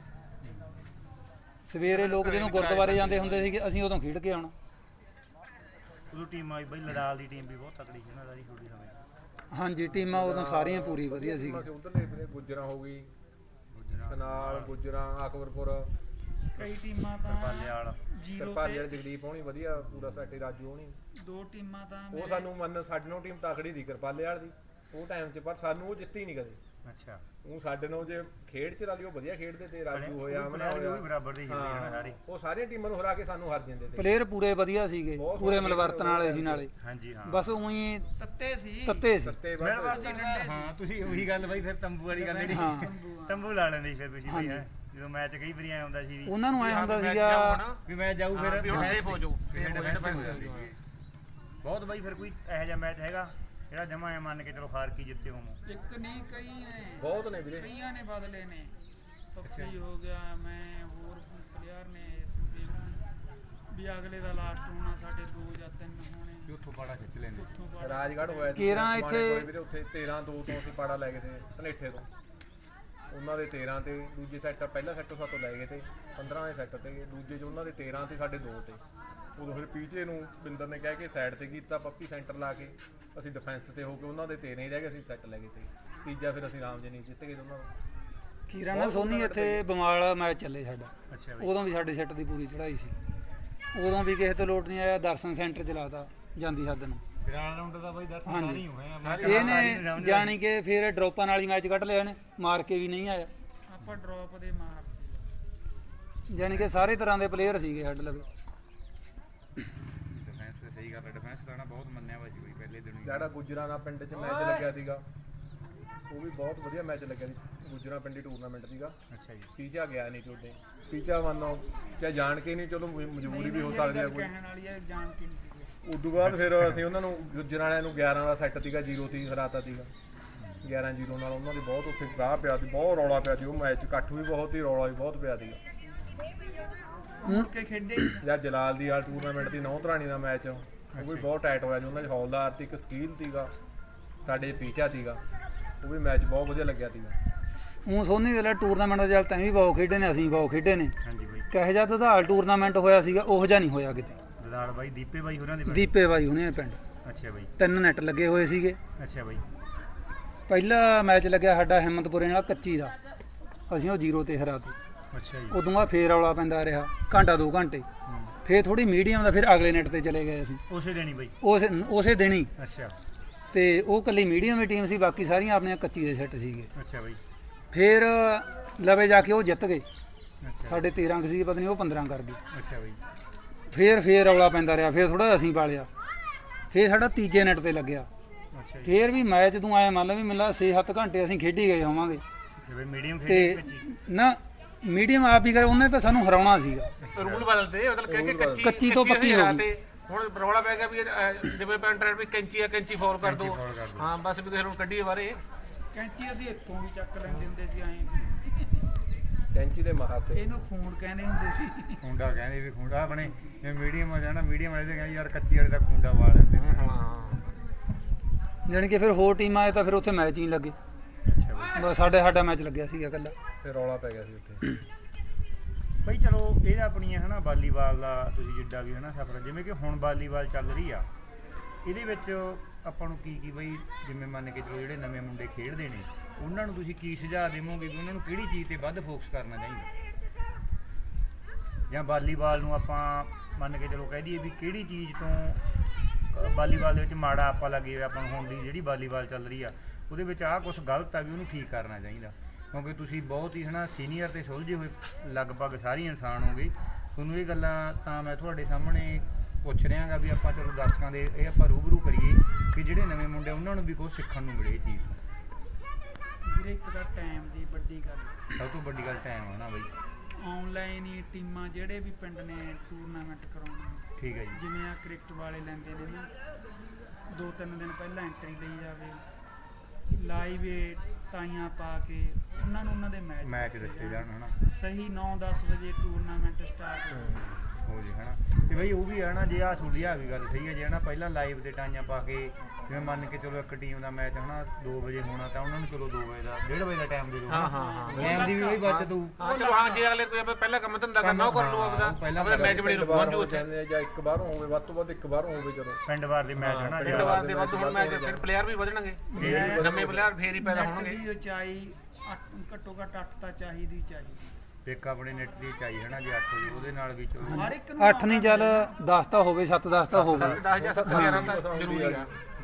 ਸਵੇਰੇ ਲੋਕ ਜਦੋਂ ਗੁਰਦੁਆਰੇ ਜਾਂਦੇ ਹੁੰਦੇ ਸੀਗੇ ਅਸੀਂ ਉਦੋਂ ਖੇਡ ਕੇ ਆਉਣਾ। ਉਦੋਂ ਟੀਮ ਆਈ ਬਾਈ ਲੜਾਲ ਦੀ ਟੀਮ ਵੀ ਬਹੁਤ ਤਕੜੀ ਸੀ ਨਾ ਸਾਰੀ ਛੋਟੀ ਸਮੇਂ। ਹਾਂਜੀ ਟੀਮਾਂ ਉਦੋਂ ਸਾਰੀਆਂ ਪੂਰੀ ਵਧੀਆ ਸੀਗੀਆਂ। ਅਸੀਂ ਉਧਰਲੇ ਵੀਰੇ ਗੁੱਜਰਾਂ ਹੋ ਗਈ, ਕਨਾਲ ਗੁੱਜਰਾਂ, ਆਕਬਰਪੁਰ, ਕਈ ਟੀਮਾਂ ਤਾਂ ਪਾਲੇ ਵਾਲਾ ਜ਼ੀਰੋ ਤਰਪਾਲੇ ਵਾਲੀ ਜਗਦੀਪ ਹੋਣੀ ਵਧੀਆ ਪੂਰਾ ਸੈਟ, ਰਾਜੂ ਹੋਣੀ। ਦੋ ਟੀਮਾਂ ਤਾਂ ਉਹ ਸਾਨੂੰ ਮੰਨ ਸਾਡੇ ਨਾਲ ਟੀਮ ਤਕੜੀ ਦੀ ਕਿਰਪਾਲੇ ਵਾਲੀ ਦੀ ਉਹ ਟਾਈਮ 'ਚ, ਪਰ ਸਾਨੂੰ ਉਹ ਜਿੱਤੀ ਨਹੀਂ ਕਦੇ। ਅੱਛਾ ਉਹ ਸਾਡੇ ਨਾਲ ਜੇ ਖੇਡ 'ਚ ਰਲੀ ਉਹ ਵਧੀਆ ਖੇਡਦੇ ਤੇ, ਰਾਜੂ ਹੋਇਆ ਅਮਨਾ ਉਹ ਵੀ ਹੋਇਆ ਬਰਾਬਰ ਦੀ ਖੇਡਦੇ ਹਨ ਸਾਰੇ। ਉਹ ਸਾਰੀਆਂ ਟੀਮਾਂ ਨੂੰ ਹਰਾ ਕੇ ਸਾਨੂੰ ਹਰ ਜਾਂਦੇ ਤੇ। ਪਲੇਅਰ ਪੂਰੇ ਵਧੀਆ ਸੀਗੇ, ਪੂਰੇ ਮਲਵਰਤਨ ਵਾਲੇ ਸੀ ਨਾਲੇ। ਹਾਂਜੀ ਹਾਂ ਬਸ ਉਹੀ ਤੱਤੇ ਸੀ ਤੱਤੇ ਸੀ। ਸੱਤੇ ਮੇਰੇ ਵਾਸਤੇ ਹਾਂ ਤੁਸੀਂ ਉਹੀ ਗੱਲ ਬਾਈ ਫਿਰ ਤੰਬੂ ਵਾਲੀ ਗੱਲ ਜਿਹੜੀ ਤੰਬੂ ਲਾ ਲੈਂਦੇ ਫਿਰ ਤੁਸੀਂ ਬਈ ਹੈ ਜਦੋਂ ਮੈਚ ਕਈ ਵਾਰੀ ਆਇਆ ਹੁੰਦਾ ਸੀ ਵੀ ਉਹਨਾਂ ਨੂੰ ਐ ਹੁੰਦਾ ਸੀਗਾ ਵੀ ਮੈਂ ਜਾਊ ਫਿਰ ਵੀ ਹੁਣ ਸੇਫ ਹੋ ਜਾਓ, ਫਿਰ ਸੇਫ ਹੋ defense ਜਾਂਦੇ ਹੋ ਬਹੁਤ ਬਾਈ ਫਿਰ ਕੋਈ ਇਹੋ ਜਿਹਾ ਮੈਚ ਹੈਗਾ ਜਿਹੜਾ ਜਮਾ ਐ ਮੰਨ ਕੇ ਚਲੋ ਹਾਰ ਕੀ ਜਿੱਤੇ ਹੋਮੋ? ਇੱਕ ਨਹੀਂ ਕਈ ਨੇ, ਬਹੁਤ ਨੇ ਵੀਰੇ, ਕਈਆਂ ਨੇ ਬਦਲੇ ਨੇ। ਪੱਪੀ ਹੋ ਗਿਆ, ਮੈਂ ਹੋਰ ਪਲੇਅਰ ਨੇ ਸੰਦੀਪ ਵੀ ਅਗਲੇ ਦਾ ਲਾਸਟ ਹੋਣਾ, ਸਾਡੇ ਦੋ ਜਾਂ ਤਿੰਨ ਹੋਣੇ। ਉੱਥੋਂ ਪਾੜਾ ਖਿੱਚ ਲੈਂਦੇ। ਉੱਥੋਂ ਬਾਅਦ ਰਾਜਗੜ੍ਹ ਹੋਇਆ ਸੀ ਕੇਰਾਂ ਸਮਾਣੇ ਇੱਥੇ- ਕੋਲ ਵੀਰੇ, ਉੱਥੇ ਤੇਰਾਂ ਦੋ ਤੋਂ ਅਸੀਂ ਪਾੜਾ ਲੈ ਗਏ ਤੇ ਧਨੇਠੇ ਤੋਂ। ਉਹਨਾਂ ਦੇ ਤੇਰਾਂ ਤੇ ਦੂਜੇ ਸੈੱਟ ਪਹਿਲਾ ਸੈੱਟ ਸਾਤੋਂ ਲੈ ਗਏ ਤੇ ਪੰਦਰਾਂ ਦੇ ਸੈੱਟ ਤੇ, ਦੂਜੇ 'ਚ ਉਹਨਾਂ ਦੇ ਤੇਰਾਂ ਤੇ ਸਾਡੇ ਦੋ ਤੇ। ਉਦੋਂ ਫਿਰ ਪੀਚੇ ਨੂੰ ਬਿੰਦਰ ਨੇ ਕਹਿ ਕੇ ਸਾਈਡ ਤੇ ਕੀਤਾ, ਪੱਪੀ ਸੈਂਟਰ ਲਾ ਕੇ ਅਸੀਂ ਡਿਫੈਂਸ ਤੇ ਹੋ ਕੇ ਉਹਨਾਂ ਦੇ ਤੇਰਾਂ ਹੀ ਰਹਿ ਗਏ, ਅਸੀਂ ਸੈੱਟ ਲੈ ਗਏ ਤੇ ਤੀਜਾ ਫਿਰ ਅਸੀਂ ਰਾਮ ਜੀ ਨਹੀਂ ਜਿੱਤ ਗਏ ਦੋਨਾਂ ਦਾ। ਕੀਰਾ ਨਾਲ ਸੋਨੀ ਇੱਥੇ ਬਿਮਾਰ ਮੈਚ ਚੱਲੇ ਸਾਡਾ, ਅੱਛਾ ਉਦੋਂ ਵੀ ਸਾਡੇ ਸੈੱਟ ਦੀ ਪੂਰੀ ਚੜਾਈ ਸੀ। ਉਦੋਂ ਵੀ ਕਿਸੇ ਤੋਂ ਲੋਟ ਨਹੀਂ ਆਇਆ, ਦਰਸ਼ਨ ਸੈਂਟਰ ਚਲਾਤਾ ਜਾਂਦੀ ਹੱਦ ਨੂੰ। ਫਿਰ ਆਲ ਰਾਉਂਡਰ ਦਾ ਬਾਈ ਦਰਸ਼ਨ ਹਾਂਜੀ। ਨਹੀਂ ਹੋਇਆ ਇਹਨੇ ਜਾਣੀ ਕਿ ਫਿਰ ਡ੍ਰੌਪਾਂ ਨਾਲ ਹੀ ਮੈਚ ਕੱਢ ਲਿਆ ਇਹਨੇ, ਮਾਰ ਕੇ ਵੀ ਨਹੀਂ ਆਇਆ। ਆਪਾਂ ਡ੍ਰੌਪ ਦੇ ਮਾਰ ਸੀ। ਜਾਣੀ ਕਿ ਸਾਰੇ ਤਰ੍ਹਾਂ ਦੇ ਪਲੇਅਰ ਸੀਗੇ ਸਾਡੇ ਲਵੇ। ਡਿਫੈਂਸ ਤੇ ਸਹੀ ਗੱਲ ਹੈ, ਡਿਫੈਂਸ ਤਾਂ ਨਾ ਬਹੁਤ ਮੰਨਿਆ ਬਾਜੀ ਬਈ ਪਹਿਲੇ ਦਿਨ ਹੀ। ਜਿਹੜਾ ਗੁੱਜਰਾਂ ਦਾ ਪਿੰਡ 'ਚ ਮੈਚ ਲੱਗਿਆ ਸੀਗਾ ਉਹ ਵੀ ਬਹੁਤ ਵਧੀਆ ਮੈਚ ਲੱਗਿਆ ਸੀ। ਗੁੱਜਰਾਂ ਪਿੰਡੀ ਟੂਰਨਾਮੈਂਟ ਸੀਗਾ। ਅੱਛਾ ਜੀ ਪੀਚਾ ਗਿਆ ਨਹੀਂ ਤੁਹਾਡੇ, ਪੀਚਾ ਮੰਨੋ ਚਾਹੇ ਜਾਣ ਕੇ ਨਹੀਂ, ਚਲੋ ਮਜਬੂਰੀ ਵੀ ਹੋ ਸਕਦੀ ਹੈ ਕੋਈ। ਕਹਿਣ ਵਾਲੀ ਹੈ ਜਾਣ ਕੇ ਨਹੀਂ ਸੀ। ਉਦੋਂ ਬਾਅਦ ਫਿਰ ਅਸੀਂ ਉਹਨਾਂ ਨੂੰ ਗੁੱਜਰਾਂ ਵਾਲਿਆਂ ਨੂੰ ਗਿਆਰਾਂ ਦਾ ਸੈੱਟ ਸੀਗਾ, ਜ਼ੀਰੋ ਤੀ ਹਰਾਤਾ ਸੀਗਾ। ਗਿਆਰਾਂ ਜ਼ੀਰੋ ਨਾਲ ਉਹਨਾਂ ਦੀ ਬਹੁਤ ਉੱਥੇ ਗਾਹ ਪਿਆ ਸੀ, ਬਹੁਤ ਰੌਲਾ ਪਿਆ ਸੀ ਉਹ ਮੈਚ, ਇਕੱਠ ਵੀ ਬਹੁਤ ਹੀ, ਰੌਲਾ ਵੀ ਬਹੁਤ ਪਿਆ ਸੀਗਾ। ਮੁੜ ਕੇ ਖੇਡੇ ਜਾਂ ਜਲਾਲ ਦੀ ਵਾਲ ਟੂਰਨਾਮੈਂਟ ਦੀ ਨੌ ਧਰਾਣੀ ਦਾ ਮੈਚ ਉਹ ਵੀ ਬਹੁਤ ਟਾਈਟ ਹੋਇਆ ਜੀ। ਉਹਨਾਂ 'ਚ ਹੌਲਦਾਰ ਤੇ ਇੱਕ ਸਕੀਲ ਸੀਗਾ, ਸਾਡੇ ਪੀਚਾ ਸੀਗਾ, ਉਹ ਵੀ ਮੈਚ ਬਹੁਤ ਵਧੀਆ ਲੱਗਿਆ ਸੀਗਾ। ਉਹ ਸੋਨੀ ਦੇ ਟੂਰਨਾਮੈਂਟ ਦਾ ਚੱਲ ਤੈਂ ਵੀ ਬਹੁਤ ਖੇਡੇ ਨੇ, ਅਸੀਂ ਬਹੁਤ ਖੇਡੇ ਨੇ। ਹਾਂਜੀ ਬਾਈ ਕਹੇ ਜਿਹਾ ਦੁਧਾਲ ਟੂਰਨਾਮੈਂਟ ਹੋਇਆ ਸੀਗਾ ਉਹੋ ਜਿਹਾ ਨਹੀਂ ਹੋਇਆ ਕਿਤੇ। ਦਦਾਲ ਬਾਈ ਦੀਪੇ ਬਾਈ ਹੋਰਾਂ ਦੇ ਪਿੰਡ। ਦੀਪੇ ਬਾਈ ਹੁਣੇ ਪਿੰਡ ਅੱਛਾ ਬਾਈ ਤਿੰਨ ਨੈਟ ਲੱਗੇ ਹੋਏ ਸੀਗੇ। ਅੱਛਾ ਬਾਈ ਪਹਿਲਾ ਮੈਚ ਲੱਗਿਆ ਸਾਡਾ ਹਿੰਮਤਪੁਰੇ ਨਾਲ ਕੱਚੀ ਦਾ, ਅਸੀਂ ਉਹ ਜ਼ੀਰੋ ਤੇ ਹਰਾਤੇ। ਅੱਛਾ ਜੀ ਉਦੋਂ ਬਾਅਦ ਫੇਰ ਰੌਲਾ ਪੈਂਦਾ ਰਿਹਾ ਘੰਟਾ ਦੋ ਘੰਟੇ, ਫੇਰ ਥੋੜੀ ਮੀਡੀਅਮ ਦਾ, ਫਿਰ ਅਗਲੇ ਨੈਟ ਤੇ ਚਲੇ ਗਏ ਅਸੀਂ ਉਸੇ ਦਿਨ ਹੀ ਬਾਈ। ਉਸੇ ਉਸੇ ਦਿਨ ਹੀ। ਅੱਛਾ ਤੇ ਉਹ ਕੱਲੀ ਮੀਡੀਅਮ ਦੀ ਟੀਮ ਸੀ, ਬਾਕੀ ਸਾਰੀਆਂ ਆਪਣੀਆਂ ਕੱਚੀ ਦੇ ਸੈੱਟ ਸੀਗੇ। ਅੱਛਾ ਬਾਈ ਫਿਰ ਲਵੇ ਜਾ ਕੇ ਉਹ ਜਿੱਤ ਗਏ, ਅੱਛਾ ਸਾਡੇ ਤੇਰਾਂ ਕੁ ਸੀ ਪਤਾ ਨਹੀਂ ਉਹ ਪੰਦਰਾਂ ਕਰ ਗਏ। ਅੱਛਾ ਬਾਈ ਫੇਰ ਫੇਰ ਰੌਲਾ ਪੈਂਦਾ ਰਿਹਾ, ਫੇਰ ਥੋੜਾ ਅਸੀਂ ਪਾਲਿਆ, ਫੇਰ ਸਾਡਾ ਤੀਜੇ ਨੈਟ ਤੇ ਲੱਗਿਆ। ਅੱਛਾ ਜੀ ਫੇਰ ਵੀ ਮੈਚ ਤੂੰ ਆਇਆ ਮੰਨ ਲਾ ਵੀ ਮਿਲਾ ਛੇ ਸੱਤ ਘੰਟੇ ਅਸੀਂ ਖੇਡੀ ਗਏ ਹੋਵਾਂਗੇ। ਫਿਰ ਬਾਈ ਮੀਡੀਅਮ ਤੇ ਖੇਡੀ ਕੱਚੀ। ਨਾ ਮੀਡੀਅਮ ਆਪ ਹੀ ਕਰੇ, ਉਹਨੇ ਤਾਂ ਸਾਨੂੰ ਹਰਾਉਣਾ ਸੀਗਾ। ਰੂਲ ਬਦਲਦੇ ਮਤਲਬ ਕਹਿ ਕੇ ਕੱਚੀ ਕੱਚੀ ਤੋਂ ਪੱਕੀ ਹੋ ਗਈ। ਹੁਣ ਰੌਲਾ ਪੈ ਗਿਆ ਵੀ ਇਹ, ਅਹ, ਜਿਵੇਂ ਪੈਂਟਰ ਵੀ ਕੈਂਚੀ ਆ ਕੈਂਚੀ ਫਾਲ ਕਰ ਦੋ। foul ਕਰ ਦਿਓ। ਹਾਂ ਬਸ ਵੀ ਕਿਸੇ ਨੂੰ ਕੱਢੀਏ ਬਾਰੇ। ਕੈਂਚੀ ਅਸੀਂ ਇੱਥੋਂ ਵੀ ਚੱਕ ਲੈਂਦੇ ਹੁੰਦੇ ਸੀ ਐਂ ਕੈਂਚੀ ਦੇ ਮਹਾ ਤੇ ਇਹਨੂੰ ਖੂਨ ਕਹਿੰਦੇ ਹੁੰਦੇ ਸੀ। ਖੁੰਡਾ ਕਹਿੰਦੇ ਵੀ ਖੁੰਡਾ ਆਪਣੇ ਮੀਡੀਅਮ ਆ ਜਾਣਾ ਮੀਡੀਅਮ ਵਾਲੇ ਤੇ ਕਹਿੰਦੇ ਯਾਰ ਕੱਚੀ ਵਾਲੇ ਦਾ ਖੁੰਡਾ ਵਾਲ ਲੈਂਦੇ ਨੇ। ਜਾਣੀ ਕਿ ਫਿਰ ਹੋਰ ਟੀਮਾਂ ਆਏ ਤਾਂ ਫਿਰ ਉੱਥੇ ਮੈਚ ਹੀ ਨਹੀਂ ਲੱਗੇ। ਅੱਛਾ ਬਈ ਬਸ ਸਾਡੇ ਸਾਡਾ ਮੈਚ ਲੱਗਿਆ ਸੀਗਾ ਇਕੱਲਾ। ਫਿਰ ਰੌਲਾ ਪੈ ਗਿਆ ਸੀ ਉੱਥੇ। ਬਈ ਚਲੋ ਇਹ ਆਪਣੀਆਂ ਹਨਾ ਵਾਲੀਬਾਲ ਦਾ ਤੁਸੀਂ ਜਿੱਡਾ ਵੀ ਹਨਾ ਸਫਰ ਜਿਵੇਂ ਕਿ ਹੁਣ ਵਾਲੀਬਾਲ ਚੱਲ ਰਹੀ ਆ ਇਹਦੇ ਵਿੱਚ ਆਪਾਂ ਨੂੰ ਕੀ ਕੀ ਬਈ ਜਿਵੇਂ ਮੰਨ ਕੇ ਚਲੋ ਜਿਹੜੇ ਨਵੇਂ ਮੁੰਡੇ ਖੇਡਦੇ ਨੇ ਉਹਨਾਂ ਨੂੰ ਤੁਸੀਂ ਕੀ ਸੁਝਾਅ ਦੇਵੋਗੇ ਵੀ ਉਹਨਾਂ ਨੂੰ ਕਿਹੜੀ ਚੀਜ਼ ਤੇ ਵੱਧ ਫੋਕਸ ਕਰਨਾ ਚਾਹੀਦਾ ਜਾਂ ਵਾਲੀਬਾਲ ਨੂੰ ਆਪਾਂ ਮੰਨ ਕੇ ਚਲੋ ਕਹਿ ਦਈਏ ਵੀ ਕਿਹੜੀ ਚੀਜ਼ ਤੋਂ ਵਾਲੀਬਾਲ ਦੇ ਵਿੱਚ ਮਾੜਾ ਆਪਾਂ ਲੱਗੇ ਆਪਾਂ ਨੂੰ ਹੁਣ ਦੀ ਜਿਹੜੀ ਵਾਲੀਬਾਲ ਚੱਲ ਰਹੀ ਆ ਉਹਦੇ ਵਿੱਚ ਆਹ ਕੁਛ ਗਲਤ ਆ ਵੀ ਉਹਨੂੰ ਠੀਕ ਕਰਨਾ ਚਾਹੀਦਾ ਕਿਉਂਕਿ ਤੁਸੀਂ ਬਹੁਤ ਹੀ ਹਨਾ ਸੀਨੀਅਰ ਤੇ ਸੁਲਝੇ ਹੋਏ ਲਗਭਗ ਸਾਰੇ ਇਨਸਾਨ ਹੋਗੇ ਤੁਹਾਨੂੰ ਇਹ ਗੱਲਾਂ ਤਾਂ ਮੈਂ ਤੁਹਾਡੇ ਸਾਹਮਣੇ ਪੁੱਛ ਰਿਹਾ ਗਾ ਵੀ ਆਪਾਂ ਚਲੋ ਦਰਸ਼ਕਾਂ ਦੇ ਇਹ ਆਪਾਂ ਰੂਬਰੂ ਕਰੀਏ ਕਿ ਜਿਹੜੇ ਨਵੇਂ ਮੁੰਡੇ ਉਹਨਾਂ ਨੂੰ ਵੀ ਕੁਛ ਸਿੱਖਣ ਨੂੰ ਮਿਲੇ ਇਹ ਚੀਜ਼ ਵੀਰੇ ਇੱਕ ਤਾਂ ਟਾਈਮ ਦੀ ਵੱਡੀ ਗੱਲ, ਸਭ ਤੋਂ ਵੱਡੀ ਗੱਲ ਟਾਈਮ ਹੈ ਨਾ ਬਈ। ਆਨਲਾਈਨ ਹੀ ਟੀਮਾਂ ਜਿਹੜੇ ਵੀ ਪਿੰਡ ਨੇ ਟੂਰਨਾਮੈਂਟ ਕਰਾਉਣੇ, ਠੀਕ ਹੈ ਜੀ। ਜਿਵੇਂ ਆ ਕ੍ਰਿਕਟ ਵਾਲੇ ਲੈਂਦੇ ਨੇ ਨਾ ਦੋ ਤਿੰਨ ਦਿਨ ਪਹਿਲਾਂ ਐਂਟਰੀ ਲਈ ਜਾਵੇ ਲਾਈਵ ਟਾਈਆਂ ਪਾ ਕੇ ਉਹਨਾਂ ਨੂੰ ਉਹਨਾਂ ਦੇ ਮੈਚ ਮੈਚ ਦੱਸੇ ਜਾਣ ਹਨਾ ਸਹੀ ਨੌ ਦਸ ਵਜੇ ਟੂਰਨਾਮੈਂਟ ਸਟਾਰਟ ਹੋ ਜੇ ਹਨਾ ਤੇ ਬਈ ਉਹ ਵੀ ਹੈ ਨਾ ਜੇ ਆ ਤੁਹਾਡੀ ਆ ਵੀ ਗੱਲ ਸਹੀ ਹੈ ਜੇ ਹਨਾ ਪਹਿਲਾਂ ਲਾਈਵ ਦੇ ਟਾਈਆਂ ਪਾ ਕੇ ਜਿਵੇਂ ਮੰਨ ਕੇ ਚਲੋ ਇੱਕ ਟੀਮ ਦਾ ਮੈਚ ਹਨਾ ਦੋ ਵਜੇ ਹੋਣਾ ਤਾਂ ਉਹਨਾਂ ਨੂੰ ਚਲੋ ਦੋ ਵਜੇ ਦਾ ਡੇਢ ਵਜੇ ਦਾ ਟਾਈਮ ਦੇ ਦਿਓ। ਹਾਂ ਹਾਂ ਹਾਂ ਟਾਈਮ ਦੀ ਵੀ ਬਈ ਬਚਤ ਹੋਊ। ਹਾਂ ਚਲੋ ਹਾਂ ਜੇ ਅਗਲੇ ਕੋਈ ਆਪਾਂ ਪਹਿਲਾਂ ਕੰਮ ਧੰਦਾ ਕਰਨਾ ਉਹ ਕਰ ਲਓ ਆਪਦਾ ਆਪਦਾ ਮੈਚ ਬੜੀ ਪਹੁੰਚੋ ਉੱਥੇ ਜਾਂ ਇੱਕ ਵਾਰ ਹੋਵੇ ਵੱਧ ਤੋਂ ਵੱਧ ਇੱਕ ਵਾਰ ਹੋਵੇ ਚਲੋ ਪਿੰਡ ਵਾਰ ਦੇ ਮੈਚ ਹਨਾ ਪਿੰਡ ਵਾਰ ਦੇ ਵੱਧ ਹੁਣ ਮੈਚ ਫਿਰ ਪਲੇਅਰ ਵੀ ਵਧਣਗੇ ਨਵੇਂ ਪਲੇਅਰ ਫੇਰ ਹੀ ਪੈਦਾ ਹੋਣਗੇ। ਦੀ ਉਚਾਈ ਘੱਟੋ ਘੱਟ ਅੱਠ ਤਾਂ ਚਾਹੀਦੀ ਚਾਹੀਦੀ ਇੱਕ ਆਪਣੇ ਨੈਟ ਦੀ ਚਾਹੀ ਹੈ ਨਾ ਜੇ ਅੱਠ ਵਜੇ ਉਹਦੇ ਨਾਲ ਵੀ ਚਲੋ ਹਰ ਇੱਕ ਨੂੰ ਅੱਠ ਨਹੀਂ ਚੱਲ ਦਸ ਤਾਂ ਹੋਵੇ ਸੱਤ ਦਸ ਤਾਂ ਹੋਵੇ ਦਸ ਜਾਂ ਸੱਤ ਗਿਆਰਾਂ ਤਾਂ ਜ਼ਰੂਰੀ ਆ।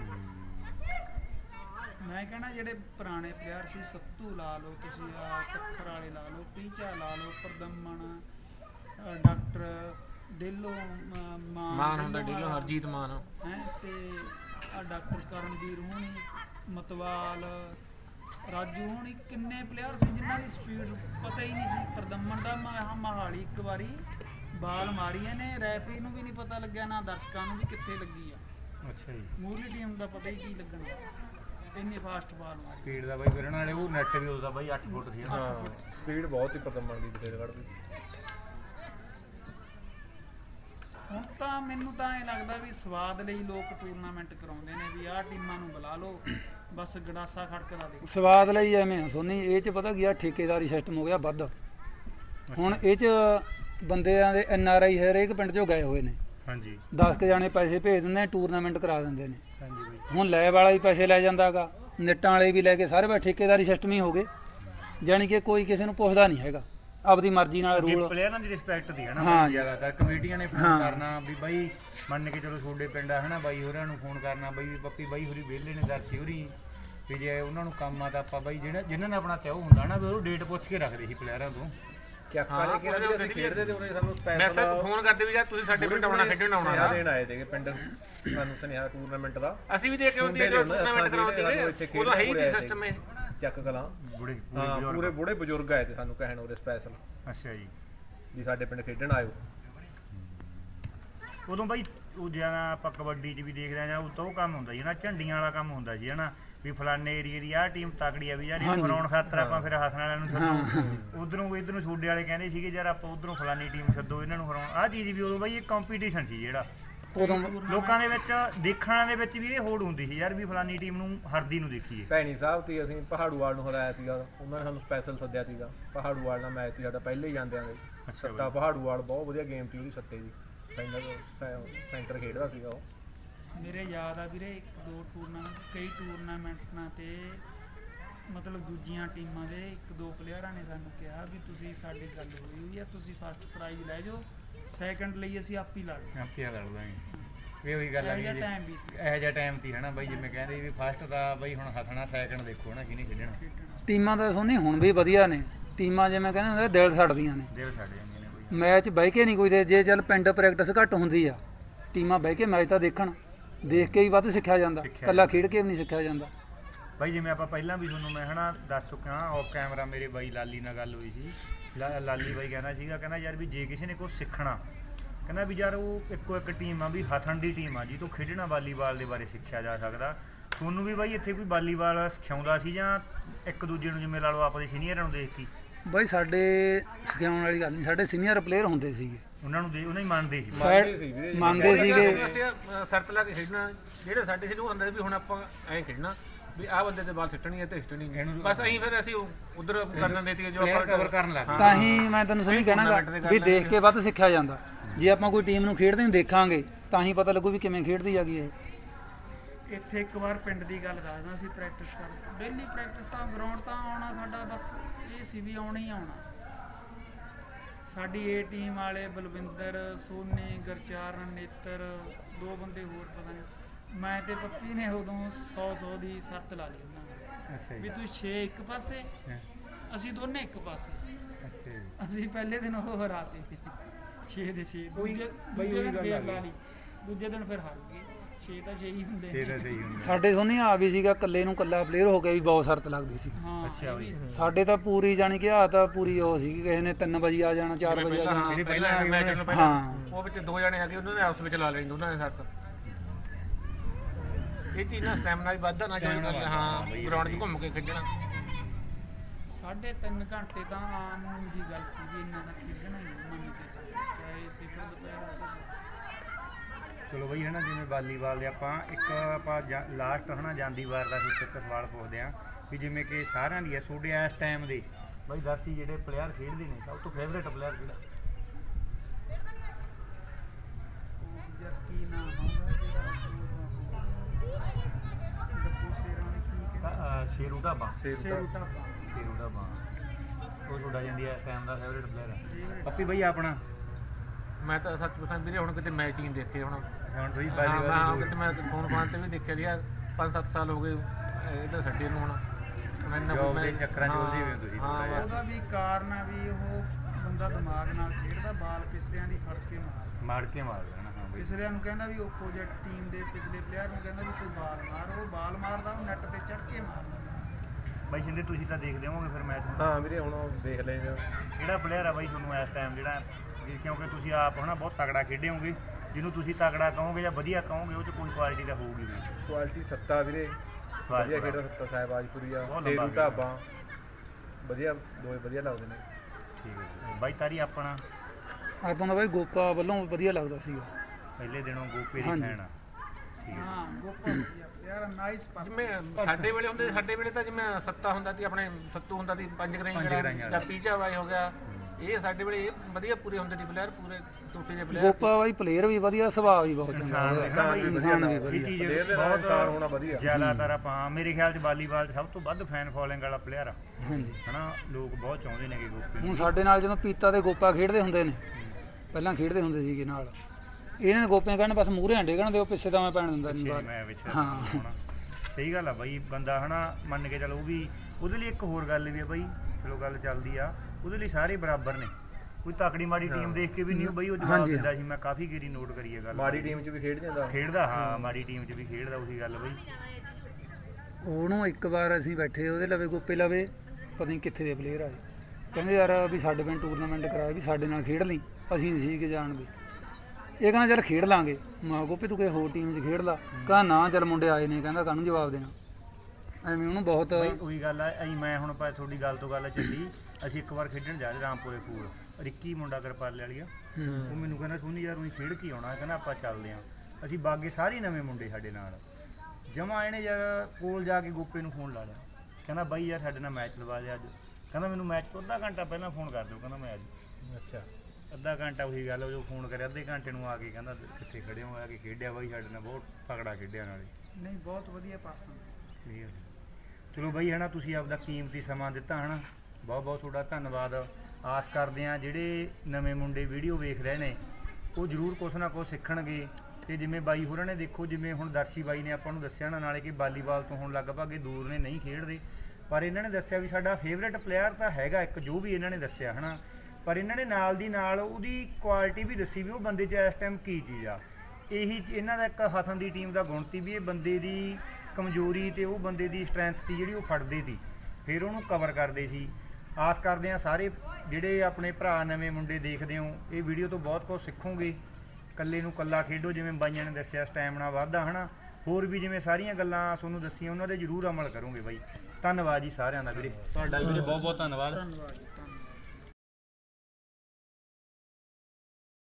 ਮੈਂ ਕਹਿਣਾ ਜਿਹੜੇ ਪੁਰਾਣੇ ਪਲੇਅਰ ਸੀ ਸੱਤੂ ਲਾ ਲਓ ਤੁਸੀਂ ਆ ਤੱਖਰ ਵਾਲੇ ਲਾ ਲਓ ਪੀਚਾ ਲਾ ਲਓ ਪਰਦਮਣ ਡਾਕਟਰ ਡੇਲੋ ਮਾਨ ਹੁੰਦਾ ਢਿੱਲੋਂ ਹਰਜੀਤ ਮਾਨ ਹੈ ਤੇ ਆ ਡਾਕਟਰ ਕਰਨਵੀਰ ਹੋਣੀ ਮਤਵਾਲ ਰਾਜੂ ਹੋਣੀ ਕਿੰਨੇ ਪਲੇਅਰ ਸੀ ਜਿਨ੍ਹਾਂ ਦੀ ਸਪੀਡ ਪਤਾ ਹੀ ਨਹੀਂ ਸੀ। ਪਰਦਮਣ ਦਾ ਮਹਾ ਮਹਾਲੀ ਇੱਕ ਵਾਰੀ ਬਾਲ ਮਾਰੀਆਂ ਨੇ ਰੈਫਰੀ ਨੂੰ ਵੀ ਨਹੀਂ ਪਤਾ ਲੱਗਿਆ ਨਾ ਦਰਸ਼ਕਾਂ ਨੂੰ ਵੀ ਕਿੱਥੇ ਲੱਗੀ ਆ। ਅੱਛਾ ਜੀ ਮੂਰਲੀ ਟੀਮ ਦਾ ਪਤਾ ਹੀ ਕੀ ਲੱਗਣਾ ਇੰਨੀ ਫਾਸਟ ਬਾਲ ਮਾਰੀ ਸਪੀਡ ਦਾ ਬਾਈ ਫਿਰਨ ਵਾਲੇ ਉਹ ਨੈਟ ਵੀ ਉਹਦਾ ਬਾਈ ਅੱਠ ਫੁੱਟ ਸੀ ਹਾਂ ਸਪੀਡ ਬਹੁਤ ਹੀ ਪਤੰਮਣ ਦੀ ਬਤੇੜਗੜ ਦੀ। ਹੁਣ ਤਾਂ ਮੈਨੂੰ ਤਾਂ ਇਹ ਲੱਗਦਾ ਵੀ ਸਵਾਦ ਲਈ ਲੋਕ ਟੂਰਨਾਮੈਂਟ ਕਰਾਉਂਦੇ ਨੇ ਵੀ ਆਹ ਟੀਮਾਂ ਨੂੰ ਬੁਲਾ ਲਓ ਬਸ ਗੜਾਸਾ ਖੜਕਦਾ ਦੇ ਸਵਾਦ ਲਈ ਐਵੇਂ ਆ ਸੋਨੀ ਇਹ ਚ ਪਤਾ ਕੀ ਆ ਠੇਕੇਦਾਰੀ ਸਿਸਟਮ ਹੋ ਗਿਆ ਵੱਧ ਹੁਣ ਇਹ ਚ ਬੰਦਿਆਂ ਦੇ ਐਨ ਆਰ ਆਈ ਹਰੇਕ ਪਿੰਡ ਚੋਂ ਗਏ ਹੋਏ ਨੇ ਹਾਂਜੀ ਦਸ ਕੁ ਜਾਣੇ ਪੈਸੇ ਭੇਜ ਦਿੰਦੇ ਟੂਰਨਾਮੈਂਟ ਕਰਾ ਦਿੰਦੇ ਨੇ ਹਾਂਜੀ ਬਾਈ ਹੁਣ ਲੈ ਵਾਲਾ ਵੀ ਪੈਸੇ ਲੈ ਜਾਂਦਾਗਾ ਨੈਟਾਂ ਵਾਲੇ ਵੀ ਲੈ ਕੇ ਸਾਰੇ ਬਾ ਠੇਕੇਦਾਰੀ ਸਿਸਟਮ ਹੀ ਹੋ ਗਏ ਜਾਣੀ ਕਿ ਕੋਈ ਕਿਸੇ ਨੂੰ ਪੁੱਛਦਾ ਨਹੀਂ ਹੈਗਾ ਆਪਦੀ ਮਰਜ਼ੀ ਨਾਲ ਰੂਲ ਪਲੇਅਰਾਂ ਦੀ ਰਿਸਪੈਕਟ ਦੀ ਹੈ ਨਾ ਹਾਂ। ਜ਼ਿਆਦਾਤਰ ਕਮੇਟੀਆਂ ਨੇ ਫੋਨ ਕਰਨਾ ਵੀ ਬਾਈ ਮੰਨ ਕੇ ਚਲੋ ਤੁਹਾਡੇ ਪਿੰਡ ਆ ਹਨਾ ਬਾਈ ਹੋਰਾਂ ਨੂੰ ਫੋਨ ਕਰਨਾ ਬਾਈ ਪੱਪੀ ਬਾਈ ਹੋਰੀ ਵਿਹਲੇ ਨੇ ਦਰਸ਼ੀ ਹੋਰੀ ਵੀ ਜੇ ਉਹਨਾਂ ਨੂੰ ਕੰਮ ਆ ਤਾਂ ਆਪਾਂ ਬਾਈ ਜਿਹੜਾ ਜਿਨ੍ਹਾਂ ਨੇ ਆਪਣਾ ਤਿਉ ਹੁੰਦਾ ਨਾ ਵੀ ਉਹ ਡੇਟ ਪੁੱਛ ਕੇ ਰੱਖਦੇ ਸੀ ਪਲੇਅਰਾਂ ਤੋਂ ਚੱਕ ਵਾਲੇ ਕਿ ਅਸੀਂ ਖੇਡਦੇ ਤੇ ਉਹਨੇ ਸਾਨੂੰ ਮੈਂ ਸਪੈਸ਼ਲ ਸਰ ਫੋਨ ਕਰਦੇ ਵੀ ਯਾਰ ਤੁਸੀਂ ਸਾਡੇ ਪਿੰਡ ਆਉਣਾ ਖੇਡਣ ਆਉਣਾ ਸੁਨੇਹਾ ਦੇਣ ਆਏ ਸੀਗੇ ਪਿੰਡ ਸਾਨੂੰ ਸੁਨੇਹਾ ਟੂਰਨਾਮੈਂਟ ਦਾ ਅਸੀਂ ਵੀ ਦੇਖ ਕੇ ਹੁੰਦੀ ਟੂਰਨਾਮੈਂਟ ਕਰਾਉਂਦੇ ਉਦੋਂ ਹੈ ਹੀ ਨਹੀਂ ਸਿਸਟਮ ਇਹ ਚੱਕ ਕਲਾਂ ਬੁੜੇ ਹਾਂ ਪੂਰੇ ਬੁੜੇ ਬਜ਼ੁਰਗ ਆਏ ਤੇ ਸਾਨੂੰ ਕਹਿਣ ਉਹਦੇ ਸਪੈਸ਼ਲ ਅੱਛਾ ਜੀ ਵੀ ਸਾਡੇ ਪਿੰਡ ਖੇਡਣ ਆਇਓ। ਉਦੋਂ ਬਾਈ ਉਹ ਜਿਆਦਾ ਆਪਾਂ ਕਬੱਡੀ 'ਚ ਵੀ ਦੇਖਦੇ ਆ ਜਾਂ ਉਹ ਤਾਂ ਉਹ ਕੰਮ ਹੁੰਦਾ ਸੀ ਨਾ ਝੰਡੀਆਂ ਵਾਲਾ ਕੰਮ ਹੁੰਦਾ ਸੀ ਹਨਾ ਵੀ ਫਲਾਨੇ ਏਰੀਏ ਦੀ ਆਹ ਟੀਮ ਤਕੜੀ ਆ ਵੀ ਯਾਰ ਇਹਨੂੰ ਹਰਾਉਣ ਖਾਤਰ ਆਪਾਂ ਫਿਰ ਹੱਸਣ ਵਾਲਿਆਂ ਨੂੰ ਛੱਡੋ ਉਧਰੋਂ ਇਧਰੋਂ ਛੋਡੇ ਵਾਲੇ ਕਹਿੰਦੇ ਸੀਗੇ ਯਾਰ ਆਪਾਂ ਉਧਰੋਂ ਫਲਾਨੀ ਟੀਮ ਛੱਡੋ ਇਹਨਾਂ ਨੂੰ ਹਰਾਉਣ ਆਹ ਚੀਜ਼ ਵੀ ਉਦੋਂ ਬਾਈ ਇਹ ਕੰਪੀਟੀਸ਼ਨ ਸੀ ਜਿਹੜਾ ਉਦੋਂ ਲੋਕਾਂ ਦੇ ਵਿੱਚ ਦੇਖਣ ਦੇ ਵਿੱਚ ਵੀ ਇਹ ਹੋੜ ਹੁੰਦੀ ਸੀ ਯਾਰ ਵੀ ਫਲਾਨੀ ਟੀਮ ਨੂੰ ਹਰਦੀ ਨੂੰ ਦੇਖੀਏ। ਭੈਣੀ ਸਾਹਿਬ ਤੇ ਅਸੀਂ ਪਹਾੜੂਵਾਲ ਨੂੰ ਹਰਾਇਆ ਸੀਗਾ ਉਹਨਾਂ ਨੇ ਸਾਨੂੰ ਸਪੈਸ਼ਲ ਸੱਦਿਆ ਸੀਗਾ ਪਹਾੜੂਵਾਲ ਨਾਲ ਮੈਚ ਸੀ ਸਾਡਾ ਪਹਿਲੇ ਹੀ ਜਾਂਦੇ ਆਂਗੇ ਸੱਤਾ ਪਹਾੜੂਵਾਲ ਬਹੁਤ ਵਧੀਆ ਗੇਮ ਸੀ ਉਹਦੀ ਸੱਤੇ ਦੀ ਫਾਈਨਲ ਸੈਂਟਰ ਖੇਡਦਾ ਸੀਗਾ ਉਹ। ਮੇਰੇ ਯਾਦ ਆ ਵੀਰੇ ਇੱਕ ਦੋ ਟੂਰਨਾਮੈਂਟ ਕਈ ਟੂਰਨਾਮੈਂਟਾਂ ਤੇ ਮਤਲਬ ਦੂਜੀਆਂ ਟੀਮਾਂ ਦੇ ਇੱਕ ਦੋ ਪਲੇਅਰਾਂ ਨੇ ਸਾਨੂੰ ਕਿਹਾ ਵੀ ਤੁਸੀਂ ਸਾਡੀ ਗੱਲ ਹੋਈ ਹੋਈ ਆ ਤੁਸੀਂ ਫਸਟ ਪ੍ਰਾਈਜ਼ ਲੈ ਜਾਓ ਸੈਕੰਡ ਲਈ ਅਸੀਂ ਆਪ ਹੀ ਲੜ ਆਪੇ ਲੜ ਲਾਂਗੇ ਇਹ ਉਹੀ ਗੱਲ ਆ ਇਹੋ ਜਿਹਾ ਜੀ time ਵੀ ਸੀ। ਇਹੋ ਜਿਹਾ ਟਾਈਮ ਸੀ ਹਨਾ ਬਾਈ ਜਿਵੇਂ ਕਹਿੰਦੇ ਵੀ ਫਸਟ ਦਾ ਬਾਈ ਹੁਣ ਹੱਥਣਾ ਸੈਕੰਡ ਦੇਖੋ ਨਾ ਕਿਹਨੇ ਖੇਡਣਾ ਟੀਮਾਂ ਤਾਂ ਸੋਨੀ ਹੁਣ ਵੀ ਵਧੀਆ ਨੇ ਟੀਮਾਂ ਜਿਵੇਂ ਕਹਿੰਦੇ ਹੁੰਦੇ ਦਿਲ ਛੱਡਦੀਆਂ ਨੇ ਦਿਲ ਛੱਡ ਜਾਂਦੀਆਂ ਨੇ ਬਾਈ ਮੈਚ ਬਹਿ ਕੇ ਨਹੀਂ ਕੋਈ ਦੇ ਜੇ ਚੱਲ ਪਿੰਡ ਪ੍ਰੈਕਟਿਸ ਘੱਟ ਹੁੰਦੀ ਆ ਟੀਮਾਂ ਬਹਿ ਕੇ ਮੈਚ ਤਾਂ ਦੇਖਣ ਦੇਖ ਕੇ ਹੀ ਵੱਧ ਸਿੱਖਿਆ ਜਾਂਦਾ ਇਕੱਲਾ ਖੇਡ ਕੇ ਵੀ ਨਹੀਂ ਸਿੱਖਿਆ ਜਾਂਦਾ ਬਾਈ ਜਿਵੇਂ ਆਪਾਂ ਪਹਿਲਾਂ ਵੀ ਤੁਹਾਨੂੰ ਮੈਂ ਹਨਾ ਦੱਸ ਚੁੱਕਿਆ ਆਫ ਕੈਮਰਾ ਮੇਰੇ ਬਾਈ ਲਾਲੀ ਨਾਲ ਗੱਲ ਹੋਈ ਸੀ ਲਾ- ਲਾਲੀ ਬਾਈ ਕਹਿੰਦਾ ਸੀਗਾ ਕਹਿੰਦਾ ਯਾਰ ਵੀ ਜੇ ਕਿਸੇ ਨੇ ਕੁਛ ਸਿੱਖਣਾ ਕਹਿੰਦਾ ਵੀ ਯਾਰ ਉਹ ਇੱਕੋ ਇੱਕ ਟੀਮ ਆ ਵੀ ਹਥਣ ਦੀ ਟੀਮ ਆ ਜੀ ਤੋਂ ਖੇਡਣਾ ਵਾਲੀਬਾਲ ਦੇ ਬਾਰੇ ਸਿੱਖਿਆ ਜਾ ਸਕਦਾ ਤੁਹਾਨੂੰ ਵੀ ਬਾਈ ਇੱਥੇ ਕੋਈ ਵਾਲੀਬਾਲ ਸਿਖਾਉਂਦਾ ਸੀ ਜਾਂ ਇੱਕ ਦੂਜੇ ਨੂੰ ਜਿਵੇਂ ਲਾ ਲਓ ਆਪਦੇ ਸੀਨੀਅਰਾਂ ਨੂੰ ਦੇਖ ਕੇ ਬਾਈ ਸਾਡੇ ਸਿਖਾਉਣ ਵਾਲੀ ਗੱਲ ਨਹੀਂ, ਸਾਡੇ ਸੀਨੀਅਰ ਪਲੇਅਰ ਹੁੰਦੇ ਸੀਗੇ, ਉਹਨਾਂ ਨੂੰ ਦੇ ਉਹਨਾਂ ਹੀ ਮੰਨਦੇ ਸੀ ਸਾਈਡ ਮੰਨਦੇ ਸੀਗੇ। ਅਸੀਂ ਅ, ਸ਼ਰਤ ਲਾ ਕੇ ਖੇਡਣਾ, ਜਿਹੜੇ ਸਾਡੇ ਸੀ ਉਹ ਹੁੰਦੇ ਵੀ ਹੁਣ ਆਪਾਂ ਐਂ ਖੇਡਣਾ ਵੀ ਆਹ ਬੰਦੇ ਤੇ ਬਾਲ ਸਿੱਟਣੀ ਹੈ ਤੇ ਸਿੱਟਣੀ ਨਹੀਂ, ਬਸ ਅਸੀਂ ਫਿਰ ਅਸੀਂ ਉਧਰ ਕਰ ਦਿੰਦੇ ਸੀ ਜੋ ਆਪਾਂ ਕਵਰ ਕਰਨ ਲੱਗ ਤਾਂ ਹੀ ਮੈਂ ਤੈਨੂੰ ਸਹੀ ਕਹਿਣਾਗਾ ਵੀ ਦੇਖ ਕੇ ਵੱਧ ਸਿੱਖਿਆ ਜਾਂਦਾ। ਜੇ ਆਪਾਂ ਕੋਈ ਟੀਮ ਨੂੰ ਖੇਡਦੇ ਨੂੰ ਦੇਖਾਂਗੇ ਤਾਂ ਹੀ ਪਤਾ ਲੱਗੂ ਵੀ ਕਿਵੇਂ ਖੇਡਦੀ ਹੈਗੀ ਇਹ। ਇੱਥੇ ਇੱਕ ਵਾਰ ਪਿੰਡ ਦੀ ਗੱਲ ਦੱਸਦਾ ਸੀ, ਪ੍ਰੈਕਟਿਸ ਕਰ ਡੇਲੀ ਪ੍ਰੈਕਟਿਸ ਤਾਂ ਗਰਾਊਂਡ ਤਾਂ ਆਉਣਾ ਸਾਡਾ, ਬਸ ਇਹ ਸੀ ਵੀ ਆਉਣਾ ਹੀ ਆਉਣਾ। ਸਾਡੀ ਏ ਟੀਮ ਵਾਲੇ ਬਲਵਿੰਦਰ, ਸੋਨੀ, ਗੁਰਚਰਨ, ਨੇਤਰ, ਦੋ ਬੰਦੇ ਹੋਰ ਪਤਾ ਨਹੀਂ, ਮੈਂ ਤੇ ਪੱਪੀ ਨੇ ਉਦੋਂ ਸੌ ਸੌ ਦੀ ਸ਼ਰਤ ਲਾ ਲਈ ਉਹਨਾਂ ਨੇ। ਅੱਛਾ ਵੀ ਤੂੰ ਛੇ ਇੱਕ ਪਾਸੇ, ਅਸੀਂ ਦੋਨੇ ਇੱਕ ਪਾਸੇ। ਅੱਛਾ ਅਸੀਂ ਪਹਿਲੇ ਦਿਨ ਉਹ ਹਰਾਤੇ ਛੇ ਦੇ ਛੇ, ਦੂਜੇ ਦੂਜੇ ਦਿਨ ਫੇਰ ਲਾ ਲਈ, ਦੂਜੇ ਦਿਨ ਫਿਰ ਹਾਰ ਗਏ। ਛੇ ਤਾਂ ਛੇ ਹੀ ਹੁੰਦੇ ਛੇ ਤਾਂ ਸਹੀ ਹੁੰਦਾ। ਸਾਡੇ ਸੋਨੀ ਆ ਵੀ ਸੀਗਾ, ਇਕੱਲੇ ਨੂੰ ਇਕੱਲਾ ਪਲੇਅਰ ਹੋ ਗਿਆ ਵੀ ਬਹੁਤ ਸ਼ਰਤ ਲੱਗਦੀ ਸੀ। ਹਾਂ ਅੱਛਾ ਬਈ ਸਾਡੇ ਤਾਂ ਪੂਰੀ ਜਾਣੀ ਕਿ ਆ ਤਾਂ ਪੂਰੀ ਉਹ ਸੀ, ਕਿਸੇ ਨੇ ਤਿੰਨ ਵਜੇ ਆ ਜਾਣਾ, ਚਾਰ ਵਜੇ ਆ ਜਾਣਾ। ਜਿਹੜੇ ਪਹਿਲਾਂ ਮੈਚ ਨੂੰ ਪਹਿਲਾਂ ਹਾਂ ਉਹ ਵਿੱਚ ਦੋ ਜਣੇ ਆ ਗਏ, ਉਹਨਾਂ ਨੇ ਆਪਸ ਵਿੱਚ ਲਾ ਲੈਣੀ ਉਹਨਾਂ ਨੇ ਸ਼ਰਤ। ਇਹ ਚੀਜ਼ ਨਾਲ ਸਟੈਮਿਨਾ ਵੀ ਵੱਧਦਾ ਨਾ, ਜਿਵੇਂ ਕਰ ਹਾਂ ਗਰਾਊਂਡ 'ਚ ਘੁੰਮ ਕੇ ਖੇਡਣਾ। ਸਾਢੇ ਤਿੰਨ ਘੰਟੇ ਤਾਂ ਆਮ ਜੀ ਗੱਲ ਸੀ ਵੀ ਇਹਨਾਂ ਦਾ ਖੇਡਣਾ ਹੀ ਮੰਨ ਕੇ ਚੱਲੋ, ਚਾਹੇ ਸਿਖਰ ਦੁਪਹਿਰ ਆ। ਚਲੋ ਬਈ ਹਨਾ ਜਿਵੇਂ ਵਾਲੀਬਾਲ ਦੇ ਆਪਾਂ ਇੱਕ ਆਪਾਂ ਲਾਸਟ ਹਨਾ ਜਾਂਦੀ ਵਾਰ ਦਾ ਵਿੱਚ ਇੱਕ ਸਵਾਲ ਪੁੱਛਦੇ ਆ ਵੀ ਜਿਵੇਂ ਕਿ ਸਾਰਿਆਂ ਦੀ ਹੈ ਤੁਹਾਡੇ ਇਸ ਟਾਈਮ ਦੇ ਬਈ ਦਰਸ਼ੀ ਜਿਹੜੇ ਪਲੇਅਰ ਖੇਡਦੇ ਨੇ ਸਭ ਤੋਂ ਫੇਵਰੇਟ ਪਲੇਅਰ ਕਿਹੜਾ? ਯਾਰ ਕੀ ਨਾਮ ਆਉਂਦਾ ਜਿਹੜਾ ਡੱਬੂ ਸ਼ੇਰਾਂ ਨੇ ਕੀ ਕਹਿੰਦਾ, ਸ਼ੇਰੂ ਢਾਬਾ ਸ਼ੇਰੂ ਢਾਬਾ। ਸ਼ੇਰੂ ਢਾਬਾ ਉਹ ਤੁਹਾਡਾ ਜਾਂਦੀ ਹੈ ਟਾਈਮ ਦਾ ਫੇਵਰੇਟ ਪਲੇਅਰ ਹੈ। Favourite। ਪੱਪੀ ਬਈ ਆਪਣਾ ਮੈਂ ਤਾਂ ਸੱਚ ਪੁੱਛਾਂ ਵੀਰੇ, ਹੁਣ ਕਿਤੇ ਮੈਚ ਹੀ ਨਹੀਂ ਦੇਖੇ ਹੁਣ। ਹੁਣ ਤੁਸੀਂ ਹਾਂ ਵਾਲੀਬਾਲ ਮੈਂ ਕਿਤੇ ਮੈਂ ਫੋਨ ਫਾਨ ਤੇ ਵੀ ਦੇਖਿਆ ਲਿਆ, ਪੰਜ ਸੱਤ ਸਾਲ ਹੋ ਗਏ ਇਹਦਾ ਛੱਡੇ ਨੂੰ। ਹੁਣ ਹੁਣ ਇੰਨਾ Job ਕੋਈ ਦੇ ਮੈਂ- ਚੱਕਰਾਂ 'ਚ ਹਾਂ, ਉਲਝੇ ਹੋਏ ਹੋ ਤੁਸੀਂ ਥੋੜ੍ਹਾ ਜਿਹਾ। ਉਹਦਾ ਵੀ ਕਾਰਨ ਆ ਵੀ ਉਹ ਬੰਦਾ ਦਿਮਾਗ ਨਾਲ ਖੇਡਦਾ, ਬਾਲ ਪਿਛਲਿਆਂ ਦੀ ਫੜ ਕੇ ਮਾਰ ਮਾਰ ਕੇ ਮਾਰ ਦੇਣਾ। ਹਾਂ ਬਈ ਪਿਛਲਿਆਂ ਨੂੰ ਕਹਿੰਦਾ ਵੀ ਓਪੋਜਿਟ ਟੀਮ ਦੇ ਪਿਛਲੇ ਪਲੇਅਰ ਨੂੰ ਕਹਿੰਦਾ ਵੀ ਤੂੰ ਬਾਲ ਮਾਰ, ਉਹ ਬਾਲ ਮਾਰਦਾ, ਉਹ ਨੈੱਟ ਤੇ ਚੜ੍ਹ ਕੇ ਮਾਰਦਾ। ਬਾਈ ਸ਼ਿੰਦੇ ਤੁਸੀਂ ਤਾਂ ਦੇਖਦੇ ਹੋਵੋਗੇ ਫਿਰ ਮੈਚ? ਹਾਂ ਵੀਰੇ ਹੁਣ ਉਹ ਦੇਖ ਲੈਂਦੇ ਕਿਹੜਾ ਪਲੇਅਰ ਆ ਬਾਈ ਤੁਹਾਨੂੰ ਇਸ ਟਾਈਮ ਜਿਹੜਾ ਵੀ ਕਿਉਂਕਿ ਤੁਸੀਂ ਆਪ ਹਨਾ ਬਹੁਤ ਤਗੜਾ ਖੇਡੇ ਹੋਗੇ, ਜਿਹਨੂੰ ਤੁਸੀਂ ਤਗੜਾ ਕਹੋਗੇ ਜਾਂ ਵਧੀਆ ਕਹੋਗੇ ਉਹ 'ਚ ਕੋਈ ਕੁਆਲਿਟੀ ਤਾਂ ਹੋਊਗੀ ਵੀ। ਕੁਆਲਿਟੀ ਸੱਤਾ ਵੀਰੇ, ਵਧੀਆ ਖੇਡਦਾ ਸੱਤਾ ਸਾਹਿਬ ਆਜਪੁਰੀਆ, ਬਹੁਤ ਸ਼ੇਰੂ ਲੰਬਾ ਢਾਬਾ, ਵਧੀਆ ਦੋਏ ਵਧੀਆ ਲੱਗਦੇ ਨੇ। ਠੀਕ ਹੈ ਬਾਈ ਤਾਰੀ ਆਪਣਾ ਆਪਾਂ ਨੂੰ ਬਾਈ ਗੋਪਾ ਵੱਲੋਂ ਵਧੀਆ ਲੱਗਦਾ ਸੀਗਾ ਪਹਿਲੇ ਦਿਨੋਂ ਗੋਪੇ ਦੀ ਹਾਂਜੀ। ਫੈਨ ਆ। ਠੀਕ ਹੈ ਹਾਂ ਗੋਪਾ ਵਧੀਆ ਪਲੇਅਰ, ਨਾਈਸ ਜਿਵੇਂ ਪਰਸਨ। ਸਾਡੇ ਵੇਲੇ ਹੁੰਦੇ ਸਾਡੇ ਵੇਲੇ ਤਾਂ ਜਿਵੇਂ ਸੱਤਾ ਹੁੰਦਾ ਸੀ, ਆਪਣੇ ਸੱਤੂ ਹੁੰਦਾ ਸੀ ਪੰਜ ਗਰਾਈ ਪੰਜ ਗਰਾਈਂ ਵਾਲਾ। ਜਾਂ ਪੀਜਾ ਵਾਈ ਹੋ ਗਿਆ, ਇਹ ਸਾਡੇ ਵੇਲੇ ਇਹ ਵਧੀਆ ਪੂਰੇ ਹੁੰਦੇ ਸੀ ਪਲੇਅਰ, ਪੂਰੇ ਚੌਥੇ ਜਿਹੇ ਪਲੇਅਰ। ਗੋਪਾ ਬਾਈ ਪਲੇਅਰ ਵੀ ਵਧੀਆ, ਸੁਭਾਅ ਵੀ ਬਹੁਤ ਚੰਗਾ ਇਨਸਾਨ ਉਹਦਾ। ਬਾਈ ਇਨਸਾਨ ਵੀ ਇਹ ਵਧੀਆ। ਚੀਜ਼ ਪਲੇਅਰ ਦੇ ਨਾਲ ਇਨਸਾਨ ਹੋਣਾ ਬਹੁਤ ਵਧੀਆ। ਜ਼ਿਆਦਾਤਰ ਆਪਾਂ ਮੇਰੇ ਖਿਆਲ 'ਚ ਵਾਲੀਬਾਲ 'ਚ ਸਭ ਤੋਂ ਵੱਧ ਫੈਨ ਫੋਲੋਇੰਗ ਵਾਲਾ ਪਲੇਅਰ ਆ ਹਾਂਜੀ ਹਨਾ, ਲੋਕ ਬਹੁਤ ਚਾਹੁੰਦੇ ਨੇ ਕਿ ਗੋਪੀ ਨੂੰ। ਹੁਣ ਸਾਡੇ ਨਾਲ ਜਦੋਂ ਪੀਤਾ ਤੇ ਗੋਪਾ ਖੇਡਦੇ ਹੁੰਦੇ ਨੇ, ਪਹਿਲਾਂ ਖੇਡਦੇ ਹੁੰਦੇ ਸੀਗੇ ਨਾਲ, ਇਹਨਾਂ ਨੇ ਗੋਪੇ ਕਹਿਣ ਬਸ ਮੂਹਰੇ ਹੰਡੇ ਕਹਿਣ ਦੇ, ਉਹ ਪਿੱਛੇ ਤਾਂ ਮੈਂ ਪੈਣ ਦਿੰਦਾ ਨਹੀਂ ਬਾਹਰ। ਮੈਂ ਵਿੱਚ ਹਾਂ। ਹੋਣਾ। ਸਹੀ ਗੱਲ ਆ ਬਾਈ, ਬੰਦਾ ਹਨਾ ਮੰਨ ਕੇ ਚੱਲ ਉਹ ਵੀ ਉਹਦੇ ਲਈ ਇੱਕ ਹੋਰ ਗੱਲ ਵੀ ਆ ਬਾਈ, ਚਲੋ ਗੱਲ ਚੱਲਦੀ ਆ, ਉਹਦੇ ਲਈ ਸਾਰੇ ਬਰਾਬਰ ਨੇ, ਕੋਈ ਤਕੜੀ ਮਾੜੀ ਟੀਮ ਦੇਖ ਕੇ ਵੀ ਨਹੀਂ ਬਾਈ ਉਹ ਜਵਾਬ ਹਾਂਜੀ, ਦਿੰਦਾ ਸੀ। ਮੈਂ ਕਾਫੀ ਗੇਰੀ ਨੋਟ ਕਰੀ ਹੈ ਗੱਲ, ਮਾੜੀ ਟੀਮ 'ਚ ਵੀ ਖੇਡ ਜਾਂਦਾ। ਖੇਡਦਾ ਹਾਂ, ਮਾੜੀ ਟੀਮ 'ਚ ਵੀ ਖੇਡਦਾ, ਉਹੀ ਗੱਲ ਬਾਈ। ਉਹਨੂੰ ਇੱਕ ਵਾਰ ਅਸੀਂ ਬੈਠੇ ਉਹਦੇ ਲਵੇ, ਗੋਪੇ ਲਵੇ, ਪਤਾ ਨਹੀਂ ਕਿੱਥੇ ਦੇ ਪਲੇਅਰ ਆਏ, ਕਹਿੰਦੇ ਯਾਰ ਵੀ ਸਾਡੇ ਪਿੰਡ ਟੂਰਨਾਮੈਂਟ ਕਰਾਇਆ ਵੀ ਸਾਡੇ ਨਾਲ ਖੇਡ ਲਈ, ਅਸੀਂ ਨਹੀਂ ਸੀ ਕਿ ਜਾਣਦੇ। ਇਹ ਕਹਿੰਦਾ ਚੱਲ ਖੇਡ ਲਾਂਗੇ। ਮੈਂ ਕਿਹਾ ਗੋਪੀ ਤੂੰ ਕਿਸੇ ਹੋਰ ਟੀਮ 'ਚ ਖੇਡ ਲਾ, ਕਹਿੰਦਾ ਨਾ ਚੱਲ ਮੁੰਡੇ ਆਏ ਨੇ, ਕਹਿੰਦਾ ਕਾਹਨੂੰ ਜਵਾਬ ਦੇਣਾ। ਐਵੇਂ ਉਹਨੂੰ ਬਹੁਤ ਬਾਈ ਉਹੀ ਗੱਲ ਆ, ਅਸੀਂ ਮੈਂ ਹੁਣ ਪਾ ਤੁਹਾਡੀ ਗੱਲ ਤੋਂ ਗੱਲ ਚੱਲੀ, ਅਸੀਂ ਇੱਕ ਵਾਰ ਖੇਡਣ ਜਾ ਰਹੇ ਰਾਮਪੁਰੇ ਫੂਲ, ਰਿੱਕੀ ਮੁੰਡਾ ਕਰਪਾਲੇ ਵਾਲੀਆ, ਉਹ ਮੈਨੂੰ ਕਹਿੰਦਾ ਸੋਨੀ ਯਾਰ ਉਹੀ ਖੇਡ ਕੇ ਆਉਣਾ, ਕਹਿੰਦਾ ਆਪਾਂ ਚੱਲਦੇ ਹਾਂ। ਅਸੀਂ ਬਾਗੇ ਸਾਰੇ ਨਵੇਂ ਮੁੰਡੇ ਸਾਡੇ ਨਾਲ ਜਮਾ ਇਹਨੇ ਯਾਰ ਕੋਲ ਜਾ ਕੇ ਗੋਪੇ ਨੂੰ ਫੋਨ ਲਾ ਲਿਆ, ਕਹਿੰਦਾ ਬਾਈ ਯਾਰ ਸਾਡੇ ਨਾਲ ਮੈਚ ਲਵਾ ਲਿਆ ਅੱਜ, ਕਹਿੰਦਾ ਮੈਨੂੰ ਮੈਚ ਤੋਂ ਅੱਧਾ ਘੰਟਾ ਪਹਿਲਾਂ ਫੋਨ ਕਰ ਦਿਓ, ਕਹਿੰਦਾ ਮੈਂ ਅੱਜ। ਅੱਛਾ ਅੱਧਾ ਘੰਟਾ ਉਹੀ ਗੱਲ, ਜੋ ਫੋਨ ਕਰਿਆ ਅੱਧੇ ਘੰਟੇ ਨੂੰ ਆ ਕੇ ਕਹਿੰਦਾ ਕਿੱਥੇ ਖੜੇ ਹੋ, ਆ ਕੇ ਖੇਡਿਆ ਬਾਈ ਸਾਡੇ ਨਾਲ, ਬਹੁਤ ਤਗੜਾ ਖੇਡਿਆ ਨਾਲੇ। ਨਹੀਂ ਬਹੁਤ ਵਧੀਆ ਪਰਸਨ। ਸਹੀ ਗੱਲ। ਚਲੋ ਬਾਈ ਹੈ ਨਾ, ਤੁਸੀਂ ਆਪਦਾ ਕੀਮਤੀ ਸਮਾਂ ਦਿੱਤਾ ਹੈ ਨਾ, ਬਹੁਤ ਬਹੁਤ ਤੁਹਾਡਾ ਧੰਨਵਾਦ। ਆਸ ਕਰਦੇ ਹਾਂ ਜਿਹੜੇ ਨਵੇਂ ਮੁੰਡੇ ਵੀਡੀਓ ਵੇਖ ਰਹੇ ਨੇ ਉਹ ਜ਼ਰੂਰ ਕੁਛ ਨਾ ਕੁਛ ਸਿੱਖਣਗੇ। ਤੇ ਜਿਵੇਂ ਬਾਈ ਹੋਰਾਂ ਨੇ ਦੇਖੋ, ਜਿਵੇਂ ਹੁਣ ਦਰਸ਼ੀ ਬਾਈ ਨੇ ਆਪਾਂ ਨੂੰ ਦੱਸਿਆ ਨਾ ਨਾਲੇ ਕਿ ਵਾਲੀਬਾਲ ਤੋਂ ਹੁਣ ਲਗਭਗ ਇਹ ਦੂਰ ਨੇ, ਨਹੀਂ ਖੇਡਦੇ, ਪਰ ਇਹਨਾਂ ਨੇ ਦੱਸਿਆ ਵੀ ਸਾਡਾ ਫੇਵਰੇਟ ਪਲੇਅਰ ਤਾਂ ਹੈਗਾ ਇੱਕ, ਜੋ ਵੀ ਇਹਨਾਂ ਨੇ ਦੱਸਿਆ ਹੈ ਨਾ, ਪਰ ਇਹਨਾਂ ਨੇ ਨਾਲ ਦੀ ਨਾਲ ਉਹਦੀ ਕੁਆਲਿਟੀ ਵੀ ਦੱਸੀ ਵੀ ਉਹ ਬੰਦੇ 'ਚ ਇਸ ਟਾਈਮ ਕੀ ਚੀਜ਼ ਆ। ਇਹੀ ਇਹਨਾਂ ਦਾ ਇੱਕ ਹਥਨ ਦੀ ਟੀਮ ਦਾ ਗੁਣ ਸੀ ਵੀ ਇਹ ਬੰਦੇ ਦੀ ਕਮਜ਼ੋਰੀ ਤੇ ਉਹ ਬੰਦੇ ਦੀ ਸਟਰੈਂਥ ਸੀ ਜਿਹੜੀ ਉਹ ਫੜਦੇ ਸੀ, ਫਿਰ ਉਹਨੂੰ ਕਵਰ ਕਰਦੇ ਸੀ। ਆਸ ਕਰਦੇ ਹਾਂ ਸਾਰੇ ਜਿਹੜੇ ਆਪਣੇ ਭਰਾ ਨਵੇਂ ਮੁੰਡੇ ਦੇਖਦੇ ਹੋ ਇਹ ਵੀਡੀਓ ਤੋਂ ਬਹੁਤ ਕੁਝ ਸਿੱਖੋਗੇ। ਇਕੱਲੇ ਨੂੰ ਇਕੱਲਾ ਖੇਡੋ, ਜਿਵੇਂ ਬਾਈਆਂ ਨੇ ਦੱਸਿਆ ਸਟੈਮਿਨਾ ਵੱਧਦਾ ਹੈ ਨਾ, ਹੋਰ ਵੀ ਜਿਵੇਂ ਸਾਰੀਆਂ ਗੱਲਾਂ ਤੁਹਾਨੂੰ ਦੱਸੀਆਂ ਉਹਨਾਂ ਦੇ ਜ਼ਰੂਰ ਅਮਲ ਕਰੋਗੇ ਬਾਈ। ਧੰਨਵਾਦ ਜੀ ਸਾਰਿਆਂ ਦਾ ਵੀਰੇ। ਤੁਹਾਡਾ ਵੀਰੇ ਬਹੁਤ ਬਹੁਤ ਧੰਨਵਾਦ। ਧੰਨਵਾਦ।